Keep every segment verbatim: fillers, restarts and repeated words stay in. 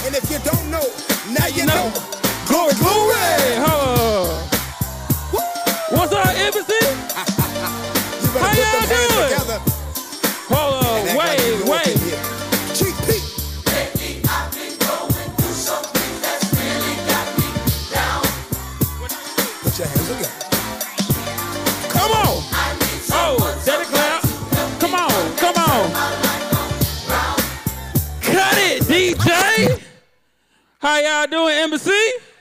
And if you don't know, now you know. know. Glory, glory. Hold What's up, Embassy? How y'all doing? Together. Hold on, wait, wait. Cheap Pete. Lately, I've been going through something that's really got me down. Put your hands together. Come on. Oh, Daddy Clap. Come on, come on. Cut it, D J. How y'all doing, Embassy?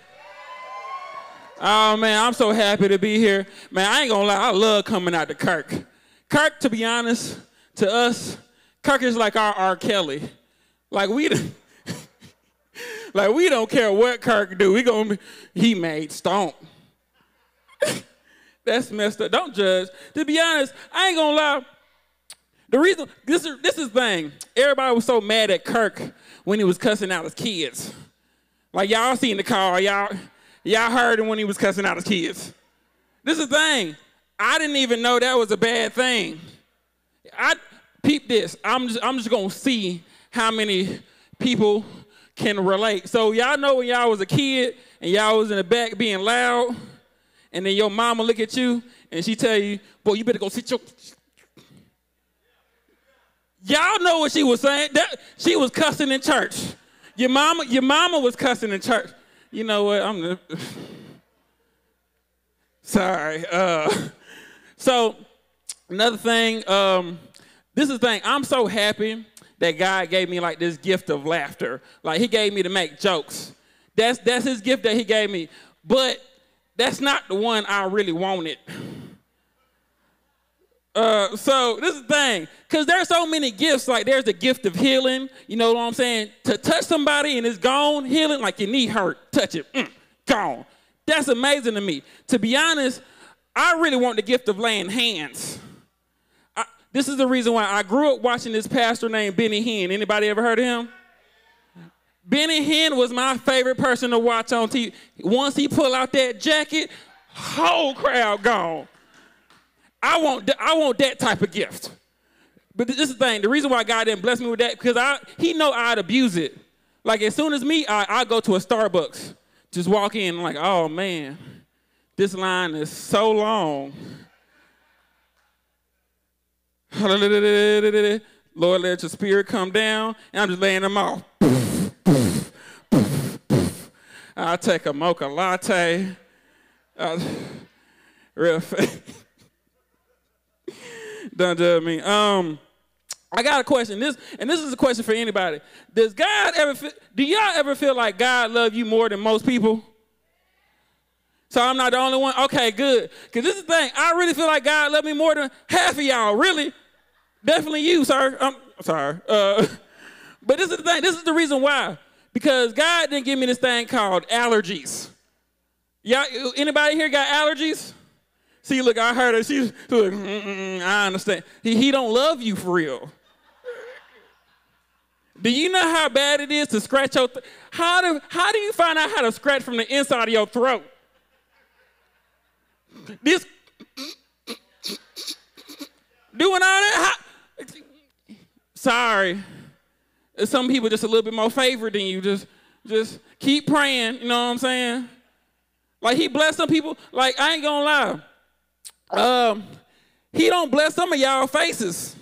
Oh, man, I'm so happy to be here. Man, I ain't gonna lie, I love coming out to Kirk. Kirk, to be honest, to us, Kirk is like our R. Kelly. Like, we like we don't care what Kirk do. We gonna be, he made stomp. That's messed up. Don't judge. To be honest, I ain't gonna lie. The reason, this is, this is the thing. Everybody was so mad at Kirk when he was cussing out his kids. Like, y'all seen the car, y'all y'all heard him when he was cussing out his kids. This is the thing. I didn't even know that was a bad thing. I peep this. I'm just, I'm just gonna see how many people can relate. So y'all know when y'all was a kid and y'all was in the back being loud, and then your mama look at you and she tell you, boy, you better go sit your... Y'all know what she was saying. That, she was cussing in church. Your mama, your mama was cussing in church. You know what? I'm the... sorry. Uh, so another thing. Um, this is the thing. I'm so happy that God gave me like this gift of laughter. Like He gave me to make jokes. That's that's His gift that He gave me. But that's not the one I really wanted. Uh, so this is the thing, because there's so many gifts. Like there's the gift of healing, you know what I'm saying? To touch somebody and it's gone, healing, like your knee hurt, touch it, mm, gone. That's amazing to me. To be honest, I really want the gift of laying hands. I, this is the reason why I grew up watching this pastor named Benny Hinn. Anybody ever heard of him? Benny Hinn was my favorite person to watch on T V. Once he pull out that jacket, whole crowd gone. I want, I want that type of gift. But this is the thing. The reason why God didn't bless me with that, because I, he know I'd abuse it. Like, as soon as me, I, I go to a Starbucks, just walk in, I'm like, oh, man, this line is so long. Lord, let your spirit come down, and I'm just laying them off. I'll take a mocha latte. Uh, real fast. Don't judge me. Um, I got a question. This and this is a question for anybody. Does God ever? Feel, do y'all ever feel like God loves you more than most people? So I'm not the only one. Okay, good. Because this is the thing. I really feel like God loves me more than half of y'all. Really, definitely you, sir. I'm sorry. Uh, but this is the thing. This is the reason why. Because God didn't give me this thing called allergies. Y'all, anybody here got allergies? See, look, I heard her. She's like, mm, mm, I understand. He, he don't love you for real. Do you know how bad it is to scratch your th- how do how do you find out how to scratch from the inside of your throat? This doing all that? How, sorry. Some people just a little bit more favored than you. Just just keep praying, you know what I'm saying? Like he blessed some people, like I ain't gonna lie. Um, he don't bless some of y'all faces.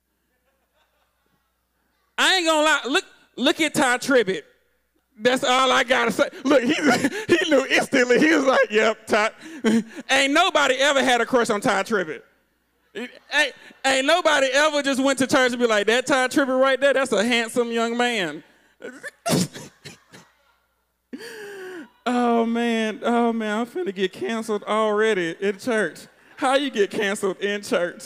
I ain't gonna lie. Look, look at Ty Tribbett. That's all I gotta say. Look, he, he knew instantly. He was like, "Yep, Ty." Ain't nobody ever had a crush on Ty Tribbett. Ain't, ain't nobody ever just went to church and be like, "That Ty Tribbett right there, that's a handsome young man." Oh man, oh man, I'm finna get canceled already in church. How you get canceled in church?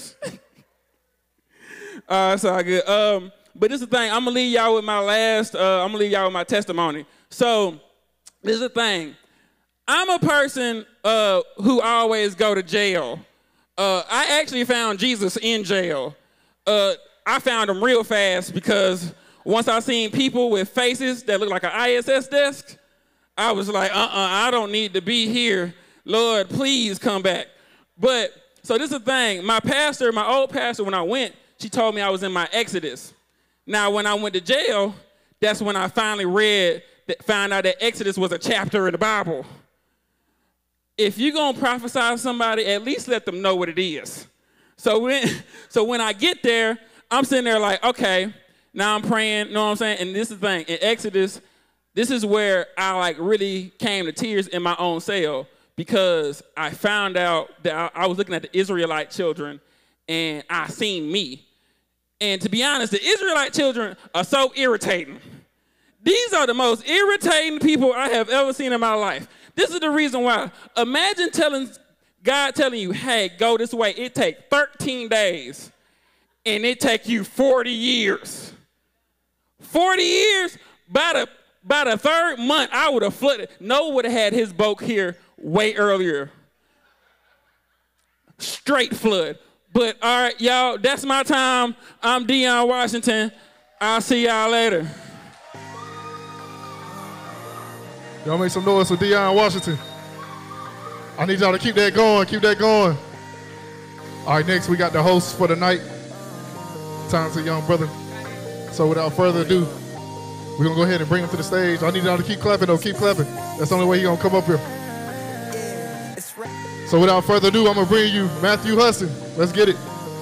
uh, it's all good. Um, but this is the thing. I'm gonna leave y'all with my last. Uh, I'm gonna leave y'all with my testimony. So this is the thing. I'm a person uh, who always go to jail. Uh, I actually found Jesus in jail. Uh, I found him real fast because once I seen people with faces that look like an I S S desk, I was like, uh-uh, I don't need to be here. Lord, please come back. But, so this is the thing. My pastor, my old pastor, when I went, she told me I was in my exodus. Now, when I went to jail, that's when I finally read that found out that Exodus was a chapter in the Bible. If you're going to prophesy to somebody, at least let them know what it is. So when, so when I get there, I'm sitting there like, okay, now I'm praying, you know what I'm saying? And this is the thing, in Exodus, this is where I like really came to tears in my own cell because I found out that I, I was looking at the Israelite children and I seen me. And to be honest, the Israelite children are so irritating. These are the most irritating people I have ever seen in my life. This is the reason why. Imagine telling God telling you, hey, go this way. It takes thirteen days, and it take you forty years. forty years? By the, by the third month, I would have flooded. Noah would have had his boat here way earlier. Straight flood. But, all right, y'all, that's my time. I'm Deion Washington. I'll see y'all later. Y'all make some noise for Deion Washington. I need y'all to keep that going, keep that going. All right, next we got the host for the night, talented young brother. So without further ado, we're gonna go ahead and bring him to the stage. I need y'all to keep clapping though, keep clapping. That's the only way he's gonna come up here. So without further ado, I'm gonna bring you Matthew Hudson. Let's get it.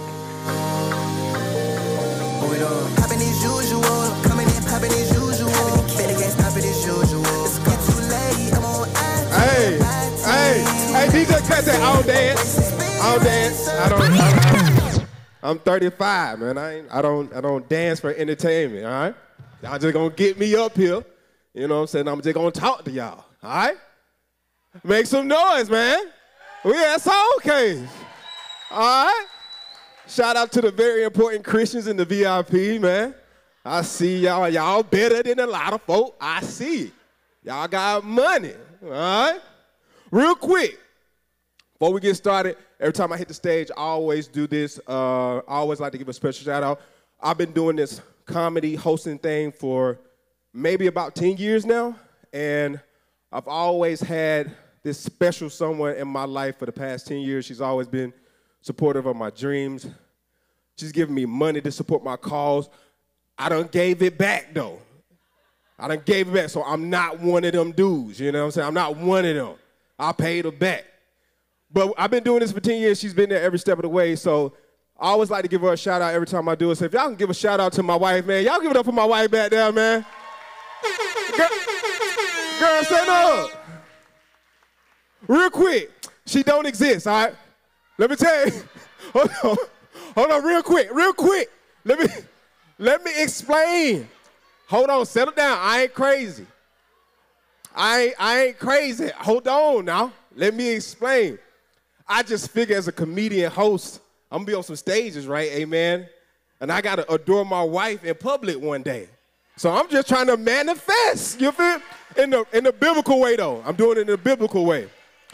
Popping as usual, coming in popping as usual. Better can't stop it as usual. It's get too late, I'm on Hey, hey, hey, D J, cut that. I don't dance. I don't dance. I don't. I don't. I'm thirty-five, man. I ain't, I don't. I don't dance for entertainment. All right. Y'all just gonna get me up here. You know what I'm saying? I'm just gonna talk to y'all. All right. Make some noise, man. We at Soulcase. All right. Shout out to the very important Christians in the V I P, man. I see y'all. Y'all better than a lot of folk. I see it. Y'all got money. All right. Real quick, before we get started, every time I hit the stage, I always do this. Uh, I always like to give a special shout out. I've been doing this comedy hosting thing for maybe about ten years now, and I've always had this special someone in my life for the past ten years. She's always been supportive of my dreams. She's given me money to support my cause. I done gave it back, though. I done gave it back, so I'm not one of them dudes, you know what I'm saying? I'm not one of them. I paid her back. But I've been doing this for ten years. She's been there every step of the way, so I always like to give her a shout out every time I do it. So if y'all can give a shout out to my wife, man, y'all give it up for my wife back there, man. Girl, girl stand up. Real quick, she don't exist, all right? Let me tell you. Hold on. Hold on, real quick, real quick. Let me, let me explain. Hold on, settle down. I ain't crazy. I ain't, I ain't crazy. Hold on now. Let me explain. I just figure as a comedian host, I'm gonna be on some stages, right? Amen. And I gotta adore my wife in public one day. So I'm just trying to manifest, you feel? In the, in the biblical way though. I'm doing it in the biblical way.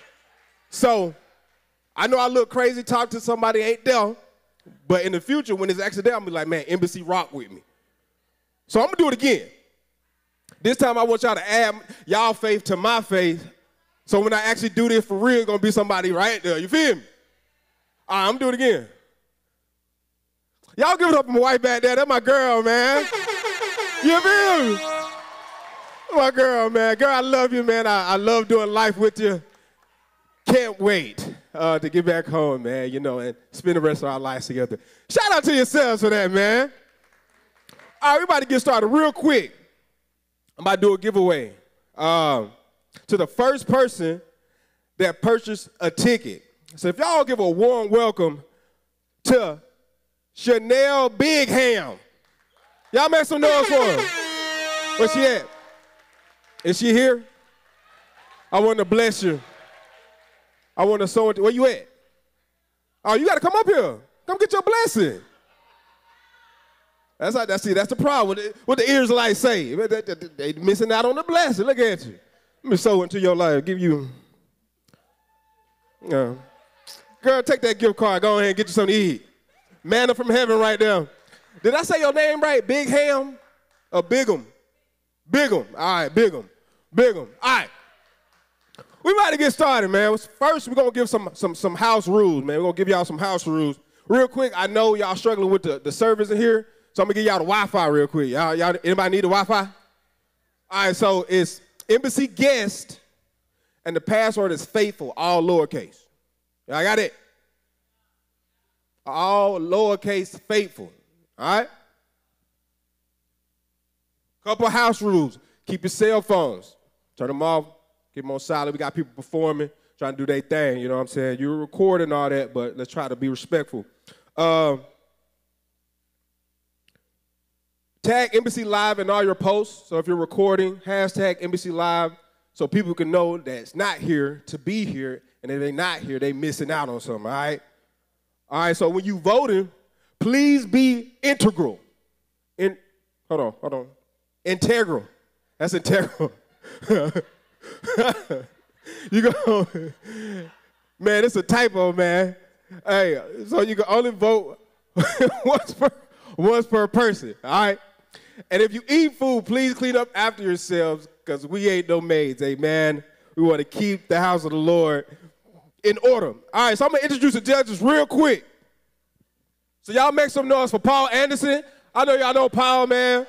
So I know I look crazy, talk to somebody ain't there, but in the future when it's actually there, I'm gonna be like, man, Embassy rock with me. So I'm gonna do it again. This time I want y'all to add y'all faith to my faith. So when I actually do this for real, it's gonna be somebody right there. You feel me? All right, I'm gonna do it again. Y'all give it up for my wife back there. That's my girl, man. You feel me? My girl, man. Girl, I love you, man. I, I love doing life with you. Can't wait uh, to get back home, man, you know, and spend the rest of our lives together. Shout out to yourselves for that, man. All right, we about to get started real quick. I'm about to do a giveaway um, to the first person that purchased a ticket. So if y'all give a warm welcome to Chanel Big Ham. Y'all make some noise for her. Where she at? Is she here? I want to bless you. I want to sow it. Where you at? Oh, you got to come up here. Come get your blessing. That's how, that's, see, that's the problem. What the, what the Israelites say. They, they, they missing out on the blessing. Look at you. Let me sow into your life. Give you. Uh, girl, take that gift card. Go ahead and get you something to eat. Manna from heaven right there. Did I say your name right? Big Ham or Big'em? Big'em. All right, Big'em. Big'em. All right. We about to get started, man. First, we're going to give some, some, some house rules, man. We're going to give y'all some house rules. Real quick, I know y'all struggling with the, the servers in here, so I'm going to give y'all the Wi-Fi real quick. Y'all, y'all, anybody need the Wi-Fi? All All right, so it's Embassy Guest, and the password is faithful, all lowercase. I got it. All lowercase faithful. All right? Couple house rules. Keep your cell phones. Turn them off. Keep them on silent. We got people performing, trying to do their thing. You know what I'm saying? You're recording all that, but let's try to be respectful. Uh, tag Embassy Live in all your posts. So if you're recording, hashtag Embassy Live so people can know that it's not here to be here. And if they're not here, they missing out on something, all right? All right, so when you voting, please be integral. In, hold on, hold on. Integral. That's integral. You go, man, it's a typo, man. Hey, so you can only vote once per, once per person, all right? And if you eat food, please clean up after yourselves because we ain't no maids, amen? We want to keep the house of the Lord in order. All right, so I'm going to introduce the judges real quick. So y'all make some noise for Paul Anderson. I know y'all know Paul, man.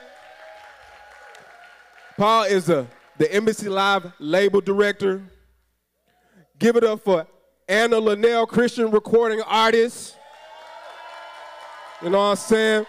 Paul is the, the Embassy Live label director. Give it up for Anna Linnell, Christian recording artist. You know what I'm saying?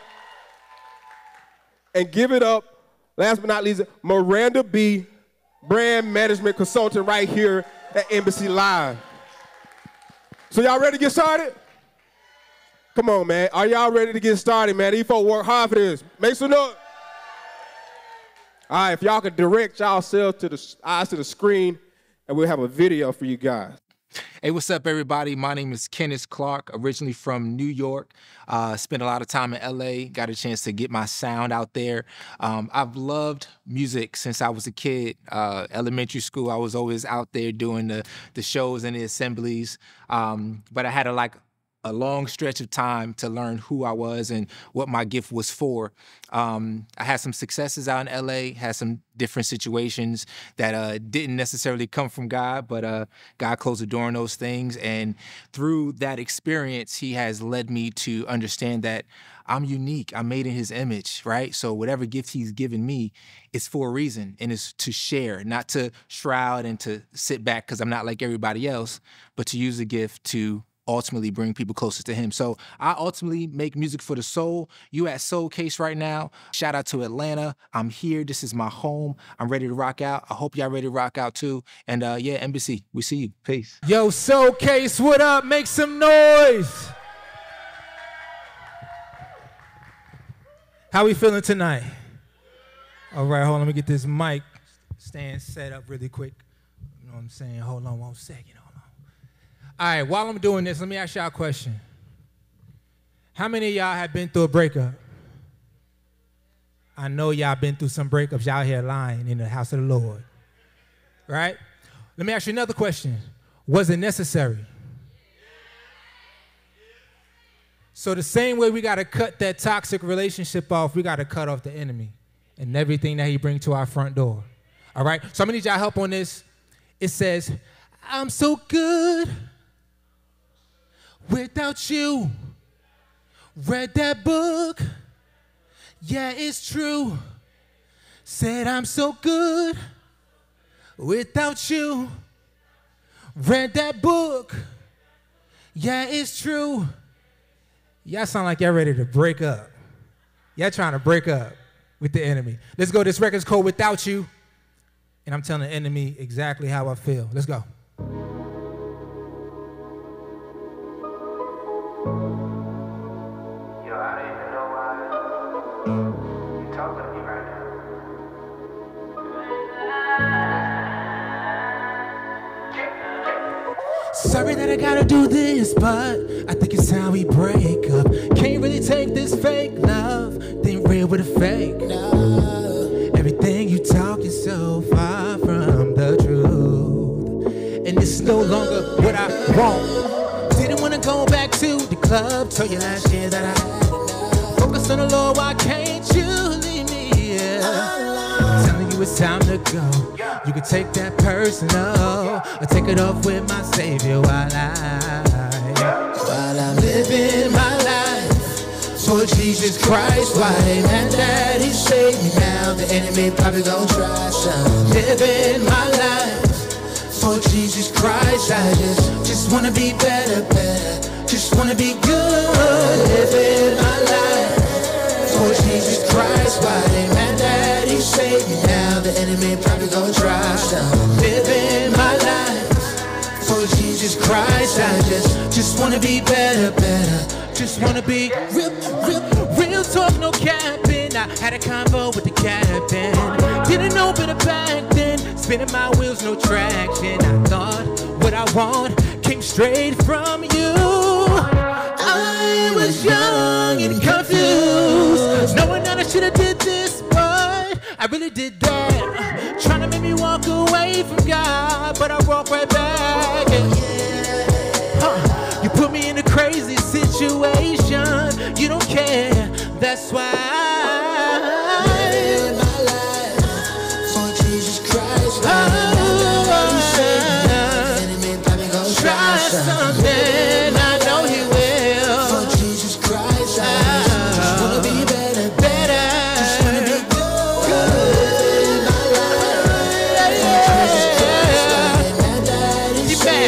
And give it up, last but not least, Miranda B., brand management consultant right here at Embassy Live. So y'all ready to get started? Come on, man. Are y'all ready to get started, man? These folks work hard for this. Make some noise. All right, if y'all could direct y'all selves to the eyes to the screen, and we'll have a video for you guys. Hey, what's up, everybody? My name is Kennis Clark, originally from New York. Uh, spent a lot of time in L A, got a chance to get my sound out there. Um, I've loved music since I was a kid. Uh, elementary school, I was always out there doing the, the shows and the assemblies. Um, but I had to like a long stretch of time to learn who I was and what my gift was for. Um, I had some successes out in L A, had some different situations that uh, didn't necessarily come from God, but uh, God closed the door on those things. And through that experience, he has led me to understand that I'm unique. I'm made in his image, right? So whatever gift he's given me is for a reason, and it's to share, not to shroud and to sit back because I'm not like everybody else, but to use the gift to ultimately bring people closer to him. So I ultimately make music for the soul. You at Soulcase right now. Shout out to Atlanta. I'm here. This is my home. I'm ready to rock out. I hope y'all ready to rock out too. And uh, yeah, Embassy, we see you. Peace. Yo, Soulcase, what up? Make some noise. How we feeling tonight? All right, hold on. Let me get this mic stand set up really quick. You know what I'm saying? Hold on one second. All right, while I'm doing this, let me ask y'all a question. How many of y'all have been through a breakup? I know y'all been through some breakups. Y'all here lying in the house of the Lord, right? Let me ask you another question. Was it necessary? So the same way we got to cut that toxic relationship off, we got to cut off the enemy and everything that he brings to our front door, all right? So I'm going to need y'all help on this. It says, I'm so good without you. Read that book, yeah, it's true. Said I'm so good without you. Read that book, yeah, it's true. Y'all sound like y'all ready to break up. Y'all trying to break up with the enemy. Let's go, this record's called Without You, and I'm telling the enemy exactly how I feel. Let's go. Sorry that I gotta do this, but I think it's time we break up. Can't really take this fake love, think real with a fake love. Everything you talk is so far from the truth, and it's no longer what I want. Didn't wanna go back to the club, told you last year that I focus on the Lord, why can't you leave me here? Telling you it's time to go. You can take that personal, or take it off with my Savior while I, while I'm living my life. For Jesus Christ, why they mad that he saved me now? The enemy probably gon' try some. Living my life for Jesus Christ. I just, just wanna be better, better. Just wanna be good. Living my life for Jesus Christ. Why they mad that he saved me now? The enemy probably gon' try some. Living my life for Jesus Christ. I just, just wanna be better, better. Just wanna be real, real, real talk, no capping. I had a convo with the captain. Didn't know better back then. Spinning my wheels, no traction. I thought what I want came straight from you. I was young and confused, knowing that I should've did this, but I really did that. Trying to make me walk away from God, but I walk right back. And huh, you put me in a crazy situation. You don't care, that's why I live my life for Jesus Christ. Oh, try something, I know he will. For Jesus Christ, I just wanna be better, better. Just wanna be good, good in my life. For Jesus Christ, I am daddy. You bad,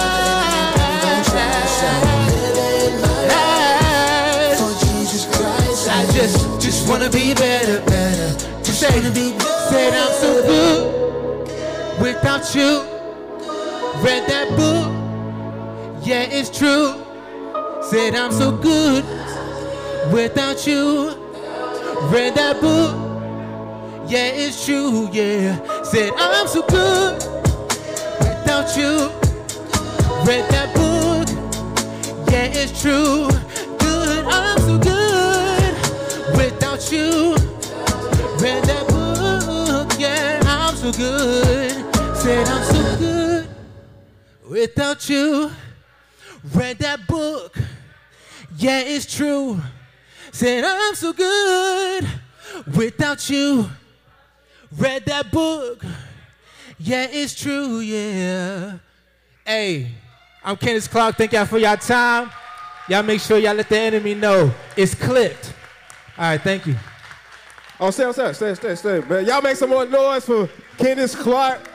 bad. For Jesus Christ, I just, just wanna be better, better. Just wanna be good. Said I'm so good without you. Read that book. Yeah, it's true. Said I'm so good without you. Read that book. Yeah, it's true. Yeah. Said I'm so good without you. Read that book. Yeah, it's true. Good. I'm so good without you. Read that book. Yeah, I'm so good. Said I'm so good without you. Read that book, yeah, it's true. Said I'm so good without you. Read that book, yeah, it's true, yeah. Hey, I'm Kennis Clark. Thank y'all for y'all time. Y'all make sure y'all let the enemy know it's clipped. All right, thank you. Oh, stay, stay, stay, stay, stay, man. Y'all make some more noise for Kennis Clark.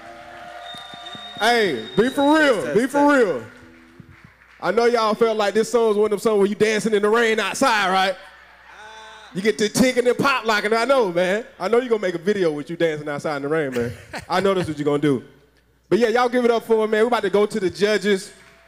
Hey, be for real, be for real. I know y'all felt like this song was one of them songs where you dancing in the rain outside, right? You get to ticking and pop locking. I know, man. I know you're going to make a video with you dancing outside in the rain, man. I know that's what you're going to do. But yeah, y'all give it up for him, man. We're about to go to the judges.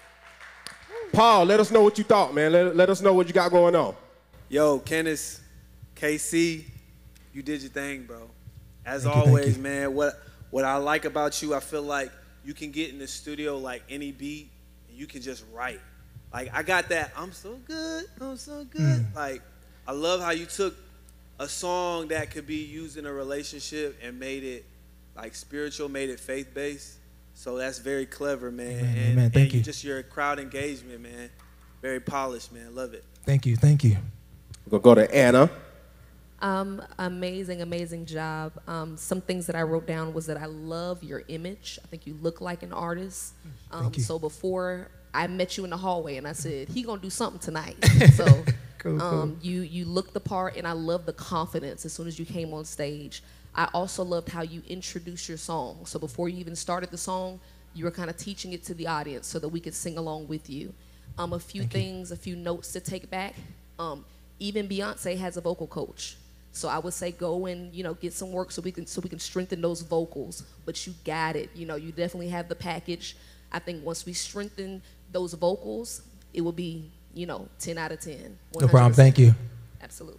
Paul, let us know what you thought, man. Let, let us know what you got going on. Yo, Kennis, K C, you did your thing, bro. As Thank you, always, thank you. man, what, what I like about you, I feel like you can get in the studio like any beat, you can just write. Like, I got that, I'm so good, I'm so good. Mm. Like, I love how you took a song that could be used in a relationship and made it, like, spiritual, made it faith-based. So that's very clever, man. Amen, and, amen. Thank and you. just your crowd engagement, man. Very polished, man. Love it. Thank you, thank you. We're going to go to Anna. Um, amazing, amazing job. Um, some things that I wrote down was that I love your image. I think you look like an artist. Um, Thank you. So before I met you in the hallway and I said, he gonna do something tonight. So Cool, um, cool. you, you look the part, and I love the confidence as soon as you came on stage. I also loved how you introduced your song. So before you even started the song, you were kind of teaching it to the audience so that we could sing along with you. Um, a few Thank you. things, a few notes to take back. Um, even Beyonce has a vocal coach. So I would say go and, you know, get some work so we can so we can strengthen those vocals. But you got it. You know, you definitely have the package. I think once we strengthen those vocals, it will be, you know, ten out of ten. No problem, thank you. Absolutely.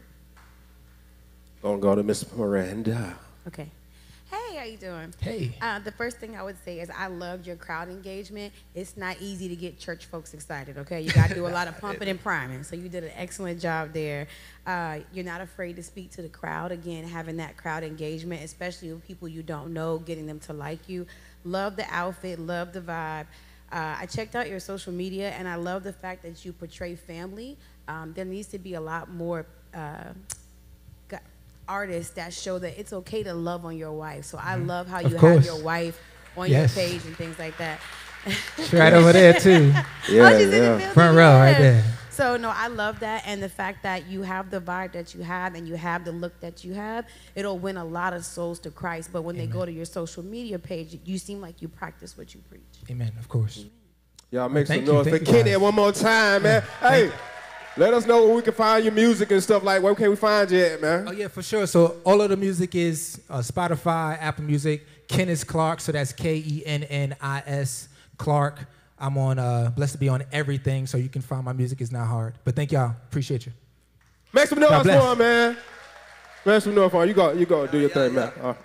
Gonna go to Miss Miranda. Okay. Hey, how you doing? Hey. Uh, the first thing I would say is I loved your crowd engagement. It's not easy to get church folks excited, okay? You got to do a lot of pumping and priming, so you did an excellent job there. Uh, you're not afraid to speak to the crowd. Again, having that crowd engagement, especially with people you don't know, getting them to like you. Love the outfit, love the vibe. Uh, I checked out your social media, and I love the fact that you portray family. Um, there needs to be a lot more uh, gu- artists that show that it's okay to love on your wife. So I love how Of you course. have your wife on Yes. your page and things like that. She's right over there too. Yeah, Oh, she's in the yeah. building, Front row right yeah. there. So no, I love that, and the fact that you have the vibe that you have and you have the look that you have, it'll win a lot of souls to Christ. But when Amen. They go to your social media page, you seem like you practice what you preach. Amen, of course. Amen. Y'all make Thank some you, noise thank for you, Kenny guys. one more time, man. Hey, let us know where we can find your music and stuff like. Where can we find you at, man? Oh yeah, for sure. So all of the music is uh, Spotify, Apple Music, Kennis Clark. So that's K E N N I S Clark. I'm on uh, blessed to be on everything, so you can find my music. It's not hard. But thank y'all. Appreciate you. Make some noise for him, man. Make some noise for him. You go, you go, do your thing, man. All right.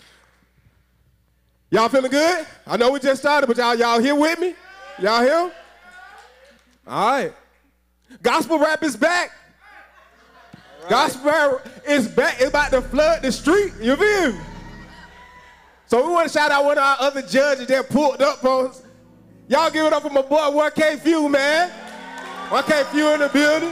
Y'all feeling good? I know we just started, but y'all, y'all here with me? Y'all here? All right. Gospel rap is back. Right. Gospel rap is back. It's about to flood the street. You feel me? So we want to shout out one of our other judges that pulled up on us. Y'all give it up for my boy one K Phew, man. one K Phew in the building.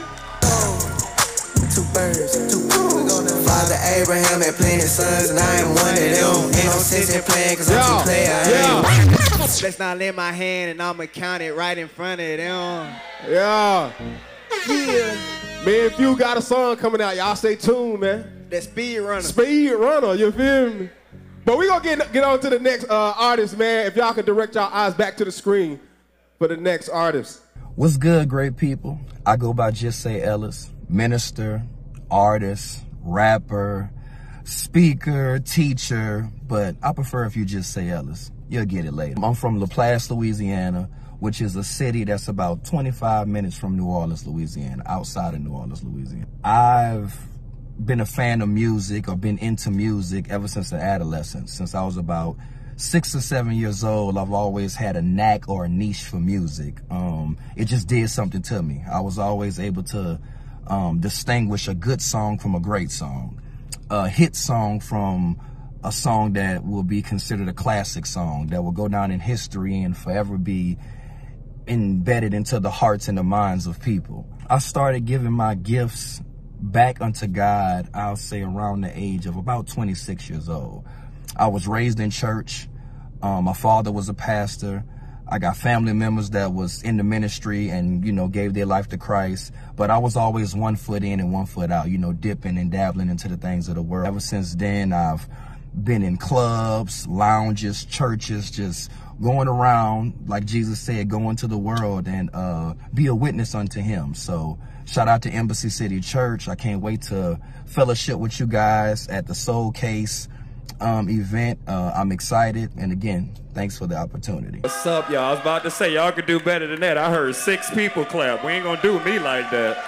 Two birds, two Father Abraham had plenty sons, and I am one of them. Ain't no sense in playing, cause I'm too player. Yeah. Let's not lend my hand, and I'ma count it right in front of them. Yeah. Yeah. Me and Phew got a song coming out. Y'all stay tuned, man. That Speed Runner. Speed Runner, you feel me? But we gonna get get on to the next uh, artist, man. If y'all can direct y'all eyes back to the screen for the next artist. What's good, great people? I go by Just Say Ellis, minister, artist, rapper, speaker, teacher, but I prefer if you just say Ellis. You'll get it later. I'm from LaPlace, Louisiana, which is a city that's about twenty-five minutes from New Orleans, Louisiana, outside of New Orleans, Louisiana. I've been a fan of music or been into music ever since the adolescence. Since I was about six or seven years old, I've always had a knack or a niche for music. Um, it just did something to me. I was always able to um, distinguish a good song from a great song, a hit song from a song that will be considered a classic song that will go down in history and forever be embedded into the hearts and the minds of people. I started giving my gifts back unto God, I'll say around the age of about twenty-six years old. I was raised in church. Um, my father was a pastor. I got family members that was in the ministry and, you know, gave their life to Christ. But I was always one foot in and one foot out, you know, dipping and dabbling into the things of the world. Ever since then, I've been in clubs, lounges, churches, just going around, like Jesus said, go into the world and uh, be a witness unto him. So shout out to Embassy City Church. I can't wait to fellowship with you guys at the Soulcase um, event. Uh, I'm excited. And again, thanks for the opportunity. What's up, y'all? I was about to say, y'all could do better than that. I heard six people clap. We ain't gonna do me like that.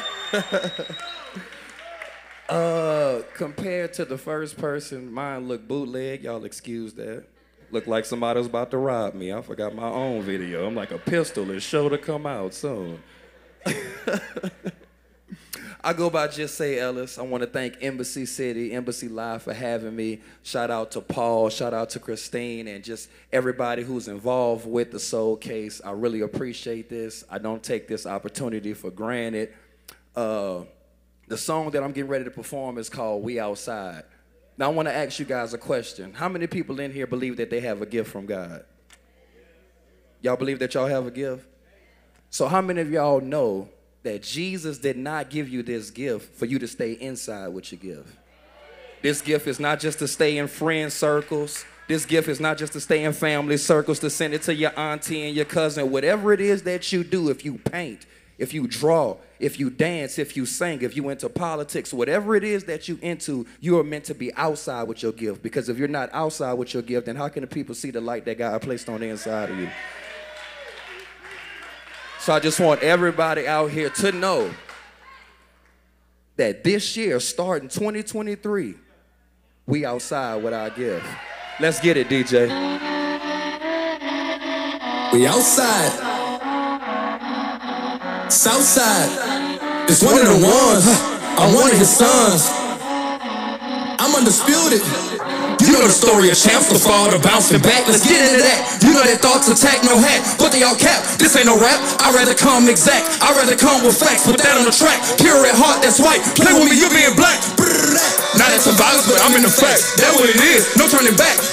uh, compared to the first person, mine looked bootleg. Y'all excuse that. Looked like somebody was about to rob me. I forgot my own video. I'm like a pistol. It's sure to come out soon. I go by Just Say Ellis. I want to thank Embassy City, Embassy Live for having me. Shout out to Paul, shout out to Christine, and just everybody who's involved with the Soulcase. I really appreciate this. I don't take this opportunity for granted. Uh, the song that I'm getting ready to perform is called We Outside. Now I want to ask you guys a question. How many people in here believe that they have a gift from God? Y'all believe that y'all have a gift? So how many of y'all know that Jesus did not give you this gift for you to stay inside with your gift? This gift is not just to stay in friend circles. This gift is not just to stay in family circles, to send it to your auntie and your cousin. Whatever it is that you do, if you paint, if you draw, if you dance, if you sing, if you into politics, whatever it is that you into, you are meant to be outside with your gift. Because if you're not outside with your gift, then how can the people see the light that God placed on the inside of you? So I just want everybody out here to know that this year, starting twenty twenty-three, we outside with our gift. Let's get it, D J. We outside. Southside. It's one of the ones. I'm one of his sons. I'm undisputed. You know the story of champs, the fall, the bouncing back. Let's get into that. You know that thoughts attack, no hat, but they all cap. This ain't no rap. I'd rather come exact. I'd rather come with facts. Put that on the track. Pure at heart, that's white. Play with me, you being black. Now that's some violence, but I'm in the fact. That's what it is. No turning back. Call up the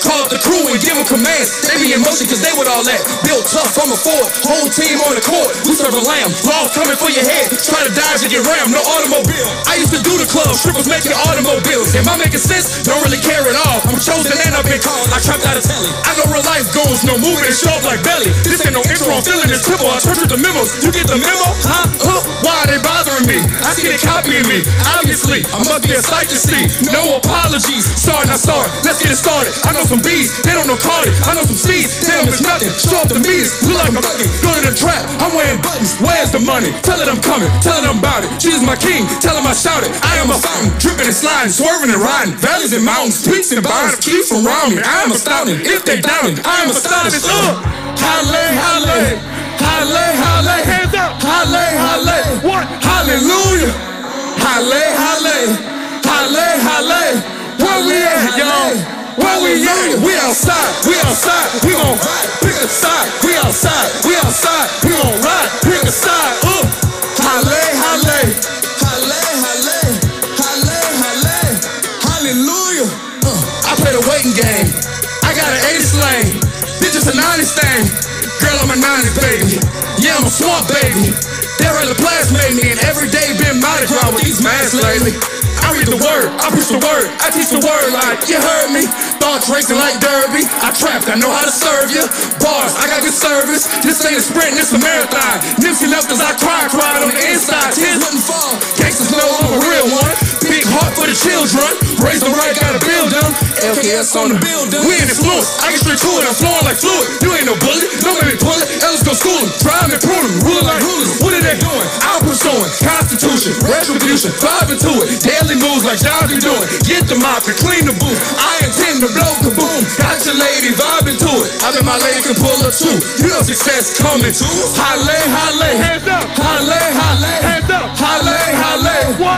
crew and give them commands. They be in motion cause they with all that. Built tough from a forward, whole team on the court. We serve a lamb, ball coming for your head. Try to dodge and get rammed, no automobile. I used to do the club, strippers making automobiles. Am I making sense? Don't really care at all. I'm chosen and I've been called. I trapped out of telly. I know real life goals, no moving and show up like belly. This ain't no intro, I'm feeling this triple. I interpret the memos. You get the memo? Huh? Huh? Why are they bothering me? I see they copying me. Obviously, I must be a sight to see. No apologies. Sorry, not sorry. Let's get it started. I know some B's, they don't know Cardi. I know some C's, tell them it's nothing. Show up the meters, look like I'm bugging. Go to the trap, I'm wearing buttons. Where's the money? Tell it I'm coming, tell it I'm about it. Jesus my king, tell him I shout it. I am a fountain, dripping and sliding, swerving and riding. Valleys and mountains, peaks and valleys, keep around me. I am astounding, if they doubting, I am astonished. Uh, Halle, halle, halle, halle, hands up. Halle, halle, what? Hallelujah. Halle, halle, halle, halle. Where we at, y'all? Where we at? We outside, we outside, we gon' ride, pick a side. We outside, we outside, we gon' ride, pick a side. Uh, halle, halle, halle, halle, halle, halle, hallelujah. Uh, I play the waiting game. I got an eighties lane. This just a nineties thing. Girl, I'm a nineties baby. Yeah, I'm a swamp baby. That regular class made me, and every day been Mardi Gras with these masks lately. I read the word, I preach the word, I teach the word like, you heard me. Thoughts racing like Derby, I trapped, I know how to serve you. Bars, I got good service, this ain't a sprint, this a marathon. Nipsey left cause I cried, cried on the inside. Tears wouldn't fall, gangsters know I'm a real one. Big heart for the children, raise the right, gotta build them. L K S on the building, we in influence, I get straight to it, I'm flowing like fluid. You ain't no bully, don't make me pull it, Ellis go school him. Drive and prune him, ruling like rulers. What are they doing? I'm pursuing, constitution, retribution, vibe into it. Daily moves like y'all be doing. Get the mop and clean the booth. I intend to blow kaboom. Got your lady vibing to it. I bet my lady can pull up too. You know success coming too. Halle, halle, hands up. Halle, halle, hands up. Halle, halle, what?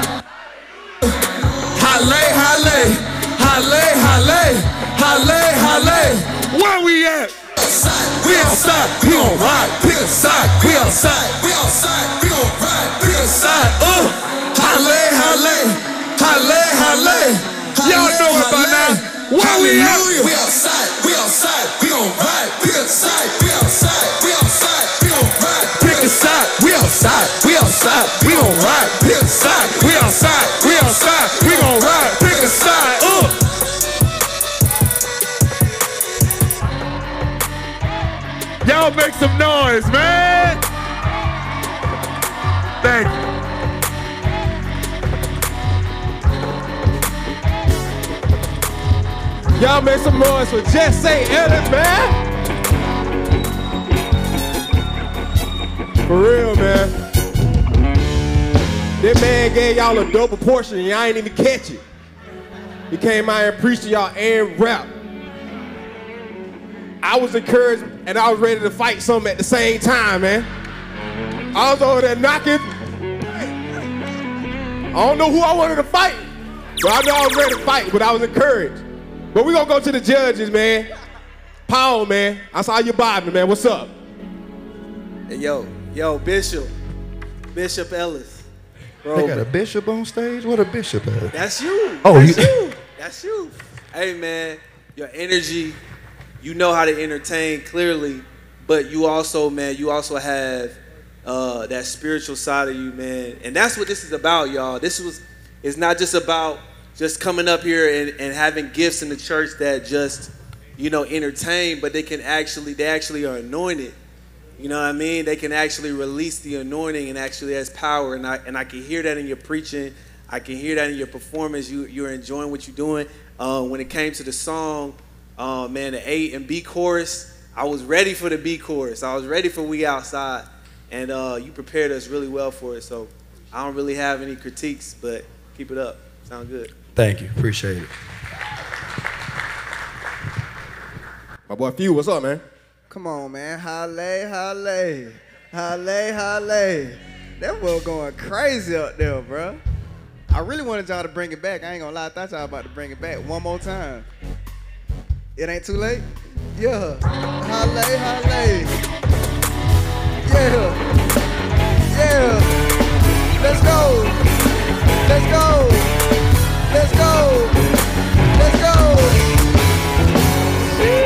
Halle, halle, halle, halle, halle, halle. Where we at? We outside, we gon' ride, pick a side. We outside, we outside, we gon' ride, pick a side. Uh, halle, halle, halle, halle. Y'all know it by now. Where we at? We outside, we outside, we gon' ride, pick a side. We outside, we outside, we gon' ride, pick a side. We outside, we outside, we gon' ride, pick a side. We outside, we outside, we gon' ride, pick a side. Uh. Y'all make some noise, man. Thank you. Y'all make some noise for Just Say Ellis, man. For real, man. That man gave y'all a double portion and y'all ain't even catch it. He came out and preached to y'all and rap. I was encouraged and I was ready to fight something at the same time, man. I was over there knocking. I don't know who I wanted to fight, but I know I was ready to fight, but I was encouraged. But we gonna go to the judges, man. Paul, man, I saw you bobbing, man. What's up? Hey, yo, yo, Bishop, Bishop Ellis. Bro, They got a bishop on stage? What a bishop at? That's you. Oh, that's you. you. That's you. Hey, man, your energy, you know how to entertain clearly, but you also, man, you also have uh, that spiritual side of you, man. And that's what this is about, y'all. This was, it's not just about just coming up here and, and having gifts in the church that just, you know, entertain, but they can actually, they actually are anointed. You know what I mean? They can actually release the anointing and actually has power. And I and I can hear that in your preaching. I can hear that in your performance. You, you're enjoying what you're doing. Uh, when it came to the song, uh, man, the A and B chorus, I was ready for the B chorus. I was ready for We Outside. And uh, you prepared us really well for it. So I don't really have any critiques, but keep it up. Sound good. Thank you. Appreciate it. My boy Phew, what's up, man? Come on, man. Halle, halle. Halle, halle. That boy going crazy up there, bro. I really wanted y'all to bring it back. I ain't gonna lie. I thought y'all about to bring it back one more time. It ain't too late? Yeah. Halle, halle. Yeah. Yeah. Let's go. Let's go. Let's go. Let's go.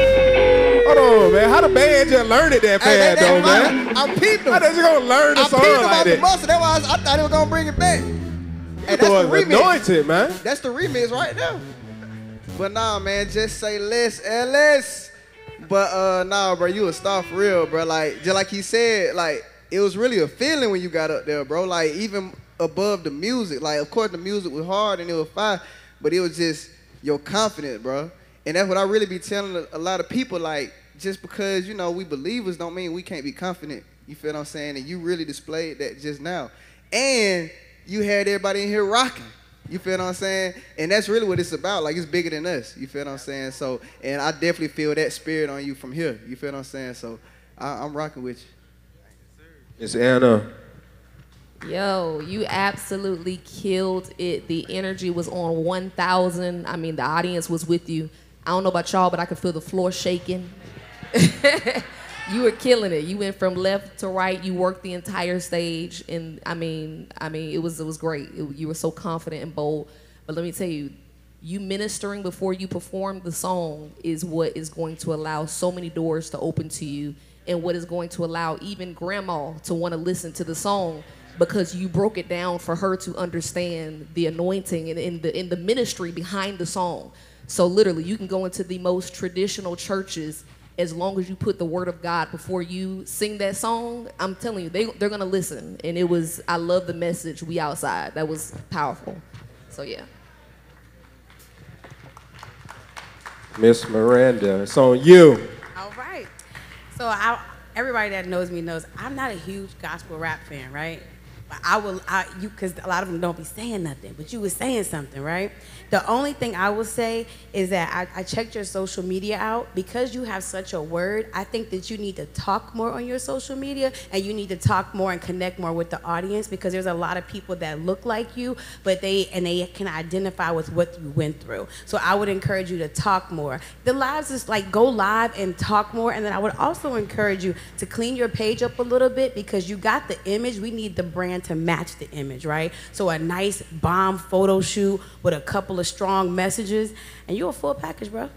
though, man. How the band just learned it that Hey, fast, that- though, that's man? right. I peeped them. How they just gonna learn the I song peeped them like out the that? muscle. That's why I, was, I thought they were gonna bring it back. Hey, that's boy the was remix. anointed, man. That's the remix right there. But nah, man, just say less, Ellis. But uh, nah, bro, you a star for real, bro. Like, just like he said, like, it was really a feeling when you got up there, bro. Like, even above the music. Like, of course, the music was hard and it was fire, but it was just your confidence, bro. And that's what I really be telling a, a lot of people, like, just because, you know, we believers don't mean we can't be confident. You feel what I'm saying? And you really displayed that just now. And you had everybody in here rocking. You feel what I'm saying? And that's really what it's about. Like, it's bigger than us. You feel what I'm saying? So, and I definitely feel that spirit on you from here. You feel what I'm saying? So, I, I'm rocking with you. It's Anna. Yo, you absolutely killed it. The energy was on one thousand. I mean, the audience was with you. I don't know about y'all, but I could feel the floor shaking. You were killing it. You went from left to right. You worked the entire stage, and I mean, I mean, it was it was great. It, you were so confident and bold. But let me tell you, you ministering before you performed the song is what is going to allow so many doors to open to you, and what is going to allow even grandma to want to listen to the song, because you broke it down for her to understand the anointing and in the in the ministry behind the song. So literally, you can go into the most traditional churches. As long as you put the word of God before you sing that song, I'm telling you, they, they're going to listen. And it was, I love the message, we outside. That was powerful. So, yeah. Miss Miranda, it's on you. All right. So I, everybody that knows me knows I'm not a huge gospel rap fan, right? But I will, I, you, because a lot of them don't be saying nothing, but you was saying something, right? The only thing I will say is that I, I checked your social media out. Because you have such a word, I think that you need to talk more on your social media, and you need to talk more and connect more with the audience, because there's a lot of people that look like you, but they, and they can identify with what you went through. So I would encourage you to talk more. The lives is like, go live and talk more, and then I would also encourage you to clean your page up a little bit, because you got the image, we need the brand to match the image, right? So a nice bomb photo shoot with a couple of strong messages, and you're a full package, bro.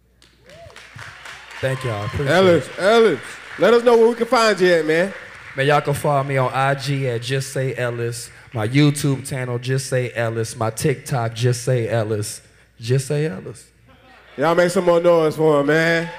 Thank y'all. Appreciate Ellis, it. Ellis, let us know where we can find you at, man. Man, y'all can follow me on I G at Just Say Ellis. My YouTube channel, Just Say Ellis. My TikTok, Just Say Ellis. Just Say Ellis. Y'all make some more noise for him, man.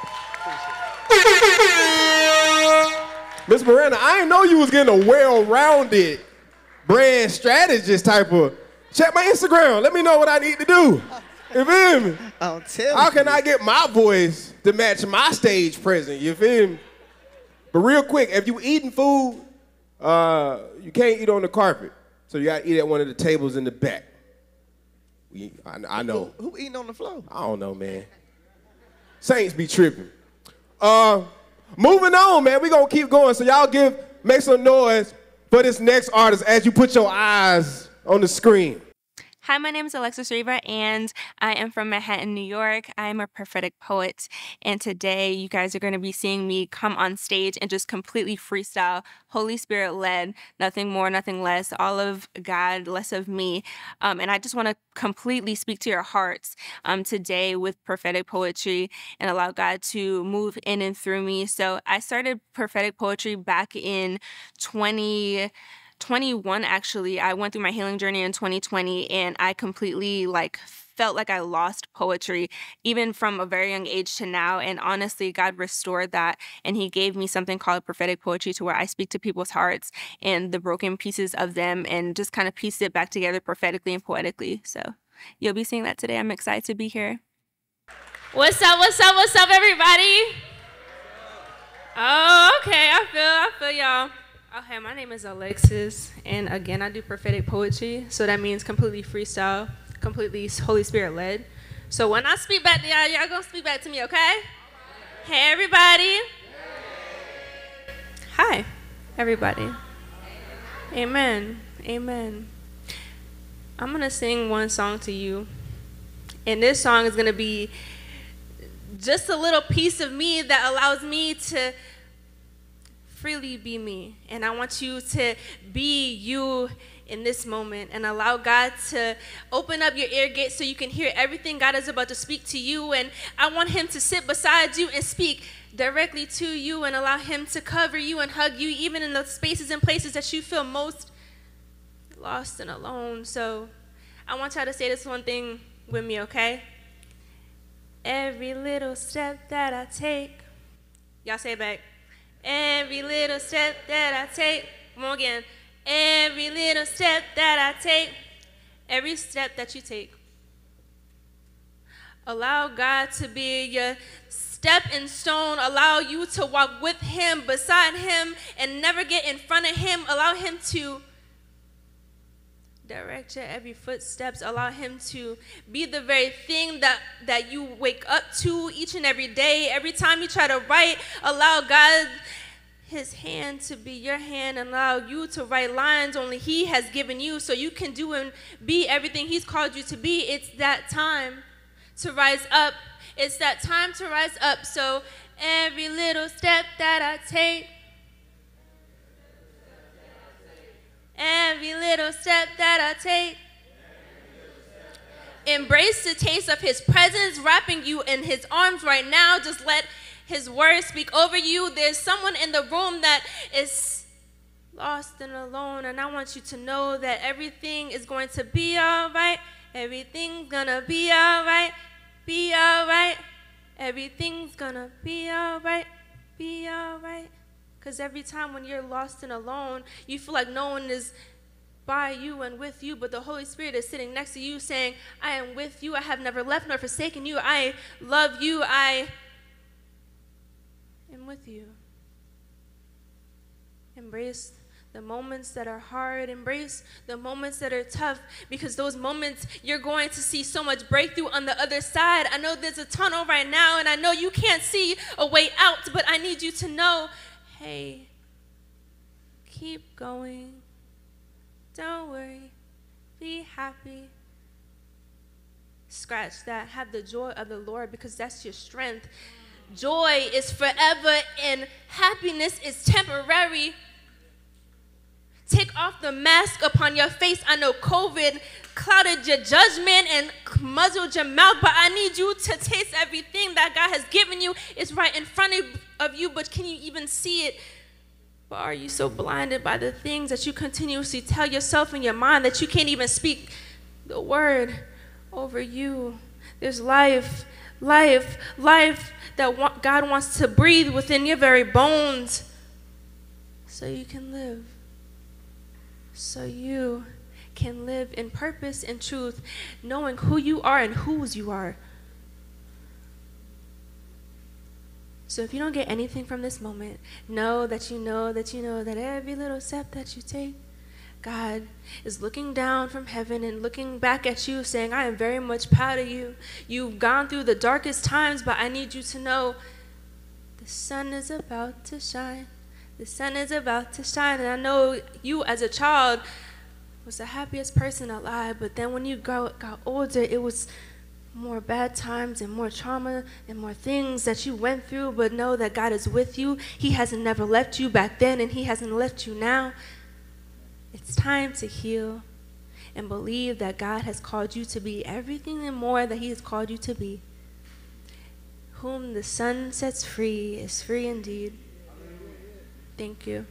Miss Miranda, I didn't know you was getting a well-rounded brand strategist type of. Check my Instagram. Let me know what I need to do. You feel me? I'll tell How you. can I get my voice to match my stage presence? You feel me? But real quick, if you eating food, uh, you can't eat on the carpet. So you gotta eat at one of the tables in the back. We, I, I know. Who, who eating on the floor? I don't know, man. Saints be tripping. Uh, moving on, man. We gonna keep going. So y'all give, make some noise for this next artist as you put your eyes on the screen. Hi, my name is Alexis Riva, and I am from Manhattan, New York. I am a prophetic poet, and today you guys are going to be seeing me come on stage and just completely freestyle, Holy Spirit led, nothing more, nothing less, all of God, less of me. Um, and I just want to completely speak to your hearts um, today with prophetic poetry and allow God to move in and through me. So I started prophetic poetry back in twenty twenty-one, actually. I went through my healing journey in twenty twenty, and I completely like felt like I lost poetry, even from a very young age to now. And honestly, God restored that, and he gave me something called prophetic poetry, to where I speak to people's hearts and the broken pieces of them, and just kind of piece it back together prophetically and poetically. So you'll be seeing that today. I'm excited to be here. What's up, what's up, what's up, everybody? Oh, okay, I feel, I feel y'all. Okay, my name is Alexis, and again, I do prophetic poetry, so that means completely freestyle, completely Holy Spirit led. So when I speak back to y'all, y'all gonna speak back to me, okay? Hey, everybody. Hi, everybody. Amen, amen. I'm gonna sing one song to you, and this song is gonna be just a little piece of me that allows me to freely be me. And I want you to be you in this moment and allow God to open up your ear gate so you can hear everything God is about to speak to you. And I want him to sit beside you and speak directly to you and allow him to cover you and hug you even in the spaces and places that you feel most lost and alone. So I want y'all to say this one thing with me, okay? Every little step that I take, y'all say it back. Every little step that I take, come on again. Every little step that I take, every step that you take, allow God to be your stepping stone. Allow you to walk with him, beside him, and never get in front of him. Allow him to direct your every footsteps. Allow him to be the very thing that, that you wake up to each and every day. Every time you try to write, allow God, his hand to be your hand, and allow you to write lines only he has given you so you can do and be everything he's called you to be. It's that time to rise up. It's that time to rise up. So every little step that I take, every little step that I take, embrace the taste of his presence wrapping you in his arms right now. Just let his word speak over you. There's someone in the room that is lost and alone, and I want you to know that everything is going to be all right. Everything's gonna be all right. Be all right. Everything's gonna be all right. Be all right. Because every time when you're lost and alone, you feel like no one is by you and with you, but the Holy Spirit is sitting next to you saying, I am with you. I have never left nor forsaken you. I love you. I am with you. Embrace the moments that are hard. Embrace the moments that are tough, because those moments you're going to see so much breakthrough on the other side. I know there's a tunnel right now, and I know you can't see a way out, but I need you to know, hey, keep going. Don't worry. Be happy. Scratch that. Have the joy of the Lord, because that's your strength. Joy is forever and happiness is temporary. Take off the mask upon your face. I know COVID clouded your judgment and muzzled your mouth, but I need you to taste everything that God has given you. It's right in front of you, but can you even see it? But are you so blinded by the things that you continuously tell yourself in your mind that you can't even speak the word over you? There's life, life, life that God wants to breathe within your very bones so you can live. So you can live in purpose and truth, knowing who you are and whose you are. So if you don't get anything from this moment, know that you know that you know that every little step that you take, God is looking down from heaven and looking back at you saying, I am very much proud of you. You've gone through the darkest times, but I need you to know the sun is about to shine. The sun is about to shine. And I know you as a child was the happiest person alive, but then when you got, got older, it was more bad times and more trauma and more things that you went through. But know that God is with you. He hasn't never left you back then, and he hasn't left you now. It's time to heal and believe that God has called you to be everything and more that he has called you to be. Whom the Son sets free is free indeed. Thank you.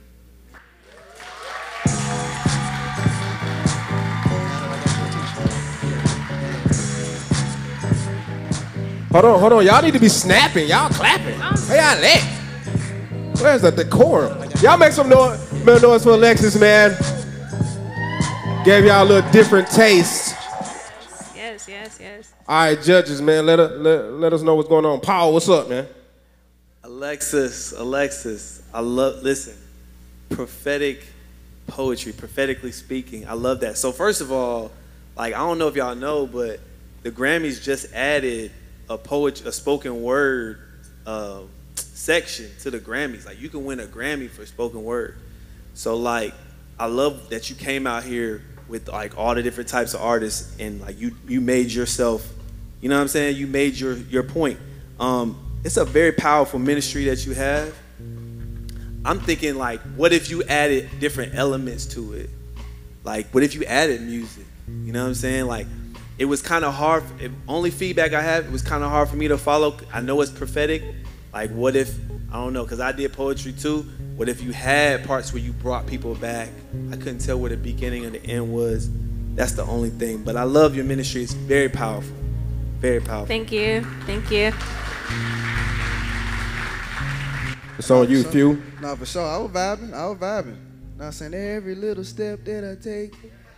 Hold on, hold on. Y'all need to be snapping. Y'all clapping. Hey, y'all lit. Where's the decorum? Y'all make some noise, noise for Alexis, man. Gave y'all a little different taste. Yes, yes, yes. All right, judges, man. Let, us, let, let us know what's going on. Paul, what's up, man? Alexis, Alexis, I love, listen, prophetic poetry, prophetically speaking, I love that. So first of all, like, I don't know if y'all know, but the Grammys just added a poet, a spoken word uh, section to the Grammys. Like, you can win a Grammy for spoken word. So like, I love that you came out here with like all the different types of artists, and like you you made yourself, you know what I'm saying? You made your your point. Um, it's a very powerful ministry that you have. I'm thinking like, what if you added different elements to it? Like, what if you added music? You know what I'm saying? Like, it was kind of hard. It, only feedback I have, it was kind of hard for me to follow. I know it's prophetic. Like, what if, I don't know, because I did poetry too. What if you had parts where you brought people back? I couldn't tell where the beginning and the end was. That's the only thing. But I love your ministry. It's very powerful. Very powerful. Thank you. Thank you. It's on you, Phew. No, for sure. I was vibing. I was vibing. Now I'm saying every little step that I take,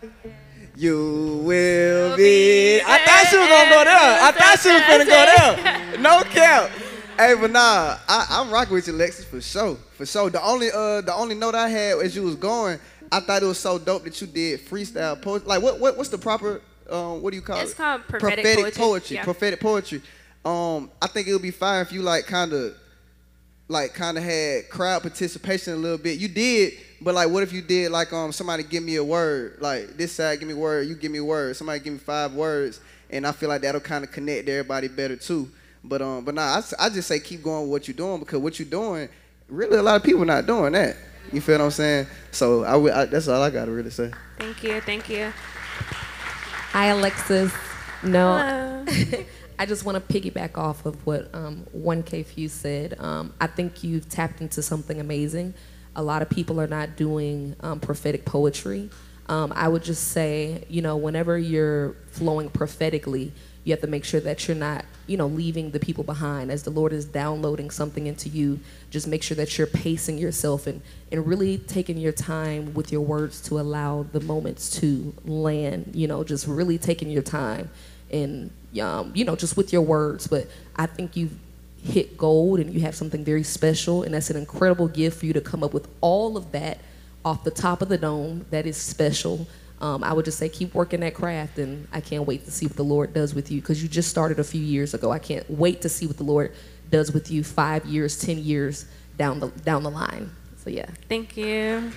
you will be. I thought she was gonna go there. I thought she was gonna go there. No cap. Hey, but nah, I, I'm rocking with you, Alexis, for sure. For sure. The only uh, the only note I had as you was going, I thought it was so dope that you did freestyle poetry. Like, what, what what's the proper um, what do you call It's it? called prophetic poetry. poetry. Yeah. Prophetic poetry. Um, I think it would be fine if you like kind of, like kind of had crowd participation a little bit. You did, but like, what if you did like um somebody give me a word, like this side give me a word, you give me a word, somebody give me five words, and I feel like that'll kind of connect everybody better too. But um, but nah, I, I just say keep going with what you're doing, because what you're doing, really a lot of people not doing that. You feel what I'm saying? So I, would- I that's all I gotta really say. Thank you. Thank you. Hi, Alexis. No, Hello. I just want to piggyback off of what um, one K Phew said. Um, I think you've tapped into something amazing. A lot of people are not doing um, prophetic poetry. Um, I would just say, you know, whenever you're flowing prophetically, you have to make sure that you're not, you know, leaving the people behind. As the Lord is downloading something into you, just make sure that you're pacing yourself and, and really taking your time with your words to allow the moments to land, you know, just really taking your time and, um, you know, just with your words. But I think you've hit gold and you have something very special, and that's an incredible gift for you to come up with all of that off the top of the dome. That is special. Um, I would just say keep working that craft, and I can't wait to see what the Lord does with you, because you just started a few years ago. I can't wait to see what the Lord does with you five years, ten years down the down the line. So yeah. Thank you.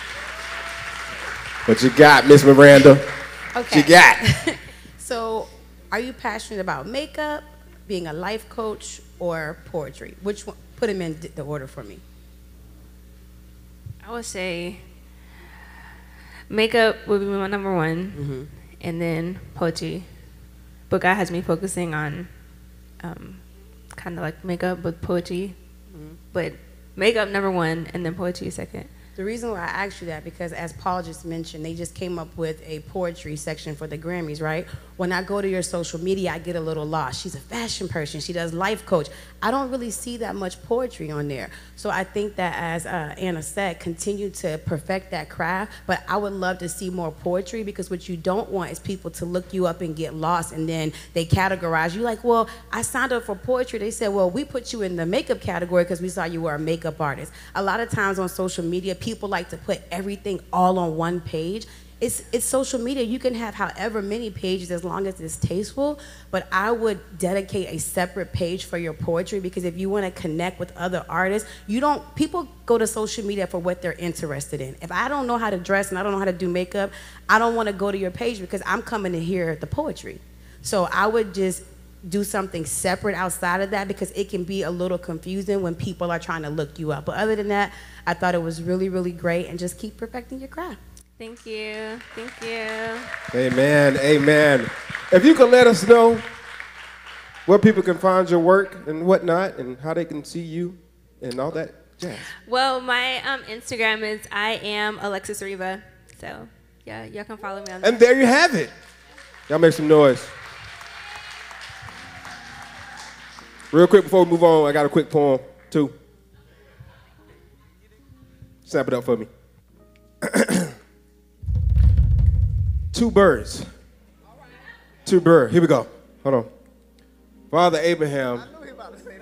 What you got, Miss Miranda? Okay. What you got? So, are you passionate about makeup, being a life coach, or poetry? Which one? Put them in the order for me. I would say makeup would be my number one, Mm-hmm. and then poetry. But God has me focusing on um, kind of like makeup with poetry. Mhm. But makeup number one, and then poetry second. The reason why I asked you that, because as Paul just mentioned, they just came up with a poetry section for the Grammys, right? When I go to your social media, I get a little lost. She's a fashion person. She does life coach. I don't really see that much poetry on there. So I think that, as uh, Anna said, continue to perfect that craft. But I would love to see more poetry, because what you don't want is people to look you up and get lost, and then they categorize you like, well, I signed up for poetry. They said, well, we put you in the makeup category because we saw you were a makeup artist. A lot of times on social media, people like to put everything all on one page. It's, it's social media. You can have however many pages as long as it's tasteful, but I would dedicate a separate page for your poetry, because if you want to connect with other artists, you don't, people go to social media for what they're interested in. If I don't know how to dress and I don't know how to do makeup, I don't want to go to your page because I'm coming to hear the poetry. So I would just do something separate outside of that, because it can be a little confusing when people are trying to look you up. But other than that, I thought it was really, really great, and just keep perfecting your craft. Thank you. Thank you. Amen, amen. If you could let us know where people can find your work and whatnot, and how they can see you and all that jazz. Well, my um, Instagram is I am Alexis Riva. So yeah, y'all can follow me on And there you have it. Y'all make some noise. Real quick before we move on, I got a quick poem, too. Snap it up for me. Two birds. Two birds. Here we go. Hold on. Father Abraham. I knew he about to say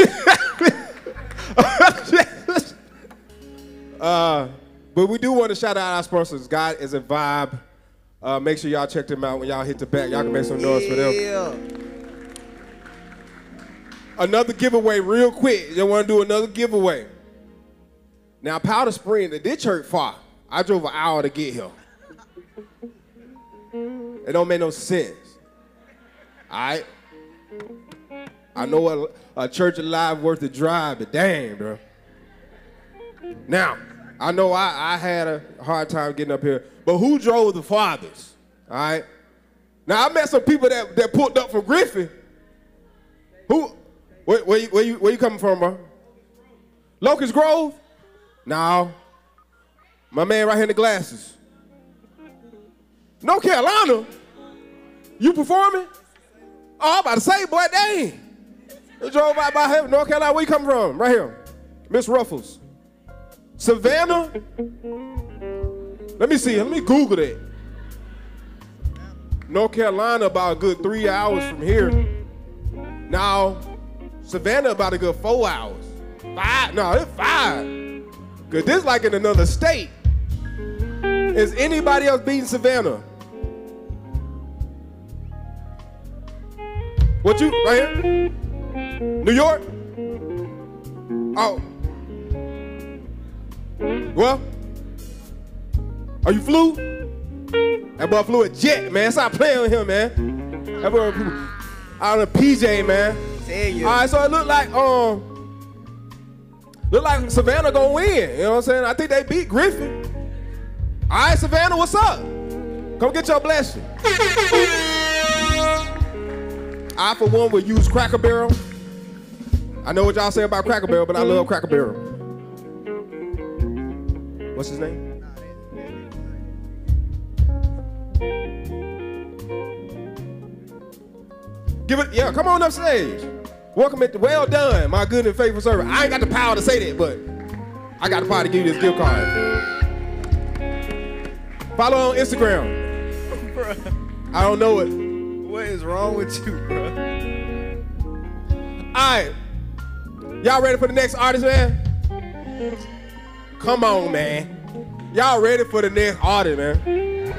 that. uh, but we do want to shout out our sponsors. God is a Vibe. Uh, make sure y'all check them out when y'all hit the back. Y'all can make some noise for them. Yeah. Another giveaway real quick. You want to do another giveaway. Now, Powder Spring, the ditch hurt far. I drove an hour to get here. It don't make no sense. All right? I know a, a church alive worth the drive, but damn, bro. Now, I know I, I had a hard time getting up here, but who drove the farthest? All right. Now I met some people that, that pulled up from Griffin. Who? Where, where, you, where, you, where you coming from, bro? Locust Grove? No. My man right here in the glasses. North Carolina? You performing? Oh, I'm about to say, boy, dang. You drove by, by here, North Carolina. Where you come from? Right here. Miss Ruffles. Savannah? Let me see. Let me Google that. North Carolina about a good three hours from here. Now, Savannah about a good four hours. Five? No, it's five. Because this like in another state. Is anybody else beating Savannah? What you, right here? New York? Oh. Well, are you flew? That boy flew a jet, man. Stop playing with him, man. That boy out on a P J, man. All right, so it looked like um, look like Savannah gonna win. You know what I'm saying? I think they beat Griffin. All right, Savannah, what's up? Come get your blessing. I, for one, would use Cracker Barrel. I know what y'all say about Cracker Barrel, but I love Cracker Barrel. What's his name? Give it, yeah, come on up stage. Welcome at the, well done, my good and faithful servant. I ain't got the power to say that, but I got the power to give you this gift card. Follow on Instagram. Bruh. I don't know it. What is wrong with you, bro? All right. Y'all ready for the next artist, man? Come on, man. Y'all ready for the next artist, man?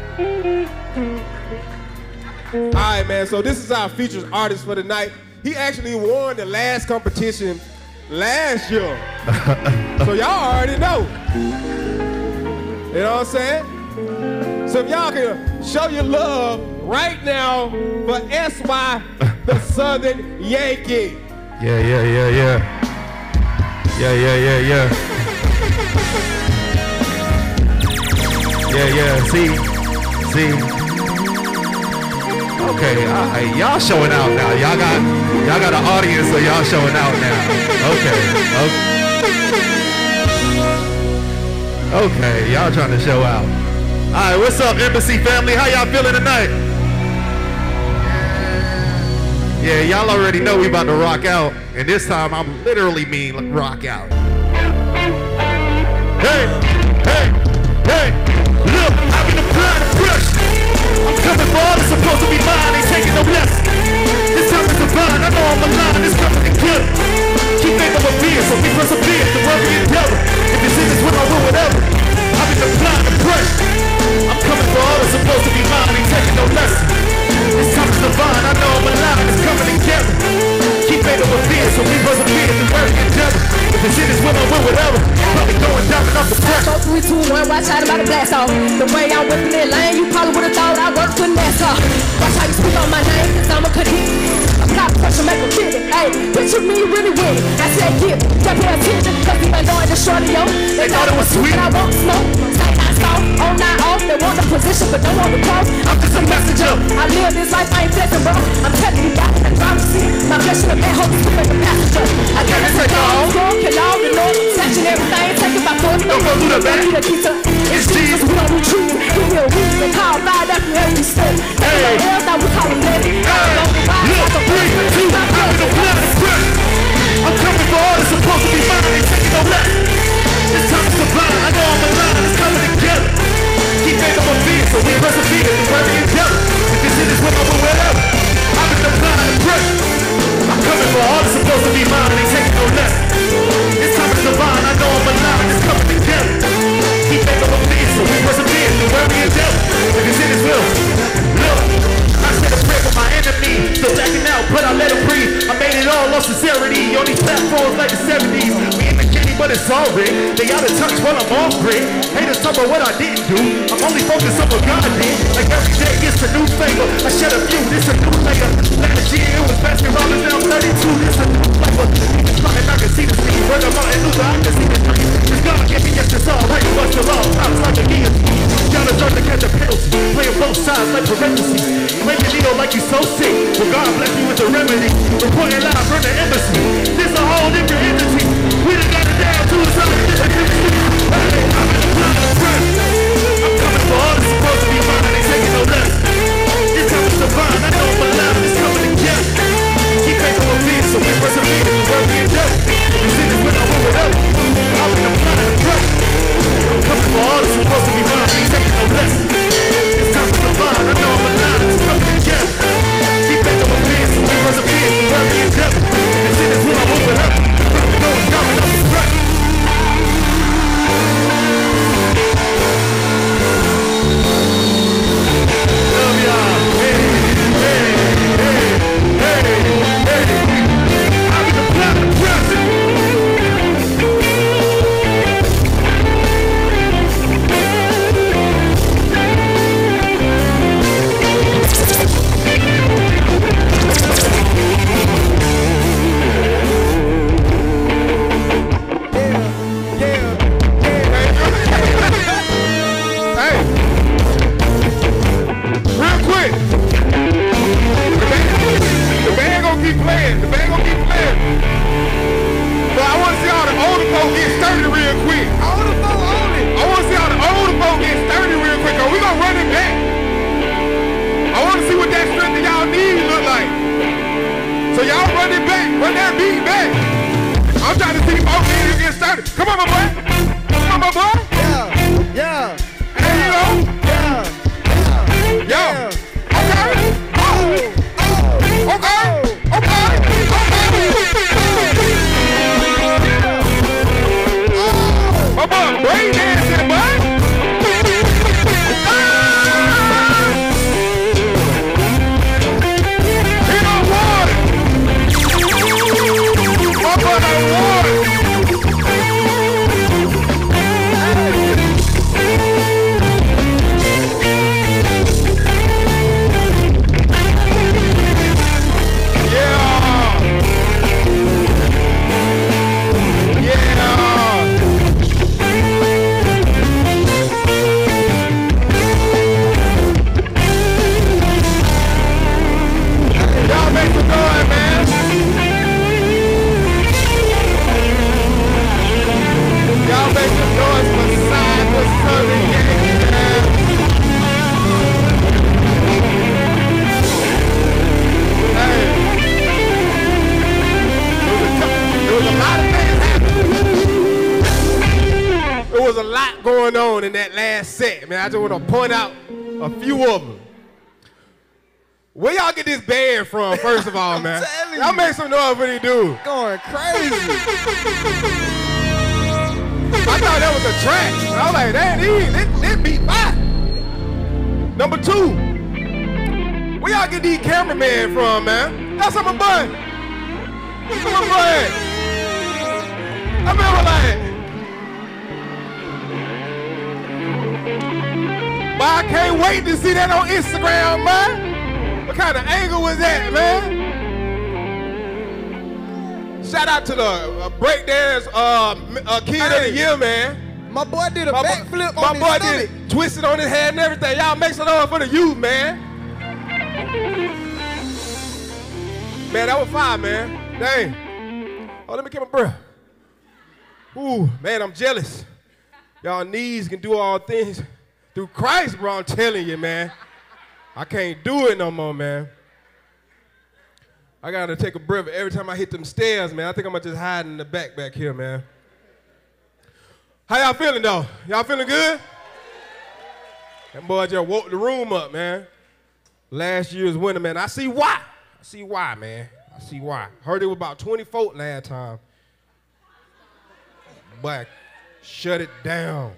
All right, man. So this is our featured artist for the night. He actually won the last competition last year. So y'all already know. You know what I'm saying? So if y'all can show your love right now for S Y, the Southern Yankee. Yeah, yeah, yeah, yeah. Yeah, yeah, yeah, yeah. Yeah, yeah, see, see. Okay, all right, y'all showing out now. Y'all got, y'all got an audience, so y'all showing out now. Okay, okay. Okay, y'all trying to show out. All right, what's up, Embassy family? How y'all feeling tonight? Yeah, y'all already know we about to rock out, and this time I'm literally mean rock out. Hey, hey, hey, look, I'm in the blind brush. I'm coming for all that's supposed to be mine, ain't taking no less. This time is divine, I know I'm aligned, it's coming to kill. Keep thinking of fear, so we persevere, the world we endeavor. If this is this, I will whatever. I'm in the blind brush. I'm coming for all that's supposed to be mine, ain't taking no less. This time is divine, I know I'm alive, it's coming together. Keep faith over fear, so we persevere, the word endeavor. If this is what I will, whatever. Probably going down and off the press. Four, three, two, one, watch out about to blast off. The way I'm whipping that lane, you probably would've thought I worked for NASCAR. Watch how you speak on my name, cause I'm a cadet. Apply pressure, make a fit it. Hey, picture me really with it. I said get it, just pay attention, cause we been going to short of yo. They thought it was sweet, I won't smoke. Say I stall, on not off. They want the position, but don't want the cross. I'm just a messenger. I live this life, I ain't flexing, bro. I'm telling you, God, and drive seat. My flesh in the man, hope you the passenger. I can't let it go, kill all the Lord, snatching everything, take it by force. Don't go through the back. It's Jesus, we don't retreat. We will read and call by that from every state. Hey, now we call him Lady. Look, three, two, I'm in the blood and fresh. I'm coming for all that's supposed to be mine, ain't taking no less. This time is divine, I know I'm alive, it's coming together. Keep faith on my feet, so we persevere, the word we endeavor. If this is this, I will whatever. I'm in the blood and fresh. I'm coming for all that's supposed to be mine, ain't taking no less. This time is divine, I know I'm alive, it's coming together. Keep faith on my feet, so we persevere, the word we endeavor. If this is this will, look. I said a prayer for my enemy, still backing out, but I let him breathe. I made it all on sincerity, on these platforms like the seventies. We in the kitty, but it's all red. They out of touch while I'm off grid. Haters talk about what I didn't do. I'm only focused on what God did. Like every day it's a new flavor. I shed a few, this a new layer. Last year it was Baskin Robbins, now I'm thirty-two, this a new flavor. It's fine, I can see the scene. Whether Martin Luther, I can see the dream. It's God gave me, yes, it's all right. both sides like parentheses. Make a needle like you so sick. Well, God bless you with the remedy. Reporting live from the embassy. This a whole different entity. We done got it down to a solid different chemistry. Hey, I'm in the blood of breath. I'm coming for all that's supposed to be mine. Ain't taking no less. It's coming divine. I know I'm alive. It's coming together. Keep faith on me, so we persevere. The work we endeavor. You see this when I move it up. I'm in the blood of breath. I'm coming for all that's supposed to be mine. Ain't taking no less. It's coming divine. I know I'm alive. It's coming together. Keep faith on me, so we persevere. The work we endeavor. You see this when I move it up. I'm going down and up the breath. Love y'all. Hey, hey, hey, hey, hey. I'm in the platinum present. Keep playing. The band gonna keep playing. But I want to see all the older folks get sturdy real quick. Older folks only. I want to see all the older folks get sturdy real quick. Cause we gonna run it back. I want to see what that strength of y'all need look like. So y'all run it back. Run that beat back. I'm trying to see folks get sturdy. Come on, my boy. Come on, my boy. Yeah. Yeah. There you go. Yeah. Yo. Okay. Oh. Okay. My boy, break dancing, boy. He don't want it. My boy don't want it. Y'all make some noise beside the Southern Yankee, man. Hey. There was a lot of things happening. There was a lot going on in that last set, man. I just want to point out a few of them. Where y'all get this band from, first of all, man? Y'all make some noise for these dudes. Going crazy. I thought that was a track. I was like, that is, this, this beat fire. Number two, where y'all get these cameramen from, man? That's on my butt. That's on my butt. I remember like, but I can't wait to see that on Instagram, man. What kind of angle was that, man? Shout out to the uh, breakdance uh, uh, kid hey, of the year, man. My boy did a backflip on My his boy stomach. did twisted on his head and everything. Y'all make some noise for the youth, man. Man, that was fire, man. Dang. Oh, let me get my breath. Ooh, man, I'm jealous. Y'all knees can do all things through Christ, bro. I'm telling you, man. I can't do it no more, man. I gotta take a breath every time I hit them stairs, man. I think I'm gonna just hide in the back back here, man. How y'all feeling, though? Y'all feeling good? That boy just woke the room up, man. Last year's winner, man. I see why. I see why, man. I see why. Heard it was about twenty-four last time. But shut it down.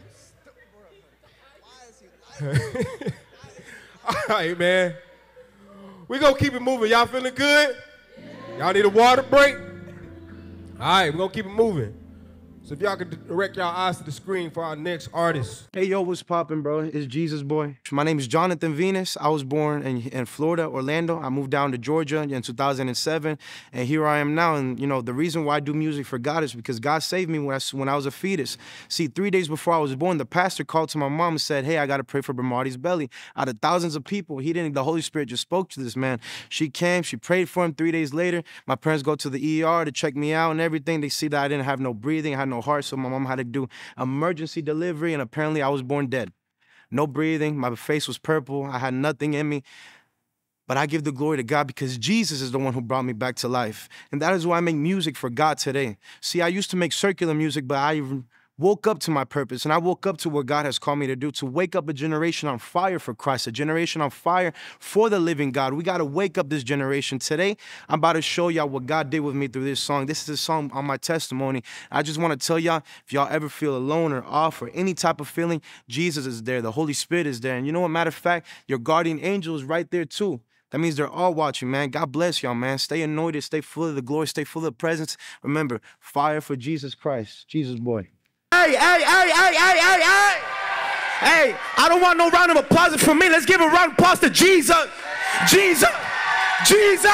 All right, man. We gonna keep it moving. Y'all feeling good? Y'all need a water break? All right, we're gonna keep it moving. So if y'all could direct y'all eyes to the screen for our next artist. Hey, yo, what's poppin', bro? It's Jesus Boy. My name is Jonathan Venus. I was born in, in Florida, Orlando. I moved down to Georgia in two thousand seven, and here I am now. And, you know, the reason why I do music for God is because God saved me when I, when I was a fetus. See, three days before I was born, the pastor called to my mom and said, hey, I got to pray for Bernardi's belly. Out of thousands of people, he didn't, the Holy Spirit just spoke to this man. She came, she prayed for him. Three days later, my parents go to the E R to check me out and everything. They see that I didn't have no breathing, I had no heart, so my mom had to do emergency delivery, and apparently I was born dead. No breathing, my face was purple, I had nothing in me. But I give the glory to God because Jesus is the one who brought me back to life. And that is why I make music for God today. See, I used to make circular music, but I woke up to my purpose, and I woke up to what God has called me to do, to wake up a generation on fire for Christ, a generation on fire for the living God. We got to wake up this generation. Today, I'm about to show y'all what God did with me through this song. This is a song on my testimony. I just want to tell y'all, if y'all ever feel alone or off or any type of feeling, Jesus is there. The Holy Spirit is there. And you know what, matter of fact, your guardian angel is right there too. That means they're all watching, man. God bless y'all, man. Stay anointed, stay full of the glory, stay full of the presence. Remember, fire for Jesus Christ. Jesus Boy. Hey, hey, hey, hey, hey, hey, hey. Hey, I don't want no round of applause from me. Let's give a round of applause to Jesus. Jesus. Jesus.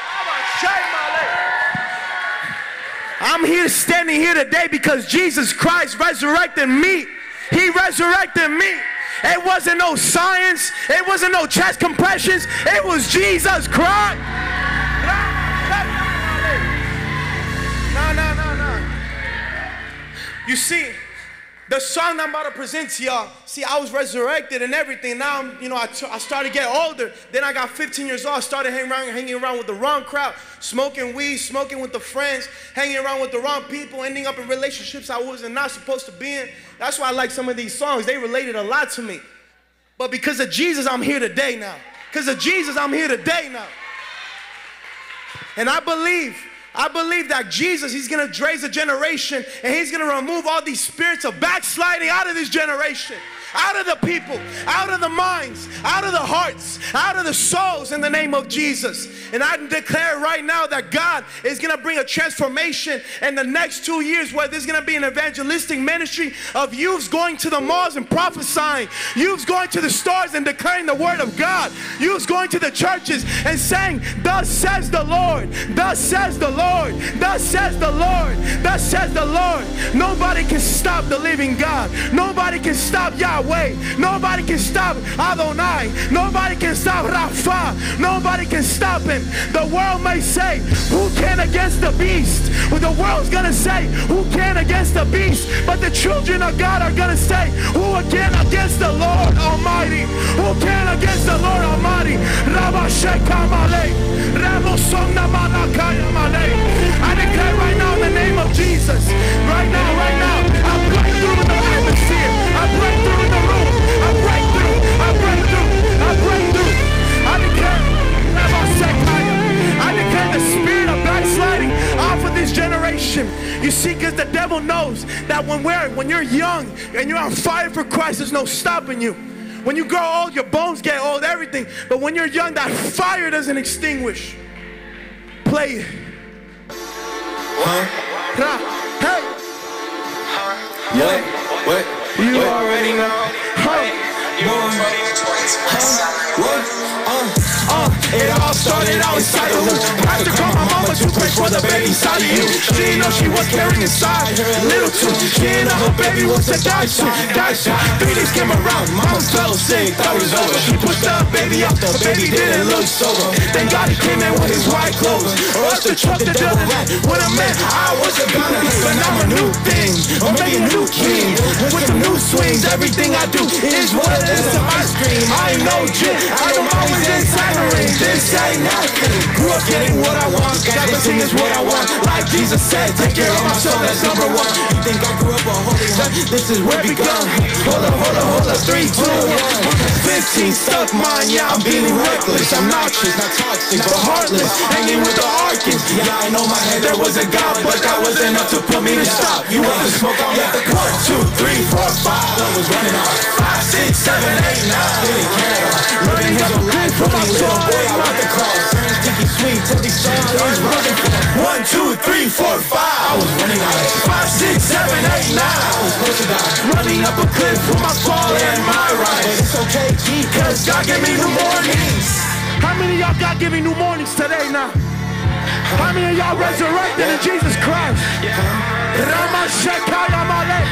I'm here standing here today because Jesus Christ resurrected me. He resurrected me. It wasn't no science. It wasn't no chest compressions. It was Jesus Christ. No, no, no, no. You see, the song I'm about to present to y'all, see, I was resurrected and everything. Now, I'm, you know, I, I started to get older. Then I got fifteen years old. I started hanging around, hanging around with the wrong crowd, smoking weed, smoking with the friends, hanging around with the wrong people, ending up in relationships I wasn't not supposed to be in. That's why I like some of these songs. They related a lot to me. But because of Jesus, I'm here today now. Because of Jesus, I'm here today now. And I believe I believe that Jesus, he's going to raise a generation, and he's going to remove all these spirits of backsliding out of this generation, out of the people, out of the minds, out of the hearts, out of the souls, in the name of Jesus. And I declare right now that God is going to bring a transformation in the next two years where there's going to be an evangelistic ministry of youths going to the malls and prophesying, youths going to the stores and declaring the word of God, youths going to the churches and saying, thus says the Lord, thus says the Lord, thus says the Lord, thus says the Lord. Nobody can stop the living God. Nobody can stop Yahweh. Nobody can stop Adonai. Nobody can stop Rapha. Nobody can stop him. The world may say, who can against the beast? Well, the world's gonna say, who can against the beast? But the children of God are gonna say, who again against the Lord Almighty? Who can against the Lord Almighty? I declare right now in the name of Jesus, right now, right now, I break through in the atmosphere. I break through in the room. I break through. I break through. I break through. I declare, I declare the spirit of backsliding off of this generation. You see, because the devil knows that when we're when you're young and you're on fire for Christ, there's no stopping you. When you grow old, your bones get old, everything. But when you're young, that fire doesn't extinguish. Play it. Huh? Hey. What? What? You what? already know. Huh? What? Uh, uh, it all started out inside the hoop. Pastor called my mama to pray for the baby inside of you. She didn't know she was carrying inside her a little too. She didn't know her baby was a die soon. Die soon. Three days came around, mama fell sick, thought it was over. She pushed the baby up, the baby didn't look sober. Thank God he came in with his white clothes, or else the truck the devil ran. When I met, I wasn't gonna, but now I'm a new thing, or maybe a new king, with some new swings. Everything I do is what it is to my scream. I ain't no jit, I am always inside the ring. This ain't nothing. Grew up getting what I want, everything is what I want. Like Jesus said, take care of my soul, that's number one. You think I grew up a holy son? This is where it begun. Hold up, hold up, hold up, three, two, one. Fifteen stuck mine, yeah, I'm being reckless. I'm noxious, not toxic, but heartless. Hanging with the Arkans. Yeah, I know my head there was a God, but that was enough to put me to stop. You want to smoke, I'll let the one, two, three, four, five. I was running out. Five, six, seven, eight, nine. Didn't care. Living his own life. for my soul and my sticky sweet, till these stars running for. One, two, three, four, five. I was running out of five, six, seven, eight, nine. I was supposed to die. Running up a cliff for my fall and my ride. But it's okay, G, cause God gave me new mornings. How many of y'all God giving new mornings today now? How many of y'all resurrected in Jesus Christ? Rama Shekaya Male.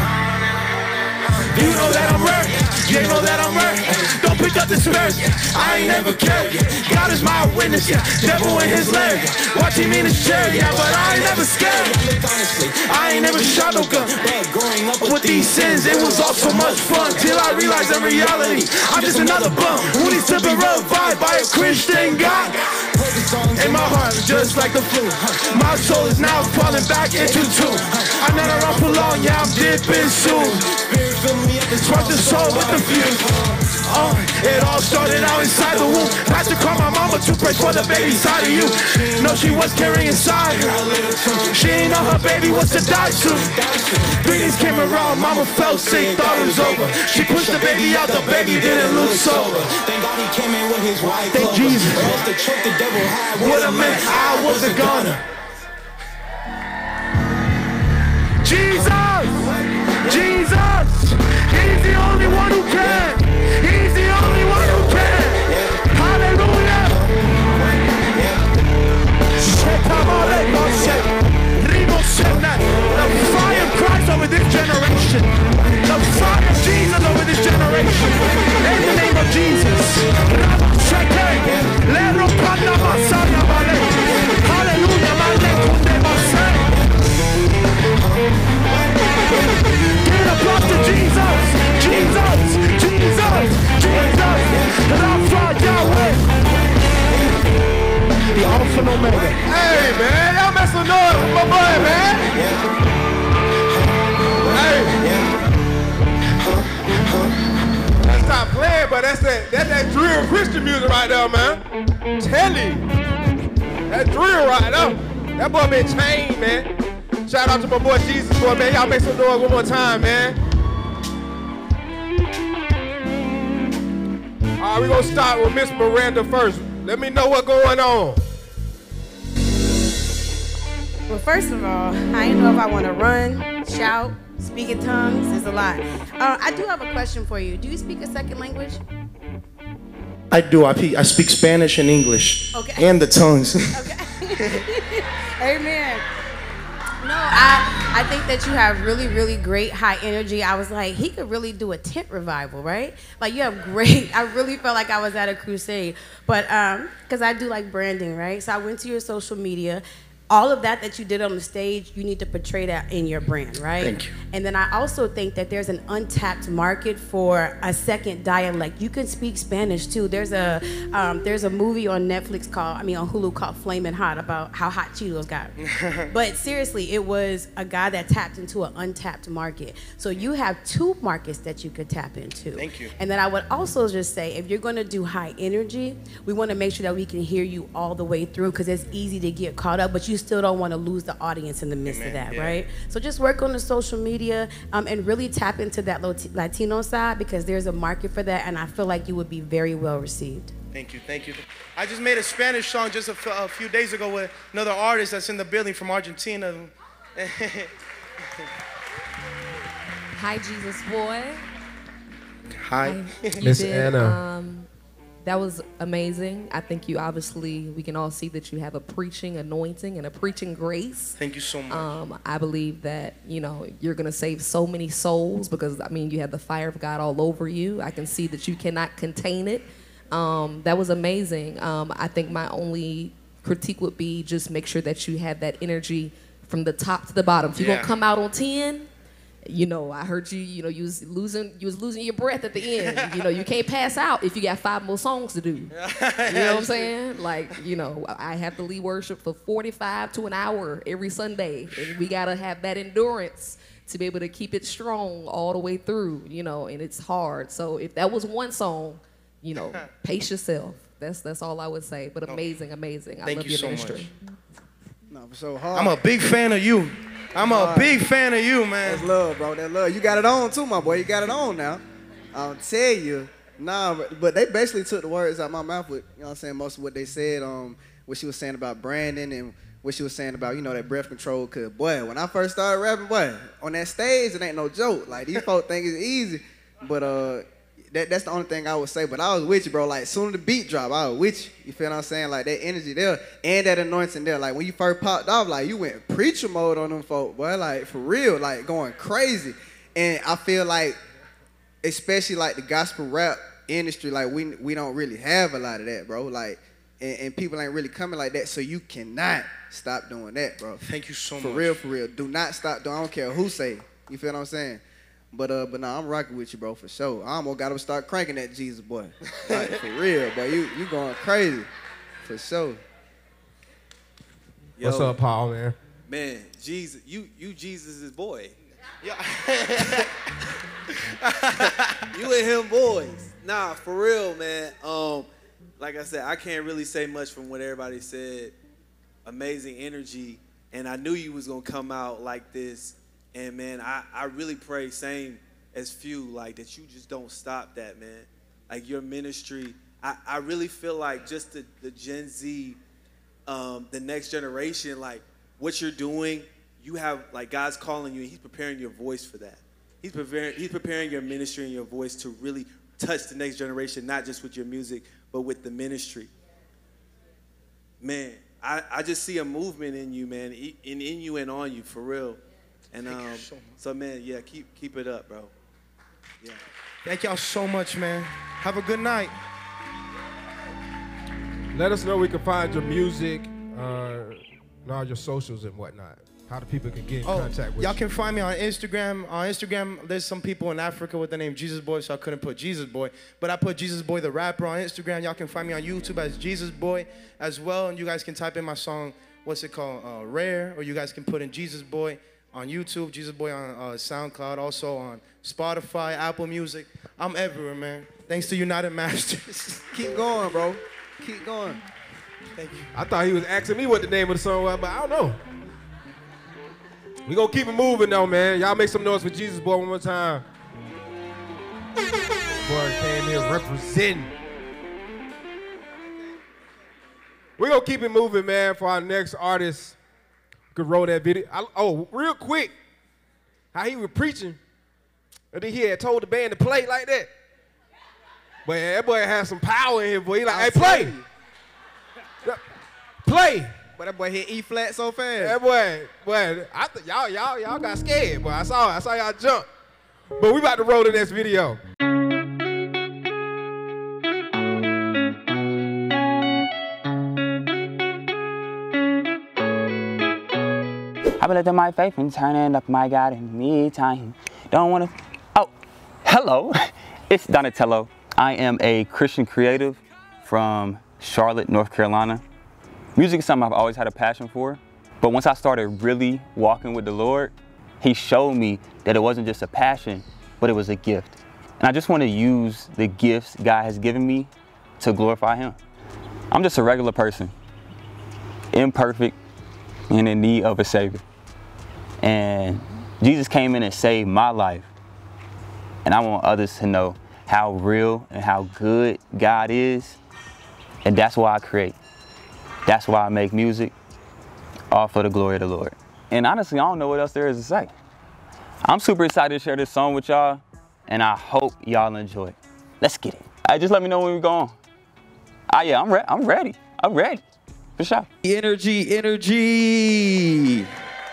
You know that I'm rare. You know that I'm rare. Don't pick up the spares. I ain't never cared. God is my witness. Devil in his leg. Watch him in his chair. Yeah, but I ain't never scared. I ain't never shot no gun. Growing up with these sins, it was all so much fun. Till I realized in reality, I'm just another bum who needs to be revived by a Christian God. In my heart, just like the flu. My soul is now falling back into two. I'm not around for long, yeah, I'm dipping soon. Spark the soul with the fuse. Uh, it all started out inside the womb. Had to call my mama to pray for the baby side of you. No, she was carrying inside her. She ain't know her baby was to die soon. Three days came around, mama fell sick, thought it was over. She pushed the baby out, the baby didn't lose sober. Thank God he came in with his white Thank Jesus. The choke the devil had would have meant I was a goner. Jesus! Jesus! He's the only one who can! He's the only one who can! Hallelujah! The fire of Christ over this generation! The fire of Jesus over this generation! In the name of Jesus! Hallelujah! Get applause to Jesus! Jesus! Jesus! Jesus! Rafa Yahweh! The Alpha and Omega. Hey, man, y'all make some noise for my boy, man. Hey. Stop playing, but that's that, that's that drill Christian music right there, man. Tell you. That drill right there. That boy been chained, man. Shout out to my boy Jesus, boy, man. Y'all make some noise one more time, man. All right, we're going to start with Miss Miranda first. Let me know what's going on. Well, first of all, I didn't know if I want to run, shout, speak in tongues. It's a lot. Uh, I do have a question for you. Do you speak a second language? I do. I, pe- I speak Spanish and English. Okay. And the tongues. Okay. Amen. No, I, I think that you have really, really great high energy. I was like, he could really do a tent revival, right? Like, you have great, I really felt like I was at a crusade. But, um, because I do like branding, right? So I went to your social media. All of that that you did on the stage, you need to portray that in your brand, right? Thank you. And then I also think that there's an untapped market for a second dialect. You can speak Spanish too. There's a um, there's a movie on Netflix called, I mean on Hulu called Flamin' Hot about how hot Cheetos got. But seriously, it was a guy that tapped into an untapped market. So you have two markets that you could tap into. Thank you. And then I would also just say, if you're gonna do high energy, we wanna make sure that we can hear you all the way through, because it's easy to get caught up, but you still don't want to lose the audience in the midst Amen. Of that, yeah. right? So just work on the social media um, and really tap into that Latino side, because there's a market for that, and I feel like you would be very well received. Thank you, thank you. I just made a Spanish song just a, f- a few days ago with another artist that's in the building from Argentina. Hi, Jesus boy. Hi. Miss Anna. Um, that was amazing. I think you obviously, we can all see that you have a preaching anointing and a preaching grace. Thank you so much. Um, I believe that, you know, you're going to save so many souls, because, I mean, you have the fire of God all over you. I can see that you cannot contain it. Um, that was amazing. Um, I think my only critique would be just make sure that you have that energy from the top to the bottom. If you're yeah. going to come out on ten, you know, I heard you, you know, you was losing, you was losing your breath at the end. You know, you can't pass out if you got five more songs to do. You know what I'm saying? Like, you know, I have to lead worship for forty-five to an hour every Sunday, and we gotta have that endurance to be able to keep it strong all the way through, you know, and it's hard. So if that was one song, you know, pace yourself. That's that's all I would say. But amazing, amazing. I Thank love you your so ministry. much. No, so hard. I'm a big fan of you. I'm a Hard. big fan of you, man. That's love, bro. That love. You got it on too, my boy. You got it on now. I'll tell you, Nah, but, but they basically took the words out of my mouth with, you know what I'm saying, most of what they said, um, what she was saying about Brandon and what she was saying about, you know, that breath control. Cause boy, when I first started rapping, boy, on that stage, it ain't no joke. Like, these folks think it's easy, but uh, that, that's the only thing I would say. But I was with you, bro. Like, soon as the beat drop, I was with you. You feel what I'm saying? Like, that energy there and that anointing there. Like, when you first popped off, like, you went preacher mode on them folk, boy. Like, for real, like, going crazy. And I feel like, especially, like, the gospel rap industry, like, we we don't really have a lot of that, bro. Like, and, and people ain't really coming like that, so you cannot stop doing that, bro. Thank you so for much. For real, for real. Do not stop doing, I don't care who say it. You feel what I'm saying? But uh, but nah, I'm rocking with you, bro, for sure. I almost got to start cranking that Jesus boy. Like, for real, bro. You you going crazy, for sure. What's Yo, up, Paul, man? Man, Jesus, you you Jesus' boy. Yeah. You and him boys. Nah, for real, man. Um, like I said, I can't really say much from what everybody said. Amazing energy, and I knew you was gonna come out like this. And man, I, I really pray, same as Phew, like that you just don't stop that, man. Like your ministry, I, I really feel like just the, the Gen Z, um, the next generation, like what you're doing, you have, like God's calling you and he's preparing your voice for that. He's preparing, he's preparing your ministry and your voice to really touch the next generation, not just with your music, but with the ministry. Man, I, I just see a movement in you, man, in, in you and on you, for real. And um, so, so, man, yeah, keep keep it up, bro. Yeah. Thank y'all so much, man. Have a good night. Let us know where we can find your music, uh, and all your socials and whatnot. How the people can get in Oh, contact with y'all you. can find me on Instagram. On Instagram, there's some people in Africa with the name Jesus Boy, so I couldn't put Jesus Boy. But I put Jesus Boy the rapper on Instagram. Y'all can find me on YouTube as Jesus Boy as well. And you guys can type in my song, what's it called, uh, Rare. Or you guys can put in Jesus Boy on YouTube, Jesus Boy on uh, SoundCloud, also on Spotify, Apple Music. I'm everywhere, man. Thanks to United Masters. Keep going, bro. Keep going. Thank you. I thought he was asking me what the name of the song was, but I don't know. We gonna keep it moving though, man. Y'all make some noise for Jesus Boy one more time. Boy came here representing. We gonna keep it moving, man, for our next artist. Could roll that video. I, oh, real quick, how he was preaching, and then he had told the band to play like that. But that boy had some power in him, boy. He like, hey, play. Play. But that boy hit E flat so fast. That boy, boy, I th- y'all, y'all, y'all got scared, boy. I saw, I saw y'all jump. But we about to roll the next video. I believe in my faith and turning up my God in me time. Don't wanna, oh, hello, it's Donutello. I am a Christian creative from Charlotte, North Carolina. Music is something I've always had a passion for, but once I started really walking with the Lord, He showed me that it wasn't just a passion, but it was a gift. And I just want to use the gifts God has given me to glorify Him. I'm just a regular person, imperfect, and in need of a Savior. And Jesus came in and saved my life. And I want others to know how real and how good God is. And that's why I create. That's why I make music, all for the glory of the Lord. And honestly, I don't know what else there is to say. I'm super excited to share this song with y'all, and I hope y'all enjoy it. Let's get it. All right, just let me know when we go on. Ah, yeah, I'm, re I'm ready. I'm ready, for sure. Energy, energy.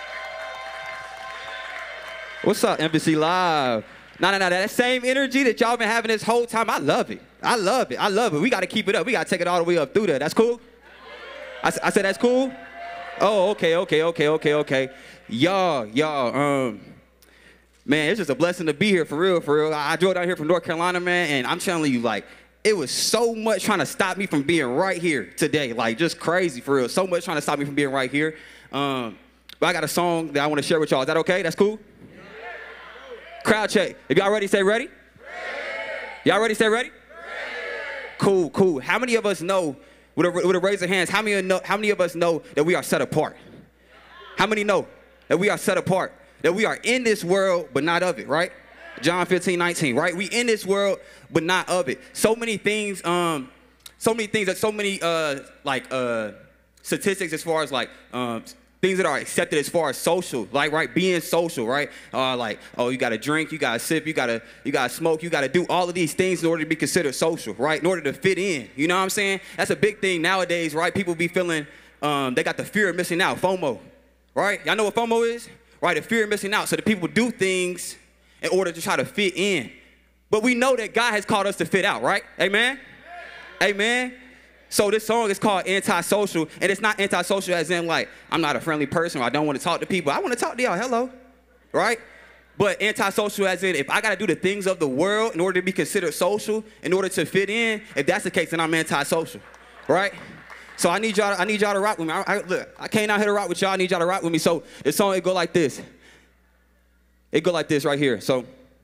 What's up, Embassy Live? No, no, no, that same energy that y'all been having this whole time, I love it. I love it, I love it. We gotta keep it up. We gotta take it all the way up through there. That's cool? I, I said that's cool? Oh, okay, okay, okay, okay, okay. Y'all, y'all, um, man, it's just a blessing to be here, for real, for real. I, I drove down here from North Carolina, man, and I'm telling you, like, it was so much trying to stop me from being right here today. Like, just crazy, for real. So much trying to stop me from being right here. Um, but I got a song that I want to share with y'all. Is that okay? That's cool? Crowd check. If y'all ready, say ready. Y'all ready, say ready? Cool, cool. How many of us know, with a, with a raise of hands, how many, know, how many of us know that we are set apart? How many know that we are set apart? That we are in this world, but not of it, right? John fifteen, nineteen, right? We in this world, but not of it. So many things, um, so many things that so many uh, like uh, statistics as far as like um, things that are accepted as far as social, like right, being social, right? Uh, like oh, you gotta drink, you gotta sip, you gotta you gotta smoke, you gotta do all of these things in order to be considered social, right? In order to fit in, you know what I'm saying? That's a big thing nowadays, right? People be feeling um, they got the fear of missing out, FOMO, right? Y'all know what FOMO is, right? The fear of missing out. So the people do things in order to try to fit in. But we know that God has called us to fit out, right? Amen? Amen? So this song is called Antisocial, and it's not antisocial as in like, I'm not a friendly person or I don't want to talk to people. I want to talk to y'all, hello, right? But antisocial as in if I got to do the things of the world in order to be considered social, in order to fit in, if that's the case, then I'm antisocial, right? So I need y'all to, I need y'all to rock with me. I, I, look, I came out here to rock with y'all. I need y'all to rock with me. So the song, it go like this. It go like this right here. So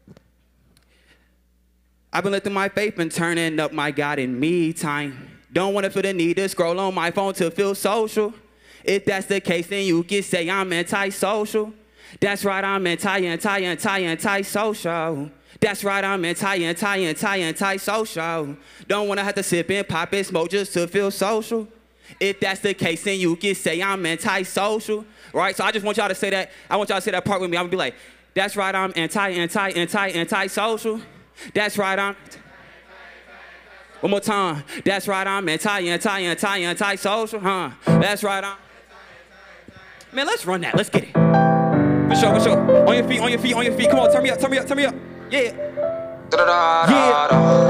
I've been lifting my faith and turning up my God in me time. Don't want to feel the need to scroll on my phone to feel social. If that's the case, then you can say I'm anti-social. That's right, I'm anti, anti, anti, anti-social. That's right, I'm anti, anti, anti, anti-social. Don't want to have to sip and pop and smoke just to feel social. If that's the case, then you can say I'm anti-social. Right? So I just want y'all to say that. I want y'all to say that part with me. I'm going to be like, that's right, I'm anti, anti, anti, anti-social. That's right, I'm... One more time. That's right, I'm anti, anti, anti, anti-social, huh? That's right, I'm... Man, let's run that. Let's get it. For sure, for sure. On your feet, on your feet, on your feet. Come on, turn me up, turn me up, turn me up. Yeah. Yeah.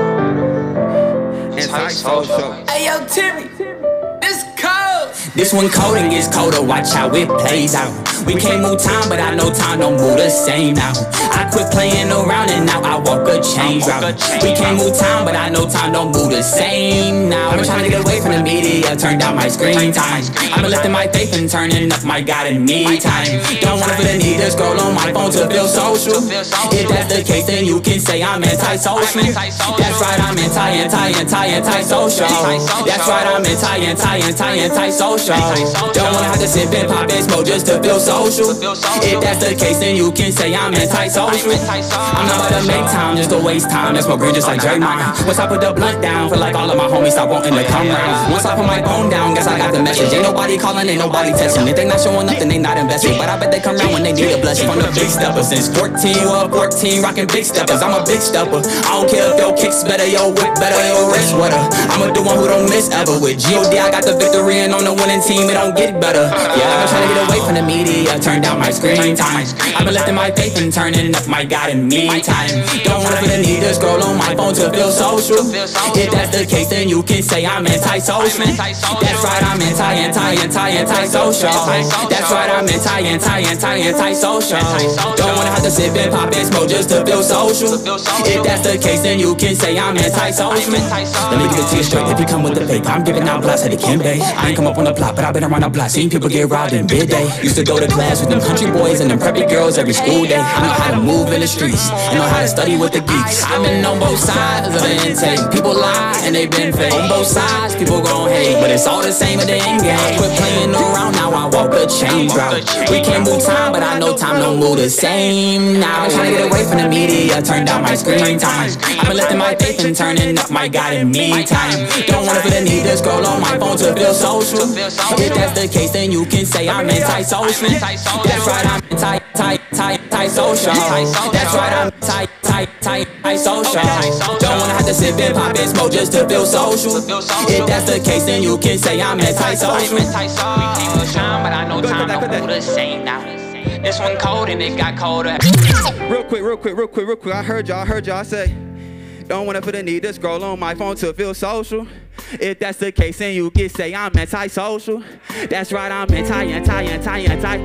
Anti-social. Hey, yo, Timmy. This cold. This one cold and gets colder, watch how it plays out. We can't move time, but I know time don't move the same now. I quit playing around and now I walk a change route. We can't move time, but I know time don't move the same now. I've been trying to get away from the media, turn down my screen time. I've been lifting my faith and turning up my God in me time. Don't wanna feel the need to scroll on my phone to feel social. If that's the case, then you can say I'm anti-social. That's right, I'm anti, anti, anti, anti-social. That's right, I'm anti, anti, anti, anti-social. Don't wanna have to sip and pop and smoke just to feel social. If that's the case, then you can say I'm anti-social. I'm not about to make time just to waste time. That's more green just like Draymond. Once I put the blunt down, feel like all of my homies stop wanting to come round. Once I put my phone down, guess I got the message. Ain't nobody calling, ain't nobody texting. If they not showing up, then they not invested. But I bet they come round when they need a blessing. From the big steppers since fourteen, well, fourteen, rocking big steppers. I'm a big stepper. I don't care if your kicks better, your whip better, your wrist wetter. I'm a the one who don't miss ever. With G O D, I got the victory, and on the winning team, it don't get better. Yeah, I've been trying to get away from the media, turn down my screen time. I've been lifting my faith and turning up my God in me time. Don't wanna feel the need to scroll on my phone to feel social. If that's the case, then you can say I'm anti-social. That's right, I'm anti, anti, anti, anti-social. That's right, I'm anti, anti, anti, anti-social. Don't wanna have to sip and pop and smoke just to feel social. If that's the case, then you can say I'm anti-social. Let me give it to you straight. If you come with the fake, I'm giving out blasts at the Kimbe. I ain't come up on the plot, but I've been around the block, seen people get robbed in bid day. Used to go to class with them country boys and them preppy girls every school day. I know how to move in the streets, I know how to study with the geeks. I've been on both sides of the intake. People lie and they been fake. On both sides, people gon' hate, but it's all the same at the end game. Quit playing around, now I walk a change route. We can't move time, but I know time don't move the same now. I'm trying to get away from the media, turn down my screen time. I've been lifting my faith and turning up my God in me time. Don't wanna feel the need to scroll on my phone to feel social. If that's the case, then you can say I'm anti-social. That's right, I'm anti, anti, anti, anti-social. That's right, I'm anti, anti, anti, anti-social. Don't wanna have to sip and pop and smoke just to feel social. If that's the case, then you can say I'm anti-social. We can't move time, but I know time don't move the same now. This one cold and it got colder. Real quick, real quick, real quick, real quick. I heard y'all, I heard y'all say, don't wanna feel the need to scroll on my phone to feel social. If that's the case, then you can say I'm anti-social. That's right, I'm anti, anti, anti, anti.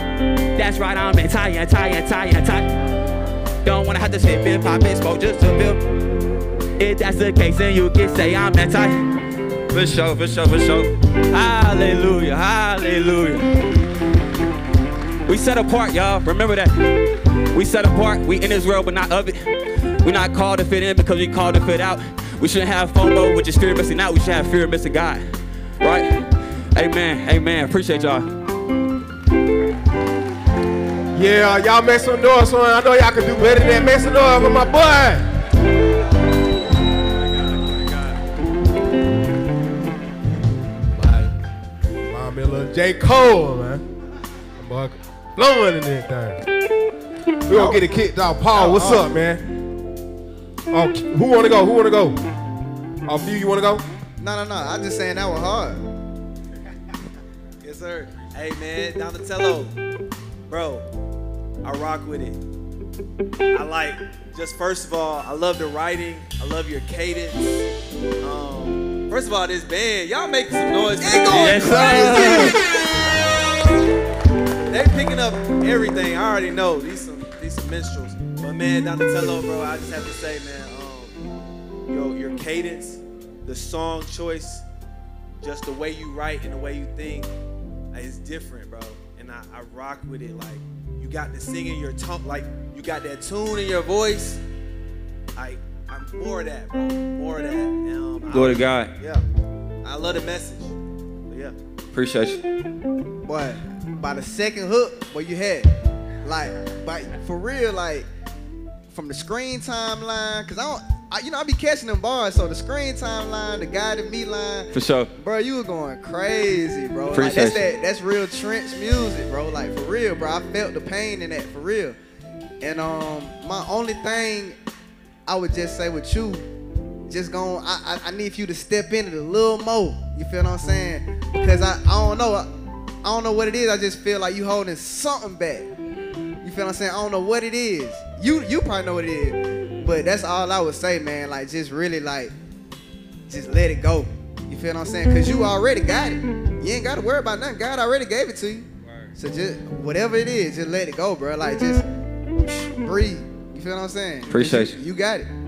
That's right, I'm anti, anti, anti, anti. Don't wanna have to sip and pop and smoke just to feel. If that's the case, then you can say I'm anti. For sure, for sure, for sure. Hallelujah, hallelujah. We set apart, y'all. Remember that. We set apart. We in this world, but not of it. We're not called to fit in because we called to fit out. We shouldn't have FOMO, which is fear of missing out. We should have fear of missing God. Right? Amen. Amen. Appreciate y'all. Yeah, y'all make some noise, son. I know y'all can do better than that. Make some noise for my boy. My little J. Cole, man. Boy, blowing in this thing. We gonna get it kicked off. Paul, what's up, man? Oh, who wanna go? Who wanna go? Oh, Phew, you wanna go? No, no, no. I'm just saying that was hard. Yes, sir. Hey, man, Donutello. Bro, I rock with it. I like, just first of all, I love the writing. I love your cadence. Um, first of all, this band, y'all making some noise. They going crazy. They picking up everything. I already know. These some these some minstrels. But man, Donutello, bro, I just have to say, man, um, your your cadence, the song choice, just the way you write and the way you think, is different, bro. And I, I rock with it. Like, you got the singing your tongue, like you got that tune in your voice. I I'm more of that, bro. More of that. And, um, Glory to God. Yeah. I love the message. But yeah. Appreciate you. Boy, by the second hook, what you had, like, by, for real, like, from the screen timeline, cause I don't, I, you know, I be catching them bars, so the screen timeline, the guided me line. For sure. Bro, you were going crazy, bro. Like, Appreciate that's you. that, that's real trench music, bro. Like, for real, bro. I felt the pain in that, for real. And um, my only thing I would just say with you, just going, I, I I need for you to step in it a little more. You feel what I'm saying? Because I, I don't know, I, I don't know what it is. I just feel like you holding something back. You feel what I'm saying? I don't know what it is. You you probably know what it is. But that's all I would say, man. Like, just really, like, just let it go. You feel what I'm saying? Because you already got it. You ain't got to worry about nothing. God already gave it to you. So just, whatever it is, just let it go, bro. Like, just breathe. You feel what I'm saying? Appreciate you. You got it.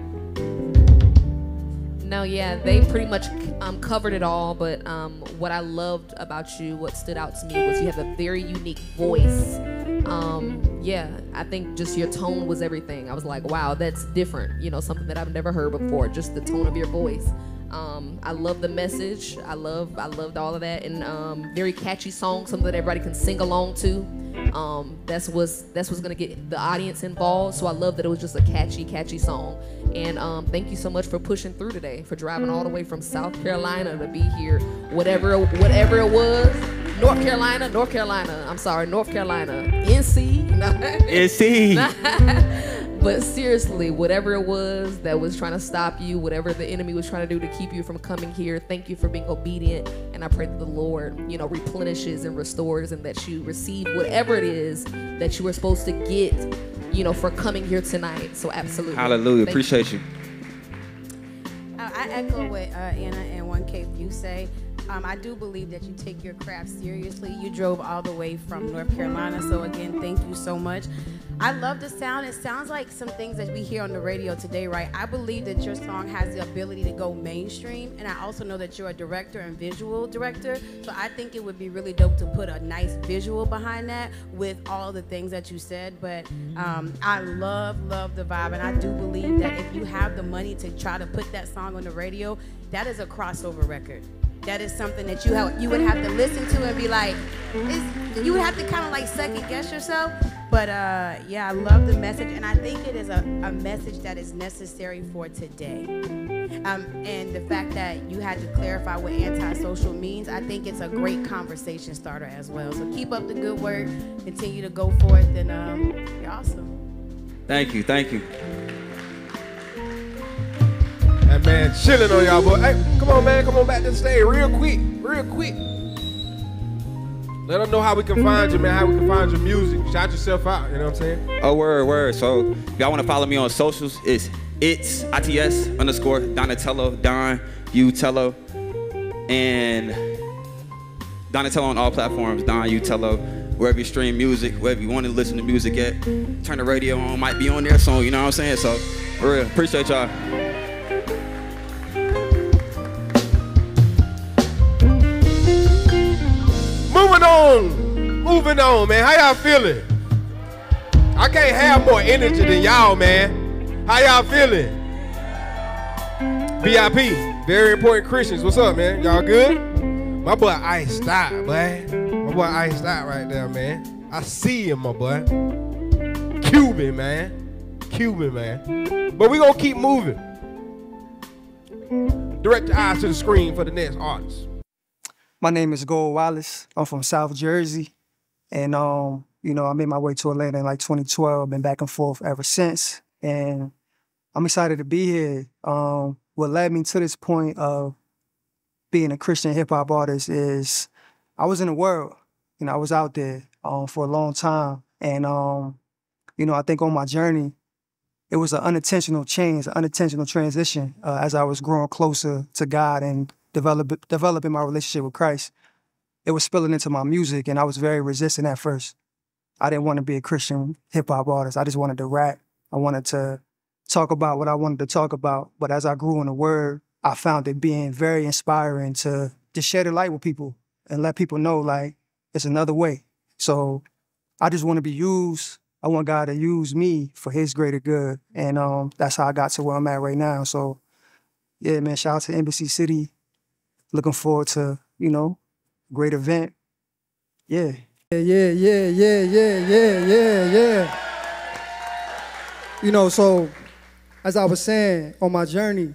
No, yeah, they pretty much um, covered it all, but um, what I loved about you, what stood out to me was you have a very unique voice. Um, yeah, I think just your tone was everything. I was like, wow, that's different. You know, something that I've never heard before, just the tone of your voice. Um, I love the message. I love, I loved all of that, and um, very catchy song, something that everybody can sing along to. Um, that's what's that's what's gonna get the audience involved. So I love that it was just a catchy, catchy song. And um, thank you so much for pushing through today, for driving all the way from South Carolina to be here, whatever whatever it was. North Carolina, North Carolina. I'm sorry, North Carolina, N C. N C. But seriously, whatever it was that was trying to stop you, whatever the enemy was trying to do to keep you from coming here, thank you for being obedient. And I pray that the Lord, you know, replenishes and restores, and that you receive whatever it is that you were supposed to get, you know, for coming here tonight. So absolutely. Hallelujah. Thank Appreciate you. Uh, I echo what uh, Anna and one K you say. Um, I do believe that you take your craft seriously. You drove all the way from North Carolina, so again, thank you so much. I love the sound. It sounds like some things that we hear on the radio today, right? I believe that your song has the ability to go mainstream, and I also know that you're a director and visual director, so I think it would be really dope to put a nice visual behind that with all the things that you said. But um, I love, love the vibe, and I do believe that if you have the money to try to put that song on the radio, that is a crossover record. That is something that you have, you would have to listen to and be like, it's, you would have to kind of like second guess yourself. But uh, yeah, I love the message, and I think it is a, a message that is necessary for today. Um, and the fact that you had to clarify what antisocial means, I think it's a great conversation starter as well. So keep up the good work, continue to go forth, and um, you're awesome. Thank you, thank you. That man chilling on y'all, boy. Hey, come on, man. Come on back to the stage real quick. Real quick. Let them know how we can find you, man. How we can find your music. Shout yourself out, you know what I'm saying? Oh, word, word. So if y'all want to follow me on socials, it's it's I T S underscore Donutello, Don, Utello, and Donutello on all platforms, Don, Utello, wherever you stream music, wherever you want to listen to music at. Turn the radio on, might be on their song, you know what I'm saying? So, for real, appreciate y'all. Moving on, moving on, man. How y'all feeling? I can't have more energy than y'all, man. How y'all feeling? V I P, very important Christians. What's up, man? Y'all good? My boy iced out, boy. My boy iced out right there, man. I see him, my boy. Cuban, man. Cuban, man. But we gonna keep moving. Direct your eyes to the screen for the next artist. My name is Gold Wallace. I'm from South Jersey. And, um, you know, I made my way to Atlanta in like twenty twelve. Been back and forth ever since. And I'm excited to be here. Um, what led me to this point of being a Christian hip-hop artist is I was in the world. You know, I was out there um, for a long time. And, um, you know, I think on my journey, it was an unintentional change, an unintentional transition uh, as I was growing closer to God and develop, developing my relationship with Christ. It was spilling into my music, and I was very resistant at first. I didn't want to be a Christian hip-hop artist. I just wanted to rap. I wanted to talk about what I wanted to talk about. But as I grew in the Word, I found it being very inspiring to just share the light with people and let people know, like, it's another way. So I just want to be used. I want God to use me for his greater good. And um, that's how I got to where I'm at right now. So, yeah, man, shout out to Embassy City. Looking forward to, you know, great event. Yeah. Yeah, yeah, yeah, yeah, yeah, yeah, yeah, yeah. You know, so as I was saying, on my journey,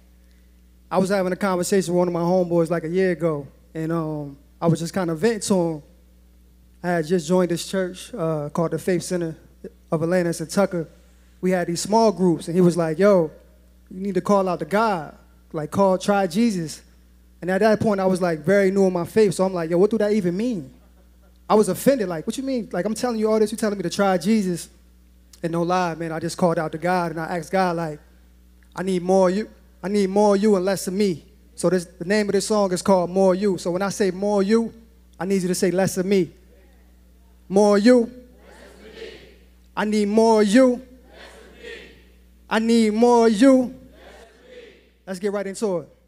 I was having a conversation with one of my homeboys like a year ago, and um, I was just kind of venting to him. I had just joined this church uh, called the Faith Center of Atlanta in Tucker. We had these small groups, and he was like, yo, you need to call out to God, like call, try Jesus. And at that point, I was like very new in my faith, so I'm like, yo, what do that even mean? I was offended, like, what you mean? Like, I'm telling you all this, you telling me to try Jesus. And no lie, man, I just called out to God, and I asked God, like, I need more you, I need more you and less of me. So this, the name of this song is called More You. So when I say more you, I need you to say less of me. More you. I need more you. I need more you. Let's get right into it.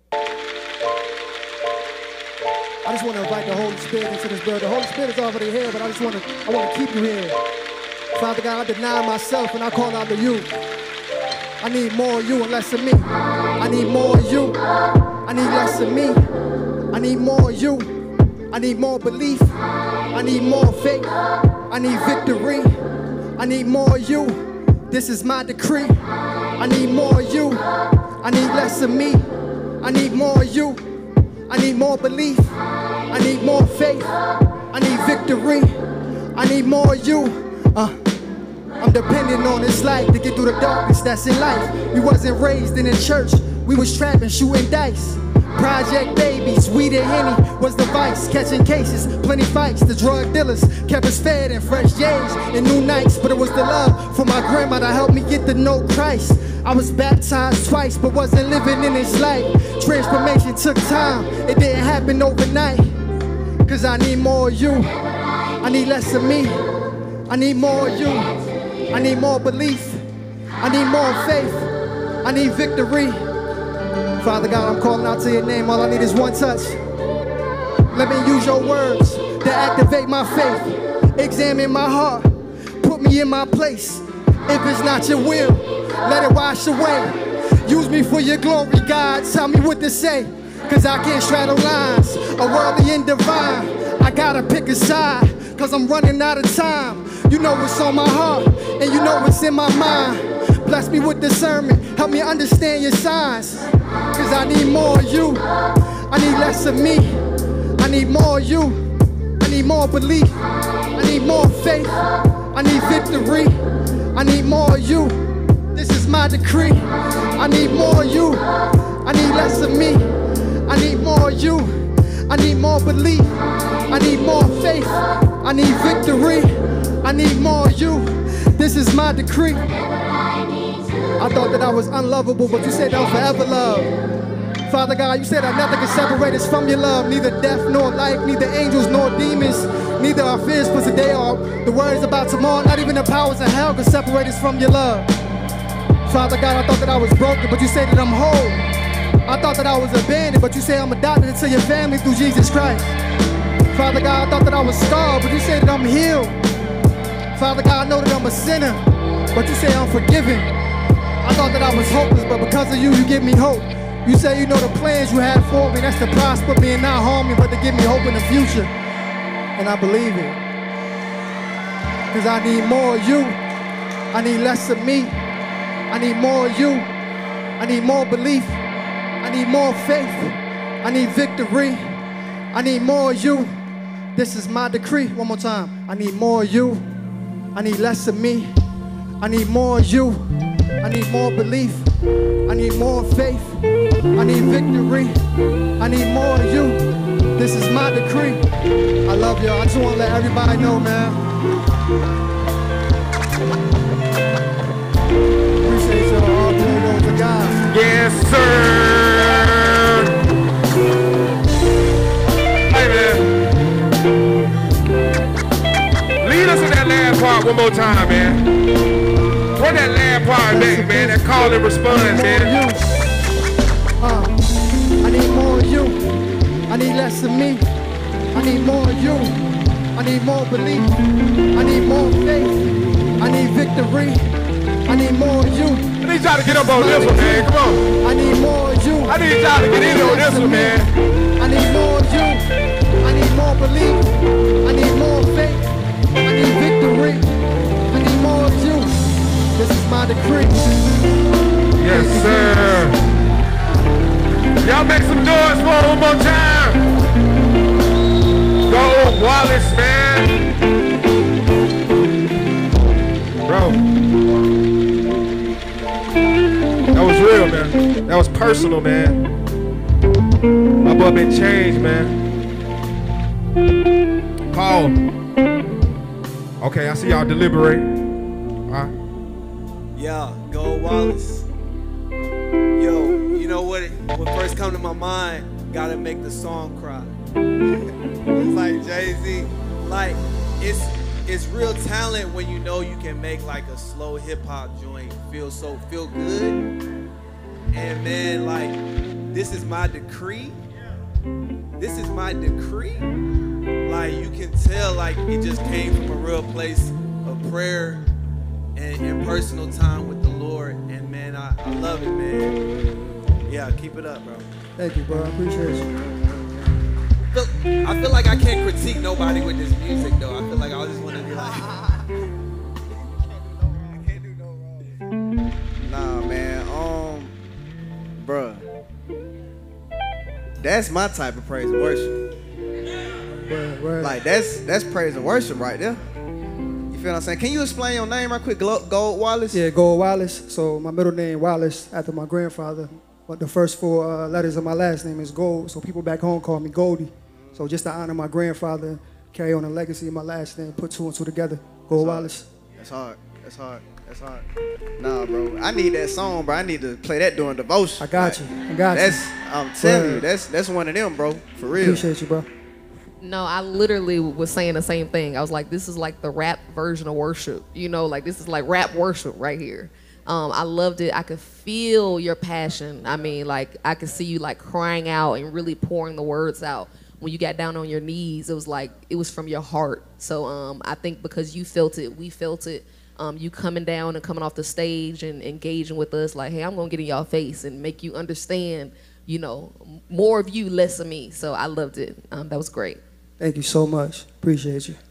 I just want to invite the Holy Spirit into this building. The Holy Spirit is already here, but I just want to, I want to keep you here. Father God, I deny myself and I call out to you. I need more of you and less of me. I need more of you. I need less of me. I need more of you. I need more belief. I need more faith. I need victory. I need more of you. This is my decree. I need more of you. I need less of me. I need more of you. I need more belief. I need more faith. I need victory. I need more of you. Uh, I'm depending on this light to get through the darkness that's in life. We wasn't raised in a church. We was trapping, shooting dice. Project babies, weed and Henny was the vice. Catching cases, plenty fights. The drug dealers kept us fed in fresh J's and new nights. But it was the love for my grandma that helped me get to know Christ. I was baptized twice, but wasn't living in his life. Transformation took time, it didn't happen overnight. Cause I need more of you, I need less of me. I need more of you, I need more belief. I need more faith, I need victory. Father God, I'm calling out to your name, all I need is one touch. Let me use your words to activate my faith. Examine my heart, put me in my place. If it's not your will, let it wash away. Use me for your glory, God, tell me what to say. Cause I can't straddle lines, a worldly and divine. I gotta pick a side, cause I'm running out of time. You know what's on my heart, and you know what's in my mind. Bless me with discernment, help me understand your signs. Cause I need more of you, I need less of me. I need more of you, I need more belief. I need more faith, I need victory. I need more of you, this is my decree. I need more of you, I need less of me. I need more of you, I need more belief. I need more faith, I need victory. I need more of you, this is my decree. I thought that I was unlovable, but you said that I'm forever loved. Father God, you said that nothing can separate us from your love. Neither death nor life, neither angels nor demons. Neither our fears for today or the worries about tomorrow. Not even the powers of hell can separate us from your love. Father God, I thought that I was broken, but you said that I'm whole. I thought that I was abandoned, but you say I'm adopted into your family through Jesus Christ. Father God, I thought that I was scarred, but you say that I'm healed. Father God, I know that I'm a sinner, but you say I'm forgiven. I thought that I was hopeless, but because of you, you give me hope. You say you know the plans you have for me, that's to prosper me and not harm me, but to give me hope in the future. And I believe it. Cause I need more of you. I need less of me. I need more of you. I need more belief. I need more faith. I need victory. I need more of you. This is my decree. One more time. I need more of you. I need less of me. I need more of you. I need more belief. I need more faith. I need victory. I need more of you. This is my decree. I love y'all. I just want to let everybody know, man. Appreciate y'all. All glory goes to God. Yes, sir. Hey, man. Lead us in that last part one more time, man. Run that last part back, man. That call and response, man. Uh, I need more of you. I need less of me. I need more of you. I need more belief. I need more faith. I need victory. I need more of you. I need y'all to get up on this one, man. Come on. I need more of you. I need y'all to get in on this one, man. I need more of you. I need more belief. I need more faith. I need victory. I need more of you. This is my decree. Yes, sir. Y'all make some noise for it one more time. Go Wallace, man. Bro. That was real, man. That was personal, man. My boy been changed, man. Paul. Okay, I see y'all deliberate. All right. Yeah, go Wallace. Yo, you know what? It, what first come to my mind, gotta make the song cry. It's like Jay-Z. Like, it's it's real talent when you know you can make like a slow hip hop joint feel so feel good. And man, like, this is my decree. This is my decree. Like, you can tell like it just came from a real place of prayer and, and personal time with the Lord. And man, I, I love it, man. Yeah, keep it up, bro. Thank you, bro. I appreciate you. I feel, I feel like I can't critique nobody with this music, though. I feel like I just want to be like, Nah, man. Um, bruh. That's my type of praise and worship. Word, word. Like, that's that's praise and worship right there. You feel what I'm saying? Can you explain your name right quick? Glo- Gold Wallace? Yeah, Gold Wallace. So my middle name Wallace after my grandfather. But the first four uh, letters of my last name is Gold. So people back home call me Goldie. So just to honor my grandfather, carry on the legacy of my last name, put two and two together. Gold Wallace. That's hard. That's hard. That's hard. Nah, bro. I need that song, bro. I need to play that during devotion. I got like, you. I got that's, you. I'm telling Word. you, that's that's one of them, bro. For real. Appreciate you, bro. No, I literally was saying the same thing. I was like, this is like the rap version of worship. You know, like this is like rap worship right here. Um, I loved it. I could feel your passion. I mean, like I could see you like crying out and really pouring the words out. When you got down on your knees, it was like, it was from your heart. So um, I think because you felt it, we felt it. Um, you coming down and coming off the stage and engaging with us like, hey, I'm gonna get in y'all face and make you understand, you know, more of you, less of me. So I loved it. Um, that was great. Thank you so much. Appreciate you.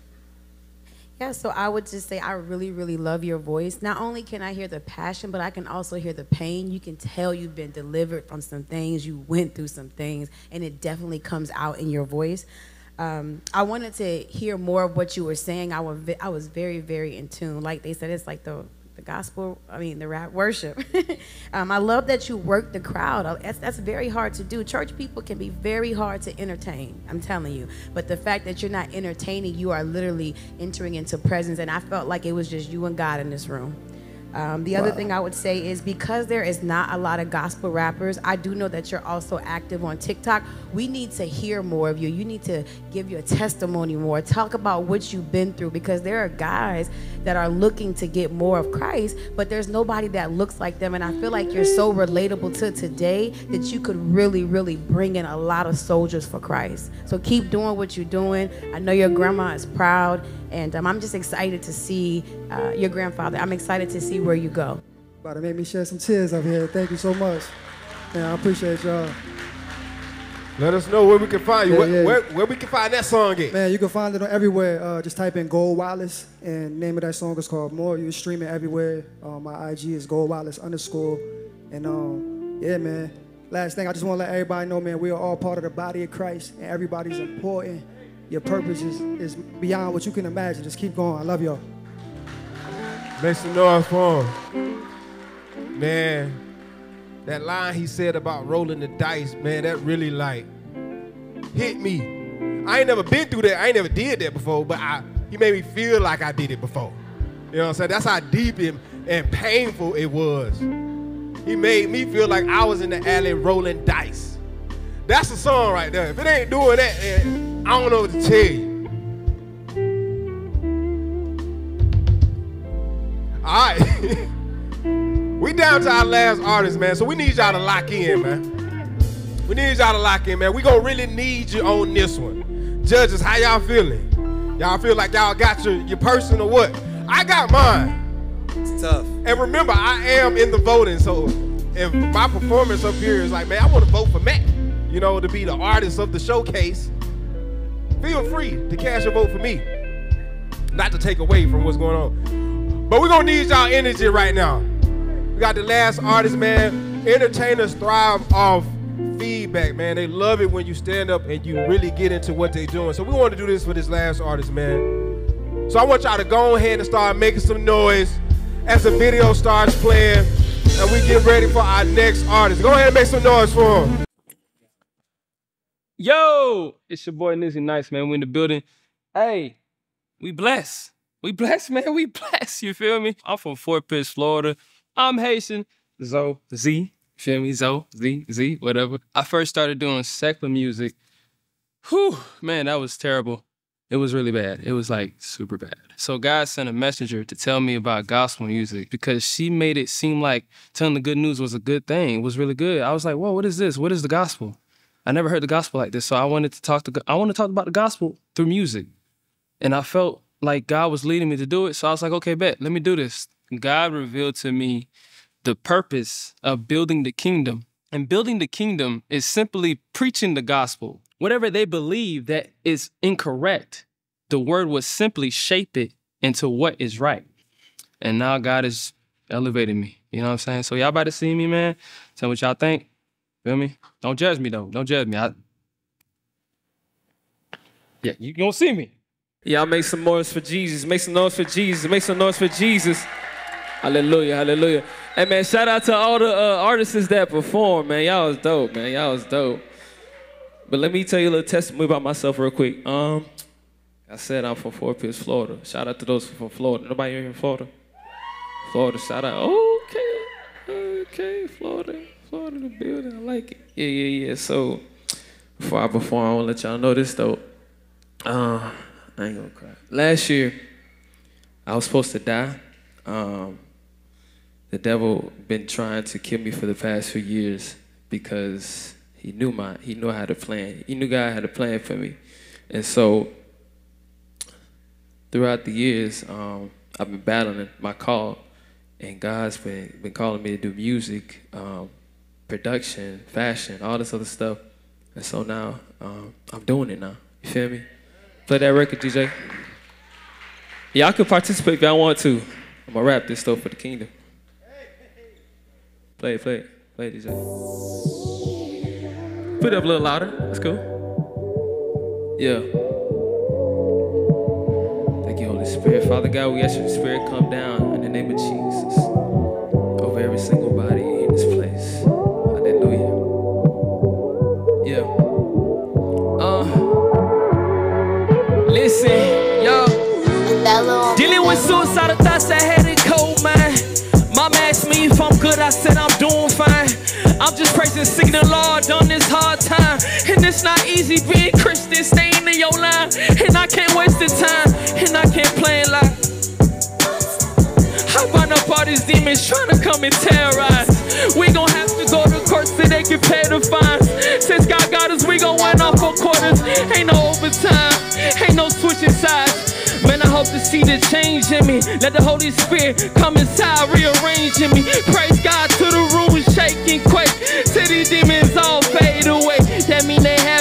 Yeah, so I would just say I really, really love your voice. Not only can I hear the passion, but I can also hear the pain. You can tell you've been delivered from some things, you went through some things, and it definitely comes out in your voice. Um, I wanted to hear more of what you were saying. I was, I was very, very in tune. Like they said, it's like the, the gospel, I mean, the rap worship. um, I love that you work the crowd. That's, that's very hard to do. Church people can be very hard to entertain, I'm telling you. But the fact that you're not entertaining, you are literally entering into presence. And I felt like it was just you and God in this room. Um, the other Wow. thing I would say is because there is not a lot of gospel rappers, I do know that you're also active on TikTok. We need to hear more of you. You need to give your testimony more. Talk about what you've been through because there are guys that are looking to get more of Christ, but there's nobody that looks like them. And I feel like you're so relatable to today that you could really, really bring in a lot of soldiers for Christ. So keep doing what you're doing. I know your grandma is proud. And um, I'm just excited to see uh, your grandfather. I'm excited to see where you go. About to make me shed some tears up here. Thank you so much. Man, I appreciate y'all. Let us know where we can find you. Yeah, where, yeah. Where, where we can find that song at? Man, you can find it on everywhere. Uh, just type in Gold Wallace, and name of that song is called More. You can stream it everywhere. Um, my I G is Gold Wallace underscore. And um, yeah, man. Last thing, I just want to let everybody know, man, we are all part of the body of Christ, and everybody's important. Your purpose is, is beyond what you can imagine. Just keep going. I love y'all. Make some noise for him. Man, that line he said about rolling the dice, man, that really like hit me. I ain't never been through that. I ain't never did that before, but I, he made me feel like I did it before. You know what I'm saying? That's how deep and, and painful it was. He made me feel like I was in the alley rolling dice. That's a song right there. If it ain't doing that, man, I don't know what to tell you. All right. We down to our last artist, man, so we need y'all to lock in, man. We need y'all to lock in, man. We gonna really need you on this one. Judges, how y'all feeling? Y'all feel like y'all got your, your person or what? I got mine. It's tough. And remember, I am in the voting, so if my performance up here is like, man, I want to vote for Matt, you know, to be the artist of the showcase, feel free to cast your vote for me. Not to take away from what's going on. But we're gonna need y'all energy right now. We got the last artist, man. Entertainers thrive off feedback, man. They love it when you stand up and you really get into what they're doing. So we want to do this for this last artist, man. So I want y'all to go ahead and start making some noise as the video starts playing and we get ready for our next artist. Go ahead and make some noise for him. Yo, it's your boy Nizzy Nice, man. We in the building. Hey, we blessed. We blessed, man. We blessed. You feel me? I'm from Fort Pierce, Florida. I'm Haitian. Zo, Z. You feel me? Zo, Z, Z, whatever. I first started doing secular music. Whew, man, that was terrible. It was really bad. It was like super bad. So God sent a messenger to tell me about gospel music because she made it seem like telling the good news was a good thing. It was really good. I was like, whoa, what is this? What is the gospel? I never heard the gospel like this. So I wanted to talk to, I want to talk about the gospel through music. And I felt like God was leading me to do it. So I was like, okay, bet, let me do this. God revealed to me the purpose of building the kingdom. And building the kingdom is simply preaching the gospel. Whatever they believe that is incorrect, the word would simply shape it into what is right. And now God is elevating me. You know what I'm saying? So y'all about to see me, man. Tell me what y'all think. Feel me? Don't judge me, though. Don't judge me. I... Yeah, you gonna see me. Y'all make some noise for Jesus. Make some noise for Jesus. Make some noise for Jesus. Hallelujah, hallelujah. Hey, man, shout out to all the uh, artists that perform, man. Y'all was dope, man. Y'all was dope. But let me tell you a little testimony about myself real quick. Um, I said I'm from Fort Pierce, Florida. Shout out to those from Florida. Nobody here in Florida? Florida, shout out. Okay, okay, Florida. Florida in the building. I like it. Yeah, yeah, yeah. So before I perform, I want to let y'all know this, though. Uh, I ain't gonna cry. Last year, I was supposed to die. Um, the devil been trying to kill me for the past few years because he knew my, he knew I had a plan. He knew God had a plan for me. And so throughout the years, um, I've been battling my call, and God's been, been calling me to do music, um, production, fashion, all this other stuff. And so now um, I'm doing it now. You feel me? Play that record, D J. Y'all can participate if y'all want to. I'm gonna rap this stuff for the kingdom. Play it, play it, play it, D J. Put it up a little louder. That's cool. Yeah. Thank you, Holy Spirit. Father God, we ask your Spirit come down in the name of Jesus over every single body in this place. Hallelujah. Yeah. Uh. Listen, yo. Dealing with suicidal thoughts that had it cold, man. Mom asked me if I'm good, I said I'm doing fine. I'm just praising, singing the Lord on this hard time. And it's not easy being Christian, staying in your line. And I can't waste the time, and I can't play it like I bind up all these demons trying to come and terrorize. We gon' have to go to court so they can pay the fines. Since God got us, we gon' win off for quarters. Ain't no overtime, ain't no switching sides. Man, I hope to see the change in me. Let the Holy Spirit come inside, rearranging me. Praise God to the room, shake and quake. Till these demons all fade away. That mean they have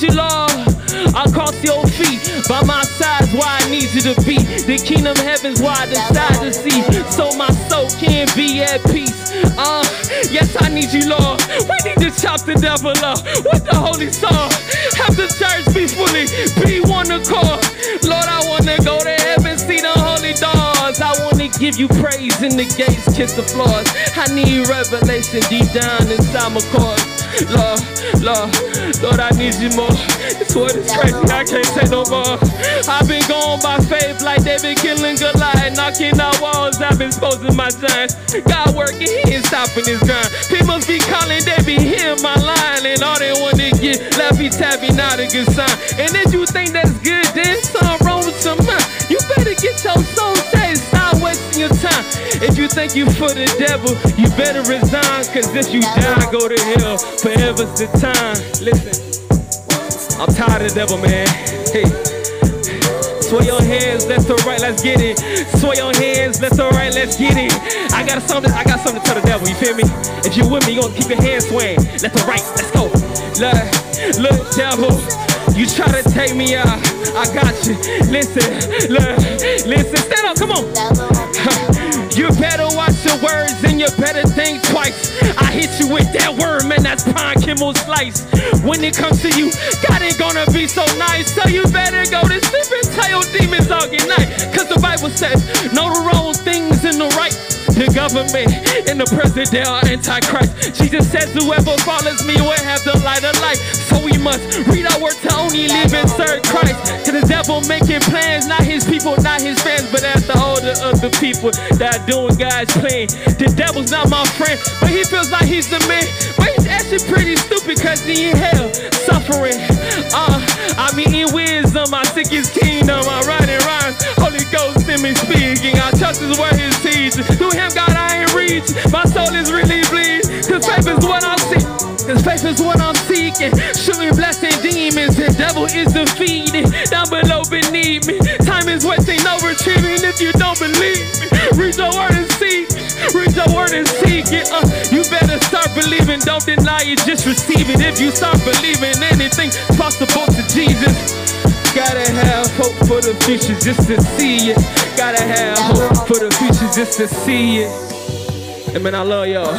need you, Lord. Across your feet, by my side's where I need you to be. The kingdom heaven's where I decide to see, so my soul can be at peace. Uh, yes, I need you, Lord. We need to chop the devil up with the holy song. Have the church be fully, be one accord. Lord, I wanna go to heaven, see the holy doors. I wanna give you praise in the gates, kiss the floors. I need revelation deep down inside my core. Lord, Lord, Lord, I need you more. This word is crazy, I can't take no more. I've been going by faith like they been killing Goliath, knocking out walls, I've been exposing my giants. God working, he ain't stopping his grind. People be calling, they be hearing my line, and all they want to get lappy tappy, not a good sign. And if you think that's good, then something wrong with your mind. You better get your soul saved, stop wasting your time. If you think you for the devil, you better resign, cause if you die, go to hell, forever's the time. Listen, I'm tired of the devil, man. Hey, sway your hands left to right, let's get it. Sway your hands left to right, let's get it. I got something, I got something to tell the devil, you feel me? If you with me, you gonna keep your hands swaying left to right, let's go. Look, look, devil, you try to take me out, I got you. Listen, look, listen, stand up, come on. You better watch your words and you better think twice. I hit you with that word, man, that's prime Kimmel slice. When it comes to you, God ain't gonna be so nice. So you better go to sleep and tell your demons all good night. Cause the Bible says, know the wrong things and the right. The government and the president, they are antichrist. Jesus says, whoever follows me will have the light of life. So we must read our word to only live and serve Christ. Cause the devil making plans, not his people, not his fans, but after all the other people that are doing God's plan. The devil's not my friend, but he feels like he's the man. But he's actually pretty stupid cause he in hell, suffering. Uh, I'm eating wisdom, I seek his kingdom, I write in rhymes. Holy Ghost in me speaking, I trust his word, his teaching. Through him, God, I ain't reaching. My soul is really bleeding. Cause faith is what I'm seeking. Cause faith is what I'm seeking. Shooting, blasting demons. The devil is defeated. Down below beneath me. Time is wasting, no retrieving. If you don't believe me, read your word and seek it. Read your word and seek it. Uh, you better start believing. Don't deny it, just receive it. If you start believing, anything's possible to Jesus. Gotta have hope for the future just to see it. Gotta have hope for the future just to see it. And man, I love y'all.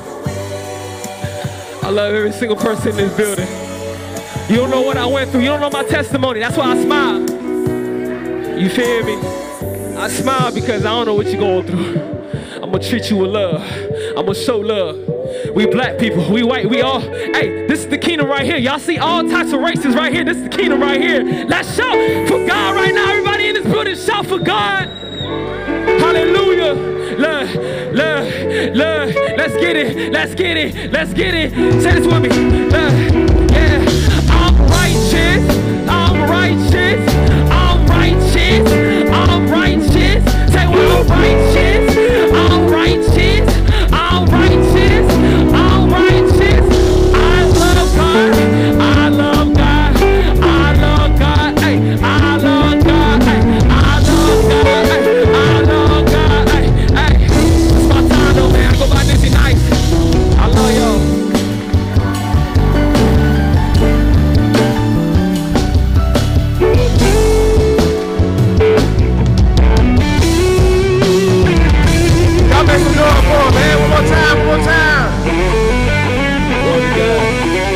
I love every single person in this building. You don't know what I went through. You don't know my testimony. That's why I smile. You feel me? I smile because I don't know what you're going through. I'm gonna treat you with love. I'm gonna show love. We black people, we white, we all. Hey, this is the kingdom right here. Y'all see all types of races right here. This is the kingdom right here. Let's shout for God right now. Everybody in this building, shout for God. Hallelujah. Look, look, look. Let's get it. Let's get it. Let's get it. Say this with me. Look, yeah. I'm righteous. I'm righteous. I'm righteous. I'm righteous. Say well, I'm righteous. I'm righteous. I'm righteous. I'm righteous. I love God. I love God. I love God. Hey, I love God. Hey, I love God. Hey, I love God. Hey, hey. It's my time though, man. I go by Nizzy Nice. I love y'all. Y'all make some noise for him, man. One more time, one more time. Glory to God.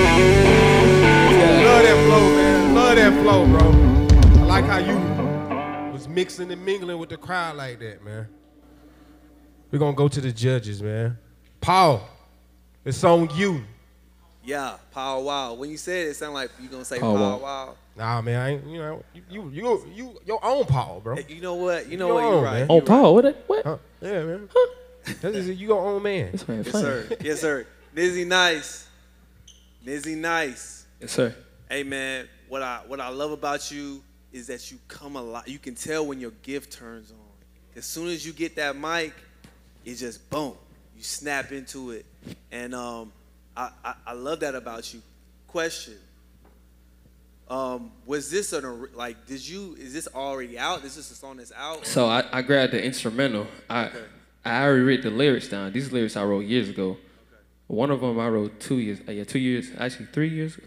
Love that flow, man. Love that flow, bro. I like how you was mixing and mingling with the crowd like that, man. We're gonna go to the judges, man. Paul, it's on you. Yeah, Power Wow. When you said it, it sounded like you gonna say Power Power Wow. Wow. Nah, man, I ain't, you know, you, you, you, you your own Paul, bro. Hey, you know what? You know Your what? own, You're right. man. Oh, Paul, what? What? Huh? Yeah, man. Huh? That's just, you your own man. This man Yes, funny. sir. Yes, sir. Nizzy Nice. Nizzy Nice. Yes, sir. Hey, man. What I what I love about you is that you come alive. You can tell when your gift turns on. As soon as you get that mic, it just boom. You snap into it, and um, I, I I love that about you. Question. Um, was this an like? Did you? Is this already out? Is this a song that's out? So I, I grabbed the instrumental. I Okay. I already read the lyrics down. These lyrics I wrote years ago. One of them I wrote two years. Uh, yeah, two years. Actually, three years.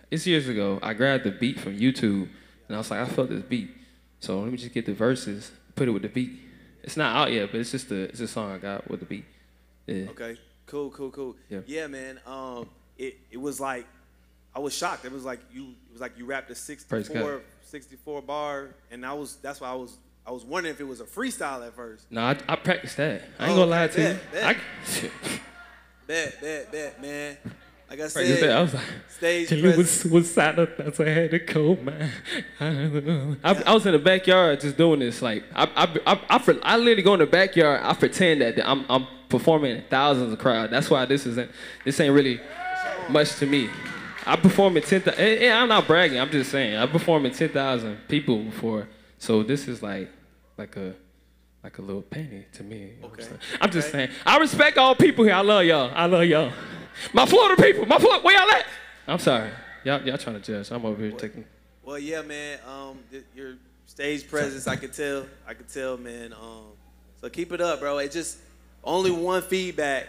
it's years ago. I grabbed the beat from YouTube, and I was like, I felt this beat, so let me just get the verses, put it with the beat. It's not out yet, but it's just a it's a song I got with the beat. Yeah. Okay, cool, cool, cool. Yeah. Yeah, man. Um, it it was like I was shocked. It was like you it was like you rapped a Praise sixty-four, God. sixty-four bar, and I was that's why I was I was wondering if it was a freestyle at first. No, I, I practiced that. I ain't Oh, gonna lie okay, to you. bet, bet. I, Bet, bet, bet, man. Like I Practiced said, that. I was like, stage Chili presence. was was sat up, that's why I had to cold man. I, I was in the backyard just doing this. Like I I I, I, I, I literally go in the backyard. I pretend that I'm I'm performing in thousands of crowd. That's why this isn't this ain't really much to me. I perform in ten thousand. And I'm not bragging. I'm just saying I perform in ten thousand people before. So this is like like a like a little penny to me. You know what I'm saying? I'm just saying. I respect all people here. I love y'all. I love y'all. My Florida people. My Florida. Where y'all at? I'm sorry. Y'all y'all trying to judge. I'm over here taking. Well, yeah, man. Um, th- your stage presence, I could tell. I could tell, man. Um, so keep it up, bro. It just only one feedback.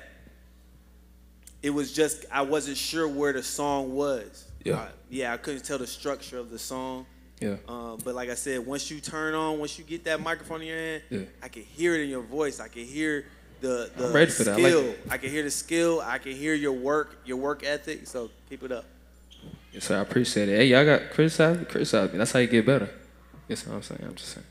It was just I wasn't sure where the song was. Yeah. I, yeah, I couldn't tell the structure of the song. Yeah. Um, but like I said, once you turn on, once you get that microphone in your hand, Yeah. I can hear it in your voice. I can hear the the I'm ready for that. I like skill. it. I can hear the skill. I can hear your work, your work ethic. So keep it up. Yes, sir. I appreciate it. Hey, y'all got criticize criticize me. That's how you get better. Yes, what I'm saying. I'm just saying.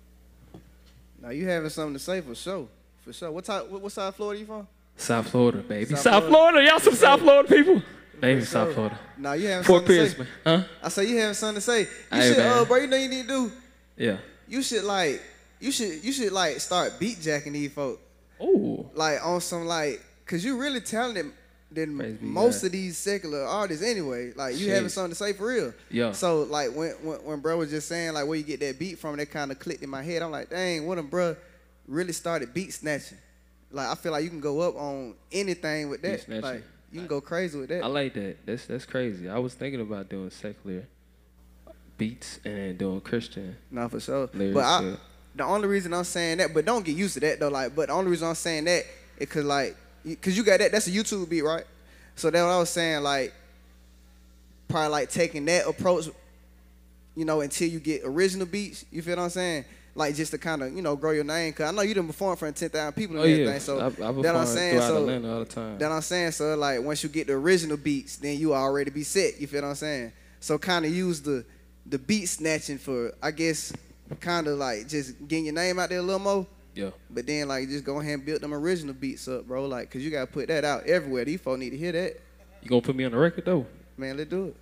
Now you having something to say for sure, for sure. What type? What, what side of Florida you from? South Florida, baby. South South, Florida. Florida. Y'all some For South sure. Florida people. Maybe For South sure. Florida. Now you having Fort something to Pierce, say. man. Huh? I say you having something to say. You Hey, should, man. uh, bro. You know you need to do. Yeah. You should like, you should, you should like start beat jacking these folk. Ooh. Like on some like, cause you really talented than Praise be most God. of these secular artists anyway. Like you Shit. having something to say for real. Yeah. So like when when, when bro was just saying like where you get that beat from, that kind of clicked in my head. I'm like, dang, what if bro really started beat snatching? Like I feel like you can go up on anything with Beat that. snatching. Like you can go crazy with that. I like that. That's that's crazy. I was thinking about doing secular beats and doing Christian. No, for sure. lyrics, But I, yeah. the only reason I'm saying that, but don't get used to that though. Like, but the only reason I'm saying that is cause like, y- cause you got that. That's a YouTube beat, right? So that's what I was saying. Like, probably like taking that approach, you know, until you get original beats. You feel what I'm saying? Like just to kind of you know grow your name. Cause I know you done perform for ten thousand people and Oh, yeah. everything. So I- I that I'm perform saying. throughout So Atlanta all the time. that I'm saying. So like once you get the original beats, then you already be set. You feel what I'm saying? So kind of use the the beat snatching for I guess kind of like just getting your name out there a little more. Yeah. But then like just go ahead and build them original beats up, bro. Like cause you gotta put that out everywhere. These folks need to hear that. You gonna put me on the record though? Man, let's do it.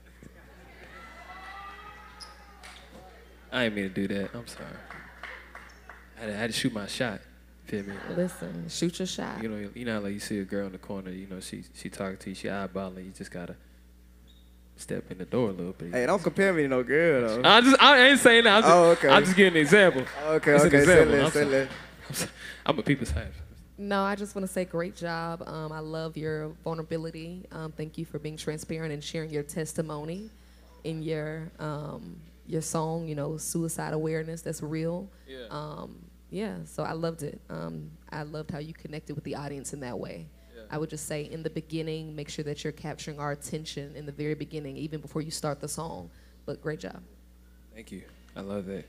I ain't mean to do that. I'm sorry. I had to, I had to shoot my shot. Feel me? Listen, shoot your shot. You know, you know, how, like you see a girl in the corner. You know, she she talking to you, she eyeballing. You just gotta step in the door a little bit. Hey, don't compare me to no girl though. I just I ain't saying that. I'm just, Oh, okay. I'm just giving an example. Okay, It's okay, An say example. less, I'm, say sorry. less. I'm, sorry. I'm a people's type. No, I just want to say great job. Um, I love your vulnerability. Um, thank you for being transparent and sharing your testimony in your um, your song. You know, suicide awareness. That's real. Yeah. Um, yeah. So I loved it. Um, I loved how you connected with the audience in that way. Yeah. I would just say in the beginning, make sure that you're capturing our attention in the very beginning, even before you start the song. But great job. Thank you. I love that.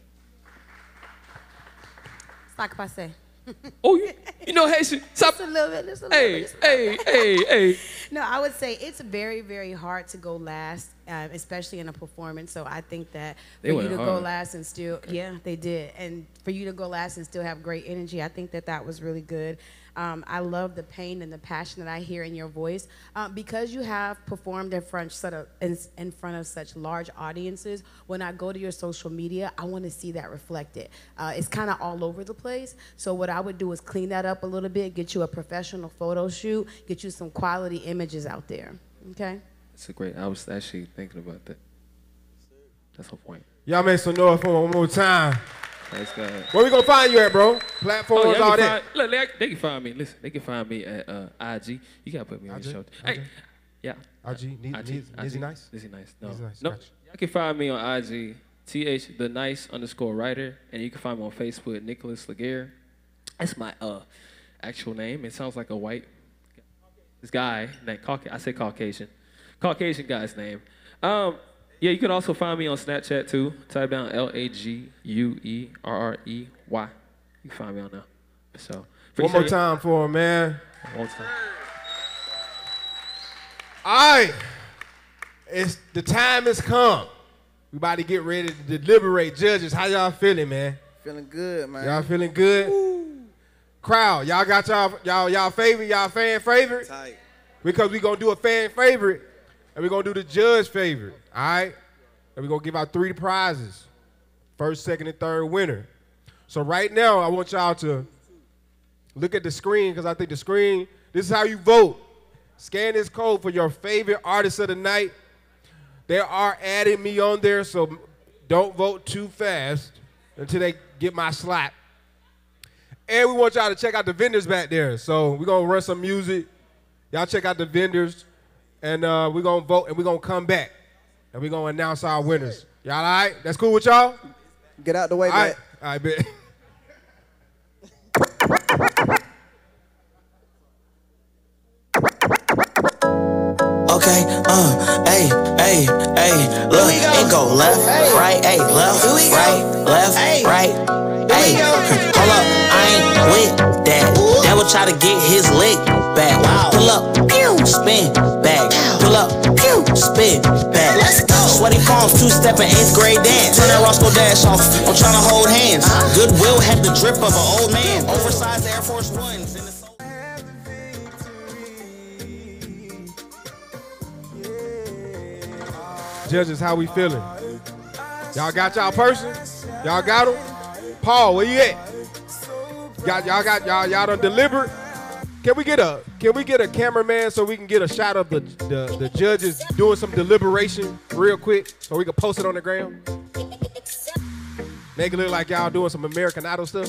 Sac passe. Oh, you, you know, Haitian. Stop. Just a little bit. Just a little Hey, bit. just a little hey, bit. hey, hey. No, I would say it's very, very hard to go last, um, especially in a performance. So I think that They for you went to go hard. last and still, yeah, they did. And for you to go last and still have great energy, I think that that was really good. Um, I love the pain and the passion that I hear in your voice. Um, because you have performed in front, sort of, in, in front of such large audiences, when I go to your social media, I want to see that reflected. Uh, it's kind of all over the place. So what I would do is clean that up a little bit, get you a professional photo shoot, get you some quality images out there. Okay? It's a great. I was actually thinking about that. That's the point. Y'all make some noise for me one more time. Thanks God. Where we gonna find you at, bro? Platforms, Oh, yeah, all they that. can find, look, they, they can find me. Listen, they can find me at uh, I G. You gotta put me on I G? your show. I G? Hey, yeah. I G, Niz- I G, Niz- I G. Nizzy Nice? Nizzy Nice. No, Nizzy Nice, no. gotcha. You can find me on I G, T H the nice underscore writer, and you can find me on Facebook, Nicholas Laguerre. That's my uh actual name. It sounds like a white this guy named Caucasian. I say Caucasian, Caucasian guy's name. Um, yeah, you can also find me on Snapchat too. Type down L A G U E R R E Y. You can find me on there. So One more time for him, man. One time. All right. It's the time has come. We about to get ready to deliberate. Judges, how y'all feeling, man? Feeling good, man. Y'all feeling good? Crowd, y'all got y'all y'all y'all favorite, y'all fan favorite? Tight. Because we gonna do a fan favorite and we gonna do the judge favorite. All right? And we gonna give out three prizes. First, second, and third winner. So right now, I want y'all to look at the screen because I think the screen, this is how you vote. Scan this code for your favorite artist of the night. They are adding me on there, so don't vote too fast until they get my slap. And we want y'all to check out the vendors back there. So we're going to run some music. Y'all check out the vendors, and uh, we're going to vote, and we're going to come back, and we're going to announce our winners. Y'all all right? That's cool with y'all? Get out the way, all right. All right, bet. Okay, uh, hey, hey, hey, look, it go left, right, hey, left, right, left, right, hey, hold up, I ain't with that. That would try to get his lick back. Pull up, pew, spin back. Pull up, pew, spin back. Let's go. Sweaty palms, two-step in eighth grade dance. Turn that Roscoe dash off. I'm trying to hold hands. Goodwill had the drip of an old man. Oversized Air Force Ones in the soul. Judges, how we feeling? Y'all got y'all person? Y'all got him? Paul, where you at? Got y'all got y'all y'all done delivered? Can we get a can we get a cameraman so we can get a shot of the, the the judges doing some deliberation real quick so we can post it on the gram? Make it look like y'all doing some American Idol stuff.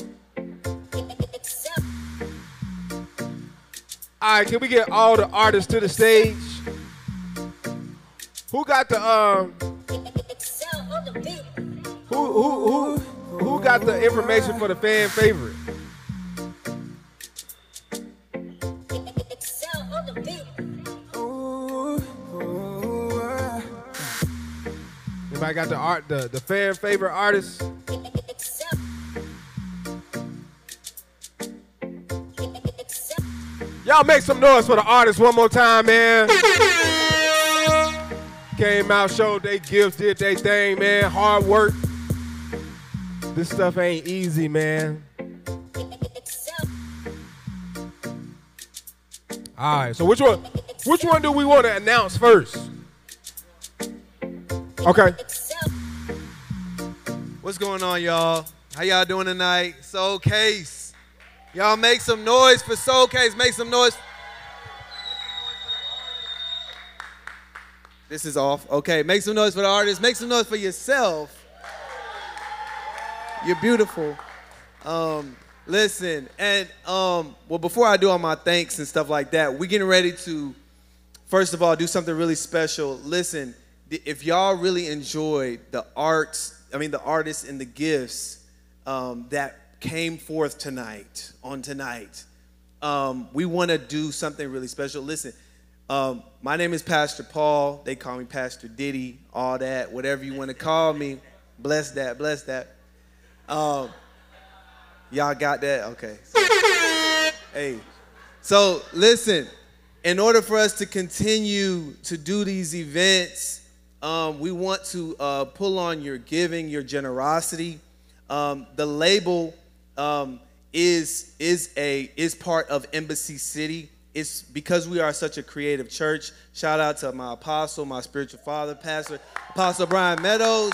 All right, can we get all the artists to the stage? Who got the um? Who who who who got the information for the fan favorite? Anybody got the art the the fan favorite artist? Y'all make some noise for the artists one more time, man. Came out, showed they gifts, did they thing, man. Hard work. This stuff ain't easy, man. All right, so which one, which one do we want to announce first? Okay. What's going on, y'all? How y'all doing tonight? Soulcase. Y'all make some noise for Soulcase. Make some noise. This is off. Okay, make some noise for the artist. Make some noise for yourself. You're beautiful. Um, listen, and um, well, before I do all my thanks and stuff like that, we're getting ready to, first of all, do something really special. Listen, if y'all really enjoyed the arts, I mean the artists and the gifts um, that came forth tonight, on tonight, um, we want to do something really special. Listen. Um, my name is Pastor Paul. They call me Pastor Diddy, all that, whatever you want to call me. Bless that, bless that. Um, y'all got that? Okay. So, hey, so listen, in order for us to continue to do these events, um, we want to uh, pull on your giving, your generosity. Um, the label um, is, is, a, is part of Embassy City. It's because we are such a creative church. Shout out to my apostle, my spiritual father, Pastor Apostle Brian Meadows.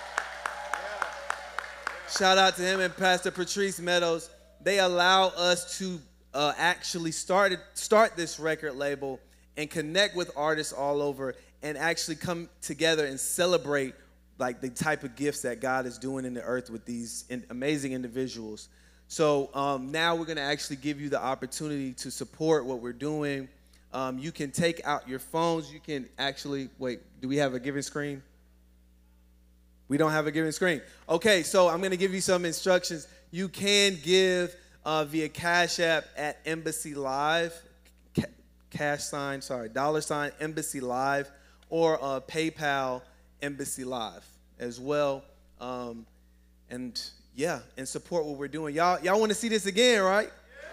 Shout out to him and Pastor Patrice Meadows. They allow us to uh, actually start, start this record label and connect with artists all over and actually come together and celebrate like the type of gifts that God is doing in the earth with these in, amazing individuals. So um, now we're going to actually give you the opportunity to support what we're doing. Um, you can take out your phones. You can actually, wait, do we have a giving screen? We don't have a giving screen. Okay, so I'm going to give you some instructions. You can give uh, via Cash App at Embassy Live, ca cash sign, sorry, dollar sign, Embassy Live, or uh, PayPal Embassy Live as well. Um, and yeah, and support what we're doing. Y'all, y'all want to see this again, right?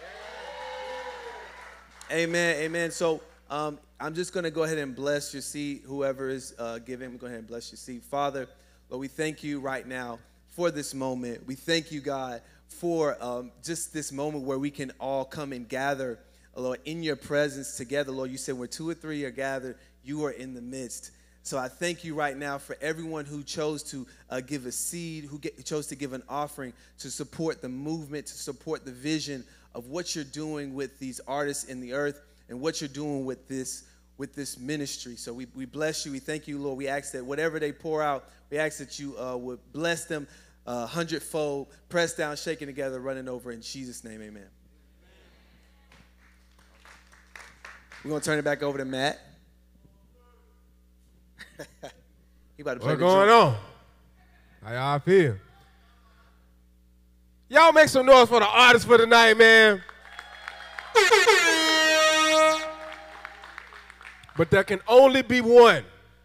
Yeah. Amen, amen. So um, I'm just going to go ahead and bless your seat. Whoever is uh, giving, go ahead and bless your seat. Father, Lord, we thank you right now for this moment. We thank you, God, for um, just this moment where we can all come and gather, Lord, in your presence together. Lord, you said where two or three are gathered, you are in the midst. So I thank you right now for everyone who chose to uh, give a seed, who get, chose to give an offering to support the movement, to support the vision of what you're doing with these artists in the earth and what you're doing with this with this ministry. So we, we bless you. We thank you, Lord. We ask that whatever they pour out, we ask that you uh, would bless them uh, hundredfold, pressed down, shaken together, running over. In Jesus' name, amen. We're going to turn it back over to Matt. He about to play What's the going drum. on? How y'all feel? Y'all make some noise for the artists for tonight, man. But there can only be one.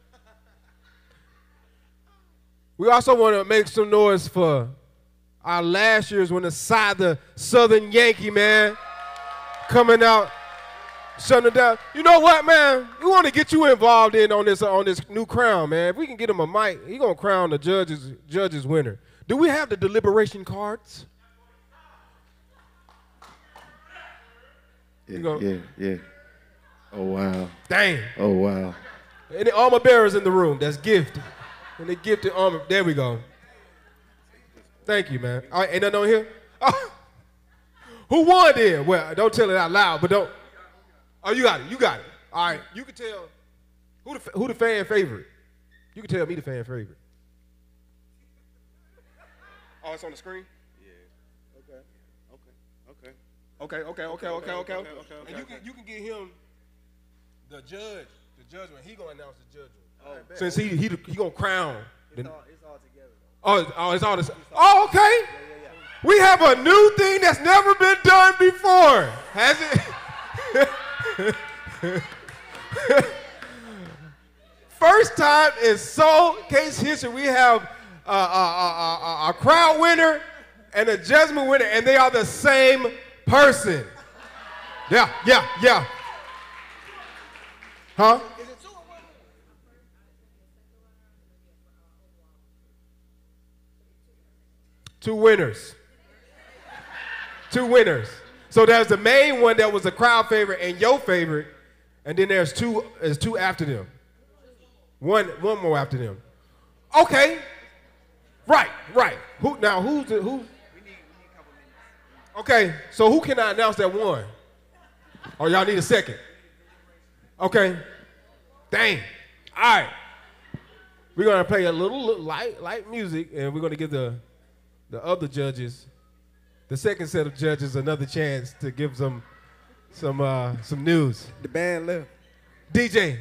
We also want to make some noise for our last year's winner, the Southern Yankee, man, coming out, shutting it down. You know what, man? We want to get you involved in on this on this new crown, man. If we can get him a mic, he gonna crown the judges judges winner. Do we have the deliberation cards? Yeah, gonna, yeah, yeah. Oh, wow. Dang. Oh, wow. And the armor bearers in the room, that's gifted. And they gifted armor, there we go. Thank you, man. All right, ain't nothing on here? Oh. Who won there? Well, don't tell it out loud, but don't. Oh, you got it, you got it. All right, you can tell, who the, who the fan favorite? You can tell me the fan favorite. Oh, it's on the screen? Yeah. Okay, okay, okay. Okay, okay, okay, okay, okay, okay. okay. And you can, you can get him the judge, the judgment. He gonna announce the judgment. Oh, since he he he gonna crown. It's the, all, it's all together. oh, oh, it's all this. Oh, okay. Yeah, yeah, yeah. We have a new thing that's never been done before. Has it? First time in Soulcase history, we have a, a, a, a, a crowd winner and a judgment winner, and they are the same person. Yeah, yeah, yeah. Huh? Two winners. Two winners. So there's the main one that was the crowd favorite and your favorite, and then there's two, there's two after them. One, one more after them. Okay. Right, right. Who now? Who's the who? Okay. So who can I announce that won? Or y'all need a second? Okay. Dang. All right. We're gonna play a little, little light, light music, and we're gonna give the the other judges, the second set of judges, another chance to give some some uh, some news. The band left. D J.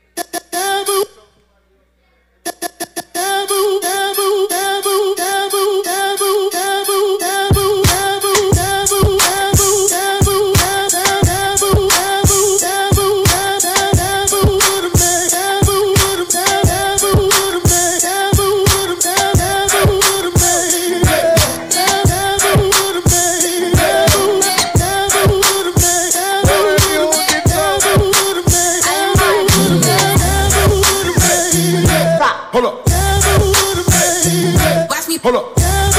Hold up. Hold up.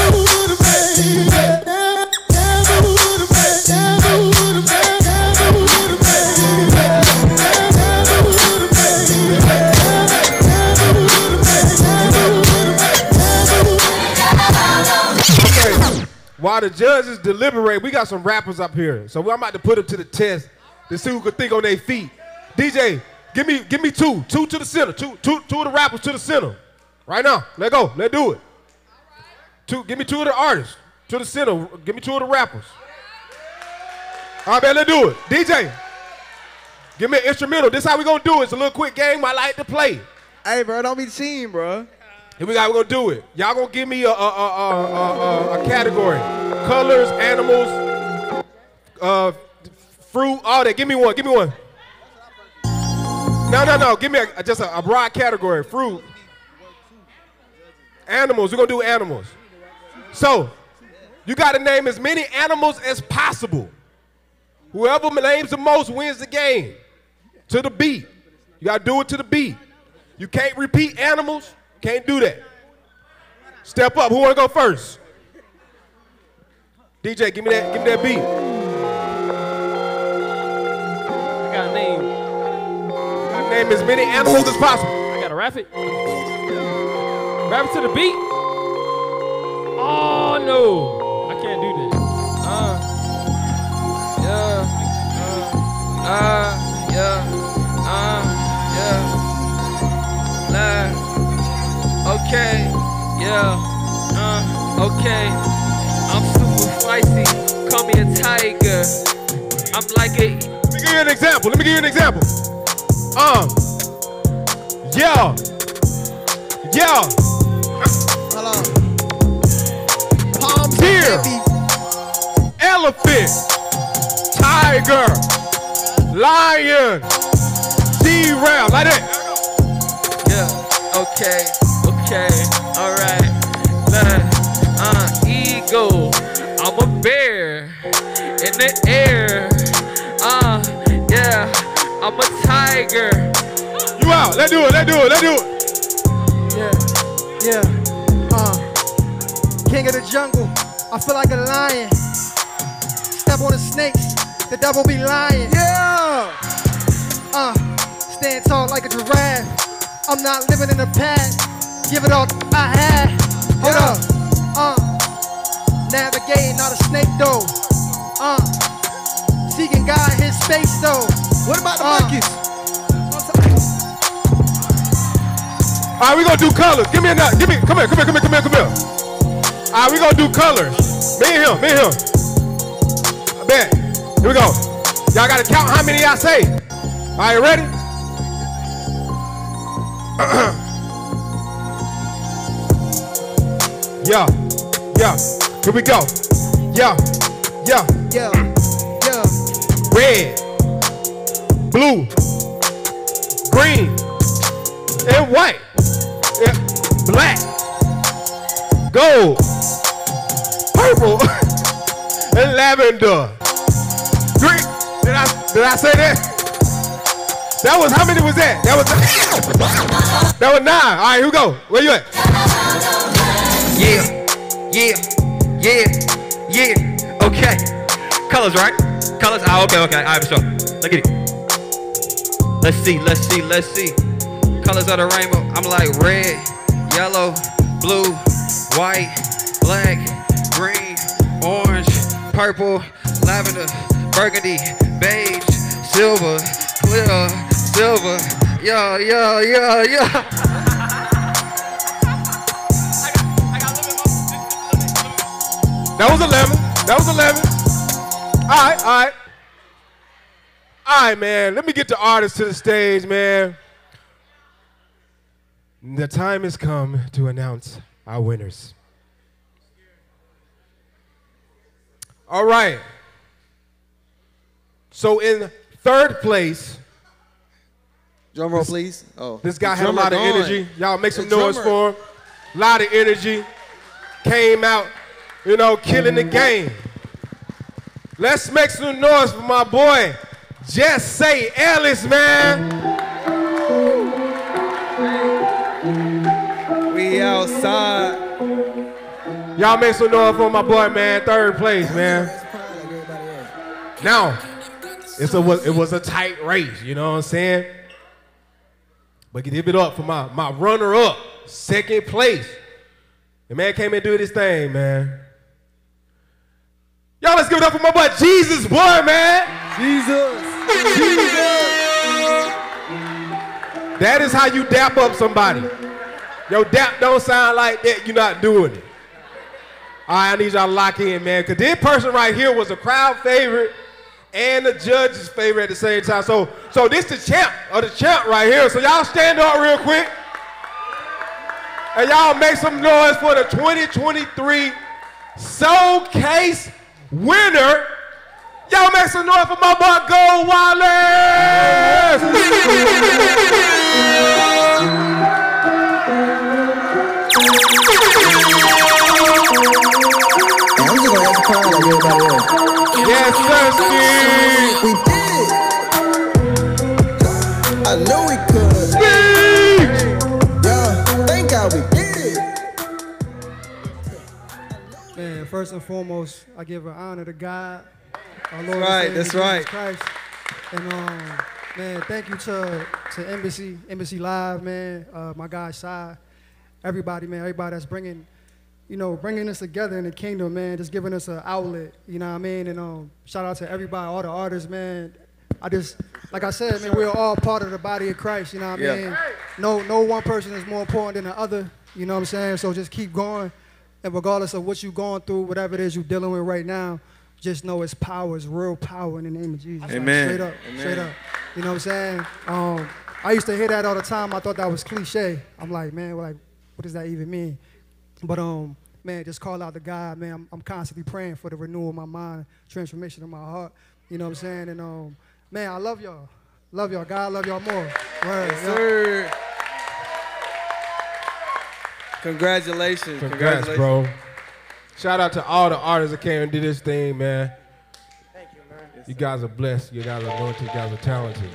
Okay. While the judges deliberate, we got some rappers up here. So I'm about to put them to the test to see who can think on their feet. D J, give me give me two. Two to the center. Two, two, two of the rappers to the center. Right now. Let go. Let's do it. Two, give me two of the artists to the center. Give me two of the rappers. All right, man, let's do it. D J, give me an instrumental. This is how we gonna do it. It's a little quick game I like to play. Hey, bro, don't be cheating, bro. Here we go. We're gonna do it. Y'all gonna give me a, a, a, a, a, a category: colors, animals, uh, fruit, all that. Give me one. Give me one. No, no, no. Give me a, just a, a broad category. Fruit. Animals. We're going to do animals. So, you got to name as many animals as possible. Whoever names the most wins the game. To the beat. You got to do it to the beat. You can't repeat animals. Can't do that. Step up. Who want to go first? D J, give me that, give me that beat. I got a name. You got to name as many animals as possible. I got to rap it. Rap it to the beat. Oh, no. I can't do this. Uh, yeah, uh, uh, yeah, uh, yeah, nah, okay, yeah, uh, okay. I'm super spicy, call me a tiger. I'm like a... Let me give you an example, let me give you an example. Um, yeah, yeah. Hold on. Palms here. Elephant. Tiger. Lion. Giraffe. Like that. Yeah, okay, okay, alright. Uh, eagle. I'm a bear. In the air. Uh, yeah, I'm a tiger. You out. Let's do it, let's do it, let's do it. Yeah, yeah, uh, king of the jungle, I feel like a lion. Step on the snakes, the devil be lying. Yeah, uh, stand tall like a giraffe. I'm not living in the past, give it all I had. Hold up, uh, navigating, not a snake though. Uh, seeking God in his space though. What about the uh, monkeys? All right, we gonna do colors. Give me a nut. Give me. Come here. Come here. Come here. Come here. Come here. All right, we gonna do colors. Me and him. Me and him. I bet. Here we go. Y'all gotta count how many I say. All right, ready? Yeah. Yeah. Here we go. Yeah. Yeah. Yeah. Yeah. Red. Blue. Green. And white. Yeah. Black, gold, purple, and lavender. Green. Did I did I say that? That was, how many was that? That was that was nine. All right, here we go. Where you at? Yeah, yeah, yeah, yeah. Okay. Colors, right? Colors. Ah, okay, okay. All right, for sure. Look at it. Let's see. Let's see. Let's see. Colors of the rainbow, I'm like red, yellow, blue, white, black, green, orange, purple, lavender, burgundy, beige, silver, clear, silver, yeah, yeah, yeah, yeah. That was eleven, that was eleven. All right, all right. All right, man, let me get the artists to the stage, man. The time has come to announce our winners. All right. So in third place, drum roll, please. Oh, this guy had a lot of gone. energy. Y'all make some The noise drummer. for him. A lot of energy. Came out, you know, killing the game. Let's make some noise for my boy, Just Say Ellis, man. We outside. Y'all make some noise for my boy, man. Third place, man. Now, it's a, it was a tight race, you know what I'm saying? But give it up for my, my runner-up, second place. The man came and do this thing, man. Y'all, let's give it up for my boy Jesus, boy, man. Jesus. Jesus. That is how you dap up somebody. Yo, dap don't sound like that, you're not doing it. All right, I need y'all to lock in, man, because this person right here was a crowd favorite and the judge's favorite at the same time. So, so this the champ, or the champ right here. So y'all stand up real quick. And y'all make some noise for the twenty twenty-three Soulcase winner, Y'all make some noise for my boy Go Wallace! I'm just gonna have to cry like everybody else. Yes, sir, Steve. We did it. I know we could. Yeah, thank God we did it. Man, first and foremost, I give an honor to God, our Lord That's right, and that's Savior right. Jesus Christ. And um, man, thank you to to Embassy, Embassy Live, man. Uh, my guy Shy, everybody, man, everybody that's bringing, you know, bringing us together in the kingdom, man. Just giving us an outlet, you know what I mean? And um, shout out to everybody, all the artists, man. I just, like I said, man, we're all part of the body of Christ, you know what I Yeah. mean? No, no one person is more important than the other, you know what I'm saying? So just keep going. And regardless of what you're going through, whatever it is you're dealing with right now, just know it's power, it's real power in the name of Jesus. Like, Amen. straight up, Amen. straight up. You know what I'm saying? Um, I used to hear that all the time. I thought that was cliche. I'm like, man, like, what does that even mean? But um, man, just call out to God, man. I'm, I'm constantly praying for the renewal of my mind, transformation of my heart. You know what I'm saying? And um, man, I love y'all. Love y'all. God love y'all more. Word, Yes, yeah. sir. Congratulations. Congrats, Congratulations. bro. Shout out to all the artists that came and did this thing, man. Thank you, man. You guys are blessed. You guys are anointed. You guys are talented.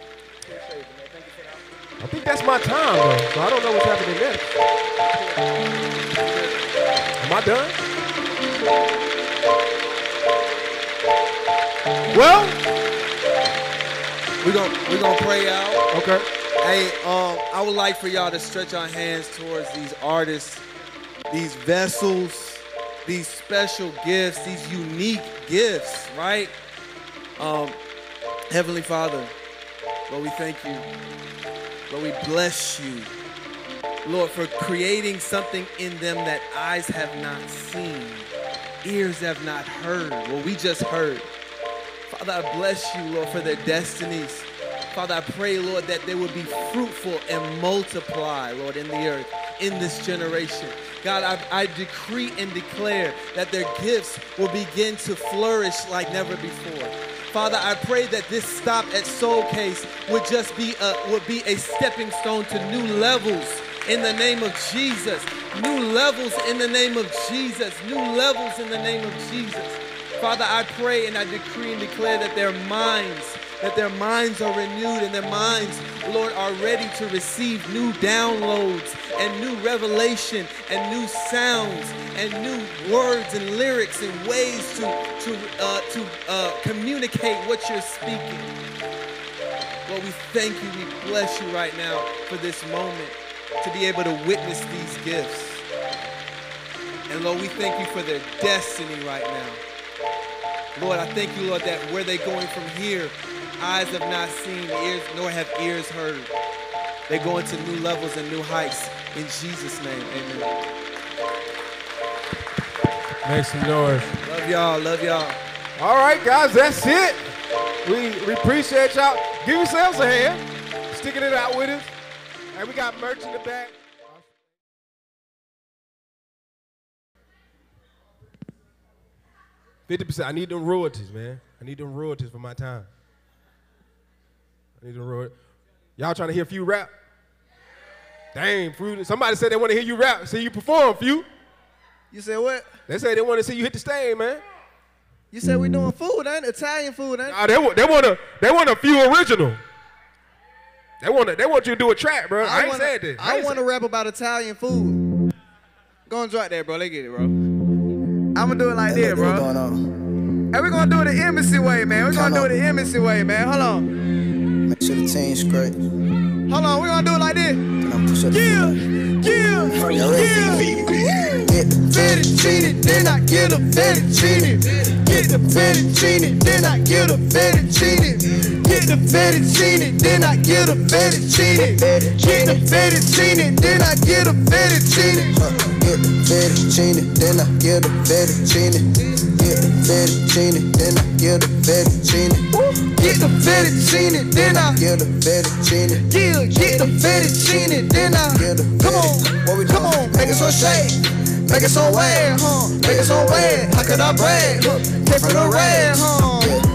I think that's my time, though, so I don't know what's happening next. Am I done? Well, we're gonna we're gonna pray out. Okay. Hey, um, I would like for y'all to stretch our hands towards these artists, these vessels, these special gifts, these unique gifts, right? Um, Heavenly Father, Lord, we thank you. Lord, we bless you. Lord, for creating something in them that eyes have not seen, ears have not heard. Well, we just heard. Father, I bless you, Lord, for their destinies. Father, I pray, Lord, that they would be fruitful and multiply, Lord, in the earth, in this generation. God, I, I decree and declare that their gifts will begin to flourish like never before. Father, I pray that this stop at Soulcase would just be a, would be a stepping stone to new levels in the name of Jesus. New levels in the name of Jesus. New levels in the name of Jesus. Father, I pray and I decree and declare that their minds, that their minds are renewed and their minds, Lord, are ready to receive new downloads and new revelation and new sounds and new words and lyrics and ways to, to, uh, to uh, communicate what you're speaking. Lord, we thank you, we bless you right now for this moment to be able to witness these gifts. And Lord, we thank you for their destiny right now. Lord, I thank you, Lord, that where they're going from here, eyes have not seen, ears, nor have ears heard. They're going to new levels and new heights. In Jesus' name, amen. Make some noise. Love y'all, love y'all. All right, guys, that's it. We, we appreciate y'all. Give yourselves a hand. Sticking it out with us. And we got merch in the back. fifty percent. I need them royalties, man. I need them royalties for my time. I need them royalties. Y'all trying to hear Phew rap? Dang, Phew. Somebody said they want to hear you rap, see you perform, Phew. You said what? They say they want to see you hit the stage, man. You said we doing food, ain't it? Italian food, ain't it? Nah, they want they want a they want a Phew original. They want to, they want you to do a track, bro. I, ain't wanna, said this. I, I want to rap about Italian food. Go and drop that, bro. They get it, bro. I'm gonna do it like this, bro. What's going on? Hey, we're gonna do it the embassy way, man. We're gonna do it the embassy way, man. Hold on. Make sure the team's great. Hold on, we're gonna do it like this. Yeah, yeah, yeah. Get the fettuccine, then I get a fettuccine. Get the fettuccine, then I get a fettuccine. Get the fettuccine, then I get a fettuccine. Get the fettuccine, then I get a fettuccine. Get the fettuccine, then I get a fettuccine. Get the fettuccine, then I get a fettuccine. Get the fettuccine, then I get a fettuccine. Yeah, get the fettuccine, then I get a come on, what we come on, make it so shake, make it so wet, huh? Make it so wet. How could I brag? Huh? Came from the red, huh?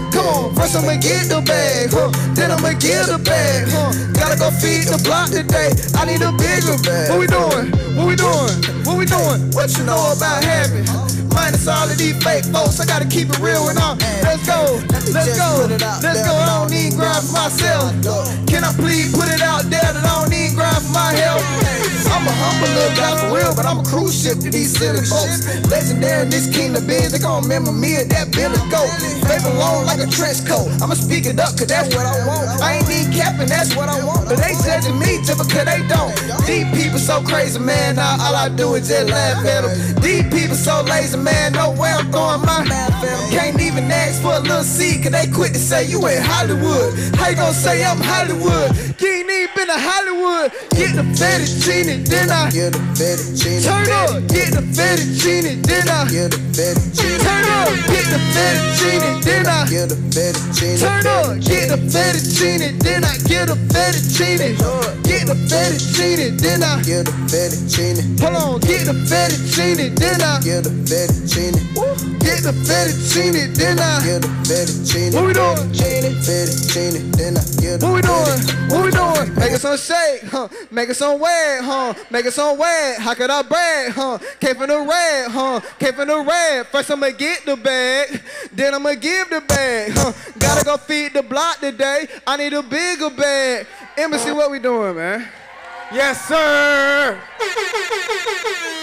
First I'ma get the bag, huh? Then I'ma give the bag, huh? Gotta go feed the block today. I need a bigger bag. What we doing? What we doing? What we doing? What you know about having? Minus all of these fake folks, I gotta keep it real and on. Let's go, let's go, let's go. I don't need grind for myself. Can I please put it out there that I don't need grind for my help? I'm a humble little guy for real, but I'm a cruise ship to these silly folks. Legendary in this kingdom biz, they gon' remember me and that Billy Goat. They belong like a trench coat. I'ma speak it up, cause that's what I want. I ain't need capping, that's what I want. But they judging me just because they don't. These people so crazy, man, now all I do is just laugh at them. These people so lazy, man, know where I'm throwing my can't even ask for a little seed, cause they quit to say you ain't Hollywood. How you gonna say I'm Hollywood? You ain't even been to Hollywood. Get the fettuccine, then I get the fettuccine. Turn up, get the fettuccine, then I get the fettuccine. Turn up, get the fettuccine, then I get the fettuccine. Turn up, get the fettuccine, then I get the fettuccine. Get the fettuccine, then I get the fettuccine. Hold on, get the fettuccine, then I get the fettuccine. Get the fettuccine, then I get the fettuccine. What we doing? Fettuccine, then I get the. What we doing? What we doing? Making some shake, huh? Making some wet, huh? Making some wet. How could I brag, huh? Came from the red, huh? Came from the red. First I'ma get the bag, then I'ma give the bag, huh? Gotta go feed the block today. I need a bigger bag. Embassy, what we doing, man? Yes, sir.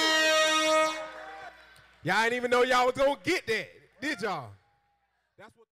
Y'all didn't even know y'all was gonna get that, did y'all?